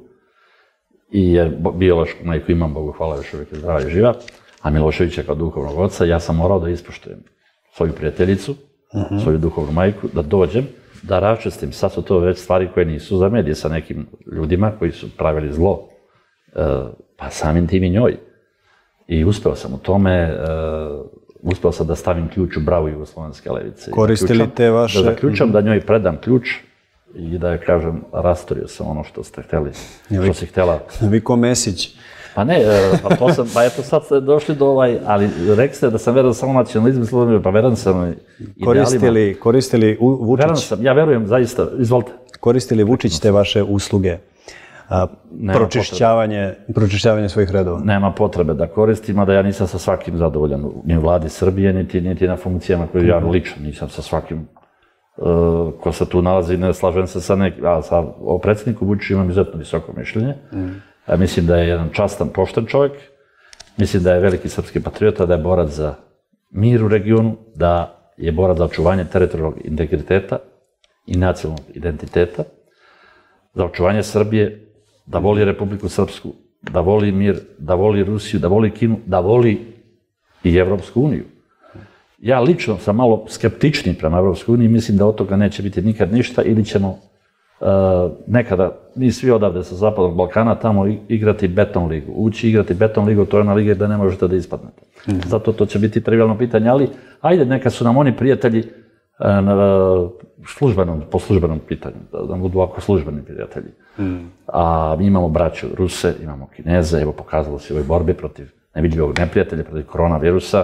i jer biološku majku imam, Bogu hvala, još uvijek je zdrava i živa, a Milošević je kao duhovnog oca, ja sam morao da ispoštujem svoju prijateljicu, uh-huh. svoju duhovnu majku, da dođem, da raščistim. Sad su to već stvari koje nisu za medije sa nekim ljudima koji su pravili zlo. Uh, pa samim tim i njoj. I uspeo sam u tome, uh, uspeo sam da stavim ključ u bravu jugoslovenske levice. Koristili te vaše... Da zaključam, da njoj predam ključ i da joj kažem, rastorio sam ono što ste hteli, što si htjela. Vi ko Mesić. Pa ne, pa to sam, pa eto sad ste došli do ovaj, ali rekli ste da sam veran samo nacionalizmu i slobodom, pa veran sam idealima. Koristili, koristili Vučić... Veran sam, ja verujem, zaista, izvolite. Koristili Vučić te vaše usluge, a, pročišćavanje, pročišćavanje svojih redova? Nema potrebe da koristim, a da ja nisam sa svakim zadovoljan, ni u vladi Srbije, niti, niti na funkcijama koje ja lično nisam sa svakim uh, ko se tu nalazi, ne slažem se sa nekim, a sa o predsjedniku Vučiću imam izuzetno visoko mišljenje. Mm. Ja mislim da je jedan častan, pošten čovjek, mislim da je veliki srpski patriota, da je borac za mir u regionu, da je borac za očuvanje teritorijalnog integriteta i nacionalnog identiteta, za očuvanje Srbije, da voli Republiku Srpsku, da voli mir, da voli Rusiju, da voli Kinu, da voli i Evropsku uniju. Ja lično sam malo skeptični prema Evropskoj uniji, mislim da od toga neće biti nikad ništa ili ćemo uh, nekada, mi svi odavde sa Zapadnog Balkana, tamo igrati beton ligu. Ući igrati beton ligu, to je ona liga da ne možete da ispadnete. Mm. Zato to će biti trivialno pitanje, ali ajde, neka su nam oni prijatelji uh, na službenom, po službenom pitanju, da nam budu ovako službeni prijatelji. Mm. A mi imamo braću Ruse, imamo Kineze, evo pokazalo se u ovoj borbi protiv nevidljivog neprijatelja, protiv koronavirusa,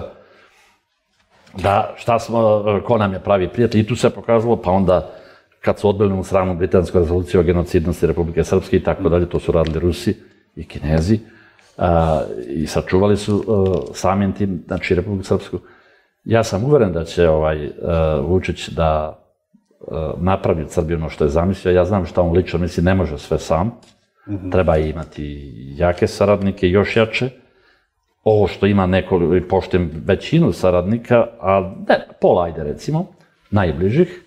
da šta smo, ko nam je pravi prijatelj, i tu se pokazalo, pa onda kad su odbili u sramnu britansku rezoluciju o genocidnosti Republike Srpske i tako dalje, to su radili Rusi i Kinezi, a, i sačuvali su a, samim tim, znači Republiku Srpsku. Ja sam uveren da će ovaj a, Vučić da a, napravi od Srbije ono što je zamislio. Ja znam šta on lično misli, ne može sve sam, mm-hmm. treba imati jake saradnike, još jače. Ovo što ima nekoliko, poštujem većinu saradnika, a ne, pola ajde recimo, najbližih,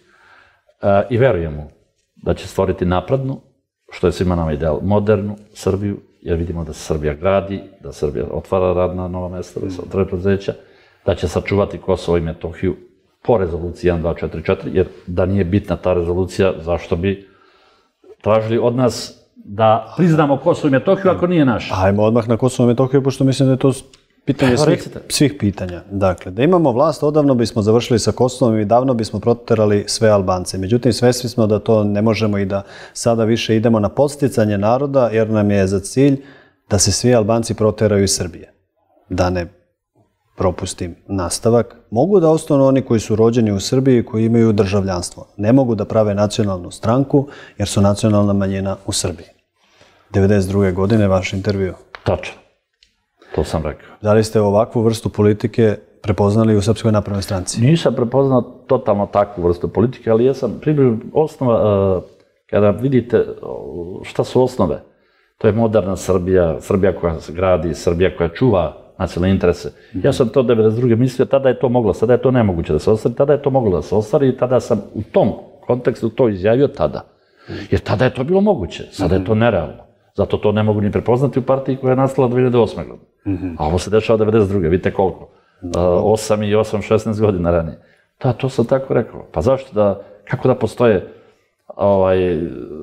e, i verujem mu da će stvoriti naprednu, što je svima nama ideal, modernu Srbiju, jer vidimo da se Srbija gradi, da Srbija otvara radna nova mesta, da se otvara preduzeća, da će sačuvati Kosovo i Metohiju po rezoluciji jedan dva četiri četiri, jer da nije bitna ta rezolucija, zašto bi tražili od nas da priznamo Kosovo i Metohiju ako nije naš. Ajmo odmah na Kosovo i Metohiju, pošto mislim da je to pitanje svih, svih pitanja. Dakle, da imamo vlast, odavno bismo završili sa Kosovom i davno bismo proterali sve Albance. Međutim, svesni smo da to ne možemo i da sada više idemo na podsticanje naroda, jer nam je za cilj da se svi Albanci proteraju iz Srbije. Da ne propustim nastavak. Mogu da ostanu oni koji su rođeni u Srbiji, koji imaju državljanstvo. Ne mogu da prave nacionalnu stranku, jer su nacionalna manjina u Srbiji. devedeset druge godine, vaš intervju. Tačno. To sam rekao. Da li ste ovakvu vrstu politike prepoznali u Srpskoj naprednoj stranci? Nisam prepoznao totalno takvu vrstu politike, ali ja sam približio osnova, kada vidite šta su osnove, to je moderna Srbija, Srbija koja se gradi, Srbija koja čuva nacionalne interese. Ja sam to devedeset druge mislio, tada je to moglo, sada je to nemoguće da se ostvari, tada je to moglo da se ostvari i tada sam u tom kontekstu to izjavio tada. Jer tada je to bilo moguće, sada je to nerealno. Zato to ne mogu ni prepoznati u partiji koja je nastala dve hiljade osme. godine. Mm-hmm. A ovo se dešava devedeset druge vidite koliko. osam i osam, šesnaest godina ranije. Da, to sam tako rekao. Pa zašto da, kako da postoje ovaj,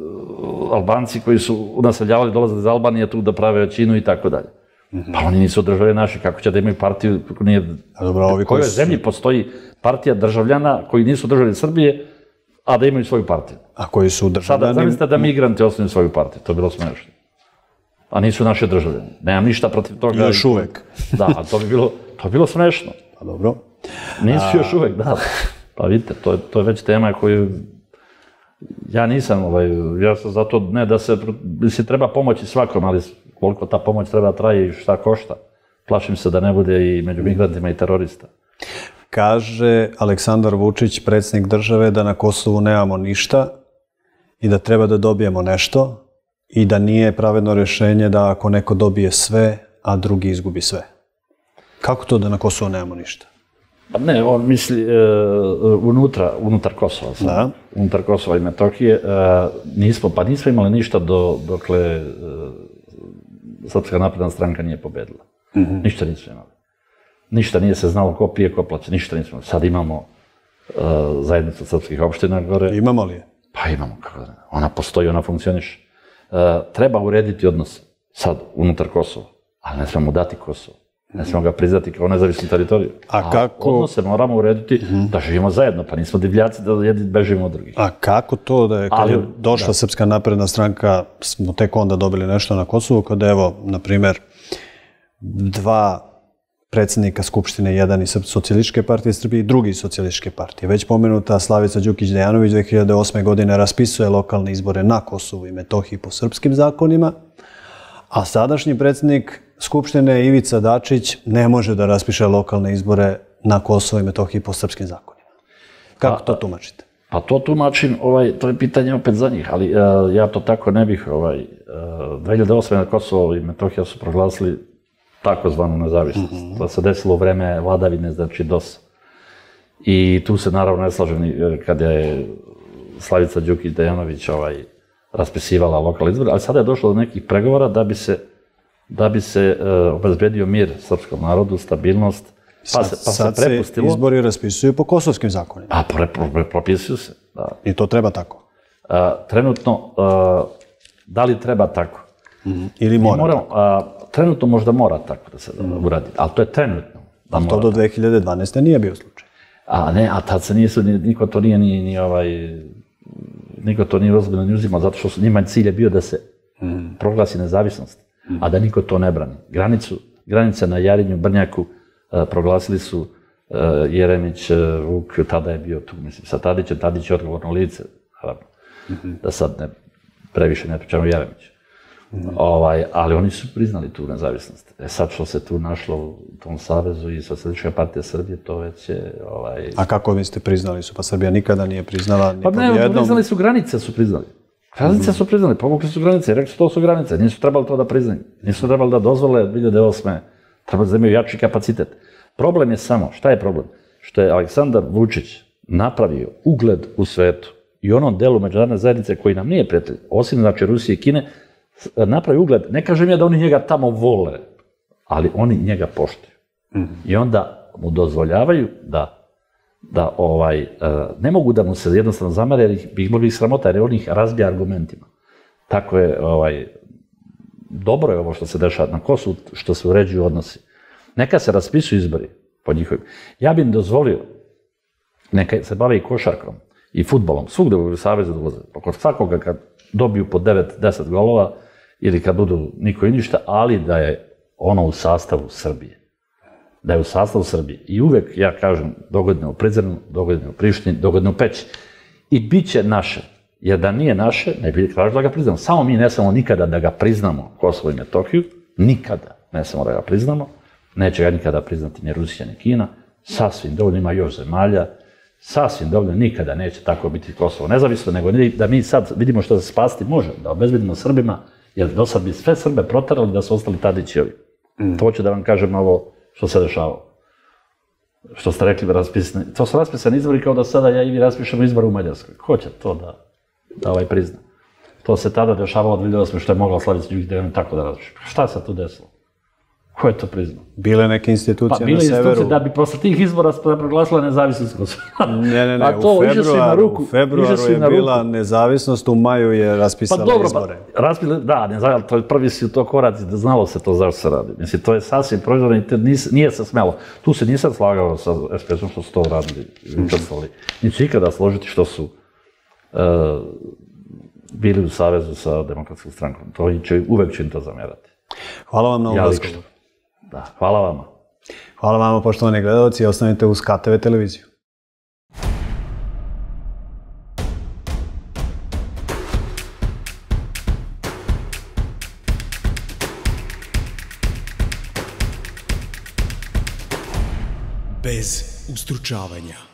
Albanci koji su naseljavali, dolazili iz Albanije tu da prave većinu i tako dalje. Pa oni nisu državljani naši, kako će da imaju partiju, nije, u kojoj zemlji postoji partija državljana koji nisu državljani Srbije, a da imaju svoju partiju. A koji su državljani... Sada zamislite da migranti osnuju svoju partiju, to je bilo smešno. A nisu naši državljani. Nemam ništa protiv toga. Još uvek. Da, ali to bi bilo, to bi bilo smešno. Pa dobro. Nisu a... još uvek, da. Pa vidite, to je, to je već tema koju... Ja nisam, ovaj, ja sam zato, ne da se, mislim, treba pomoći svakom, ali koliko ta pomoć treba traje i šta košta. Plašim se da ne bude i među migrantima i terorista. Kaže Aleksandar Vučić, predsjednik države, da na Kosovu nemamo ništa i da treba da dobijemo nešto i da nije pravedno rješenje da ako neko dobije sve, a drugi izgubi sve. Kako to da na Kosovu nemamo ništa? Ne, on misli e, unutra, unutar Kosova. Da. Unutar Kosova i Metohije. E, nismo, pa nismo imali ništa do, dokle e, Srpska napredna stranka nije pobedila. Mm-hmm. Ništa nismo imali. Ništa nije se znalo ko pije, ko plaće, ništa nismo. Sad imamo uh, zajednicu srpskih opština gore. Imamo li je? Pa imamo, kako da ne. Ona postoji, ona funkcioniše. Uh, treba urediti odnos sad unutar Kosova, ali ne smemo dati Kosovo. Ne smemo ga priznati kao nezavisnu teritoriju. A kako... A odnose moramo urediti mm-hmm. da živimo zajedno, pa nismo divljaci da jedni bežimo od drugih. A kako to da je kad ali, je došla da. Srpska napredna stranka, smo tek onda dobili nešto na Kosovu, kada evo, na primjer, dva predsjednika Skupštine, jedan iz Socijalističke partije Srbije i drugi iz Socijalističke partije. Već pomenuta Slavica Đukić-Dejanović dve hiljade osme. godine raspisuje lokalne izbore na Kosovu i Metohiji po srpskim zakonima, a sadašnji predsjednik Skupštine Ivica Dačić ne može da raspiše lokalne izbore na Kosovu i Metohiji po srpskim zakonima. Kako to tumačite? Pa to tumačim, ovaj, to je pitanje opet za njih, ali uh, ja to tako ne bih. Ovaj, uh, dve hiljade osme. na Kosovo i Metohija su proglasili takozvanu nezavisnost. Mm-hmm. To se desilo u vreme vladavine, znači D O S. I tu se naravno ne slažem kad je Slavica Đukić-Dejanović ovaj, raspisivala lokalne izbore, ali sada je došlo do nekih pregovora da bi se, da bi se uh, obezbedio mir srpskom narodu, stabilnost. Pa se, pa sad se prepustilo. Se izbori raspisuju po kosovskim zakonima. A pre, pre, propisuju se, da. I to treba tako? A, trenutno, a, da li treba tako? Mm-hmm. Ili mora moramo, tako? A, trenutno možda mora tako da se mm-hmm. uradi, ali to je trenutno. Da ali to do dve hiljade dvanaeste. nije bio slučaj. A ne, a tad se nisu, niko to nije ni, ni ovaj, niko to nije ozbiljno ni uzimao, zato što su njima cilj je bio da se mm-hmm. proglasi nezavisnost, mm-hmm. a da niko to ne brani. Granicu, granice na Jarinju, Brnjaku, proglasili su Jeremić, Vuk, tada je bio tu, mislim, sa Tadićem, Tadić je odgovorno lice, naravno, mm-hmm. da sad ne, previše ne pričamo Jeremić. Mm-hmm. Ovaj, ali oni su priznali tu nezavisnost. E sad što se tu našlo u tom savezu i Socijalistička partija Srbije, to već je... Ovaj... A kako vi ste priznali su? Pa Srbija nikada nije priznala ni pa pod ne, jednom... priznali su granice, su priznali. Granice su priznali, povukli su granice, rekli su to su granice, nisu trebali to da priznaju. Nisu trebali da dozvole dve hiljade osme. Trebali da imaju jači kapacitet. Problem je samo, šta je problem? Što je Aleksandar Vučić napravio ugled u svetu i onom delu međunarodne zajednice koji nam nije prijatelj, osim znači Rusije i Kine, napravi ugled. Ne kažem ja da oni njega tamo vole, ali oni njega poštuju. Mm-hmm. I onda mu dozvoljavaju da, da ovaj, ne mogu da mu se jednostavno zamere, jer ih bilo bi sramota, jer on ih razbija argumentima. Tako je, ovaj, dobro je ovo što se dešava na Kosovu, što se uređuju odnosi. Neka se raspisuju izbori po njihovim. Ja bih im dozvolio, neka se bave i košarkom, i fudbalom, svugde u savezu da voze. Pa kod svakoga kad dobiju po devet deset golova, ili kad budu niko i ništa, ali da je ono u sastavu Srbije. Da je u sastavu Srbije. I uvek, ja kažem, dogodine u Prizrenu, dogodine u Prištini, dogodine u Peći. I bit će naše. Jer da nije naše, ne bi tražili da ga priznamo. Samo mi ne smemo nikada da ga priznamo, Kosovo i Metohiju. Nikada ne smemo da ga priznamo. Neće ga nikada priznati ni Rusija, ni Kina. Sasvim dovoljno, ima još zemalja. Sasvim dovoljno, nikada neće tako biti Kosovo nezavisno, nego da mi sad vidimo što se spasti može, da obezbedimo Srbima, jer do sad bi sve Srbe proterali da su ostali Tadićevi. Mm. To ću da vam kažem ovo što se dešavalo. Što ste rekli, raspisani. To su raspisani izbori kao da sada ja i vi raspišemo izbore u Mađarskoj. Ko će to da, da ovaj prizna? To se tada dešavalo od dve hiljade osme. što je mogla Slavica Đukić-Dejanović tako da razpiše. Šta se tu desilo? Ko je to priznao? Bile neke institucije pa, na severu. Pa bile institucije da bi posle tih izbora proglasila nezavisnost Kosova. Ne, ne, ne, to, u februaru, ruku, u februaru je bila nezavisnost, u maju je raspisala pa, dobro, izbore. Pa, raspisala, da, nezavisnost, to je prvi si u to koraci, da znalo se to zašto se radi. Mislim, to je sasvim proizvodno i nije se smelo. Tu se nisam slagao sa es pe esom što su to uradili i učestvovali. Nisu ikada složiti što su uh, bili u savezu sa Demokratskom strankom. To će, uvek ću im to zamjerati. Hvala vam na ovom razgovoru. Da, hvala vama. Hvala vama, poštovani gledalci, i ostanite uz K T V televiziju. Bez ustručavanja.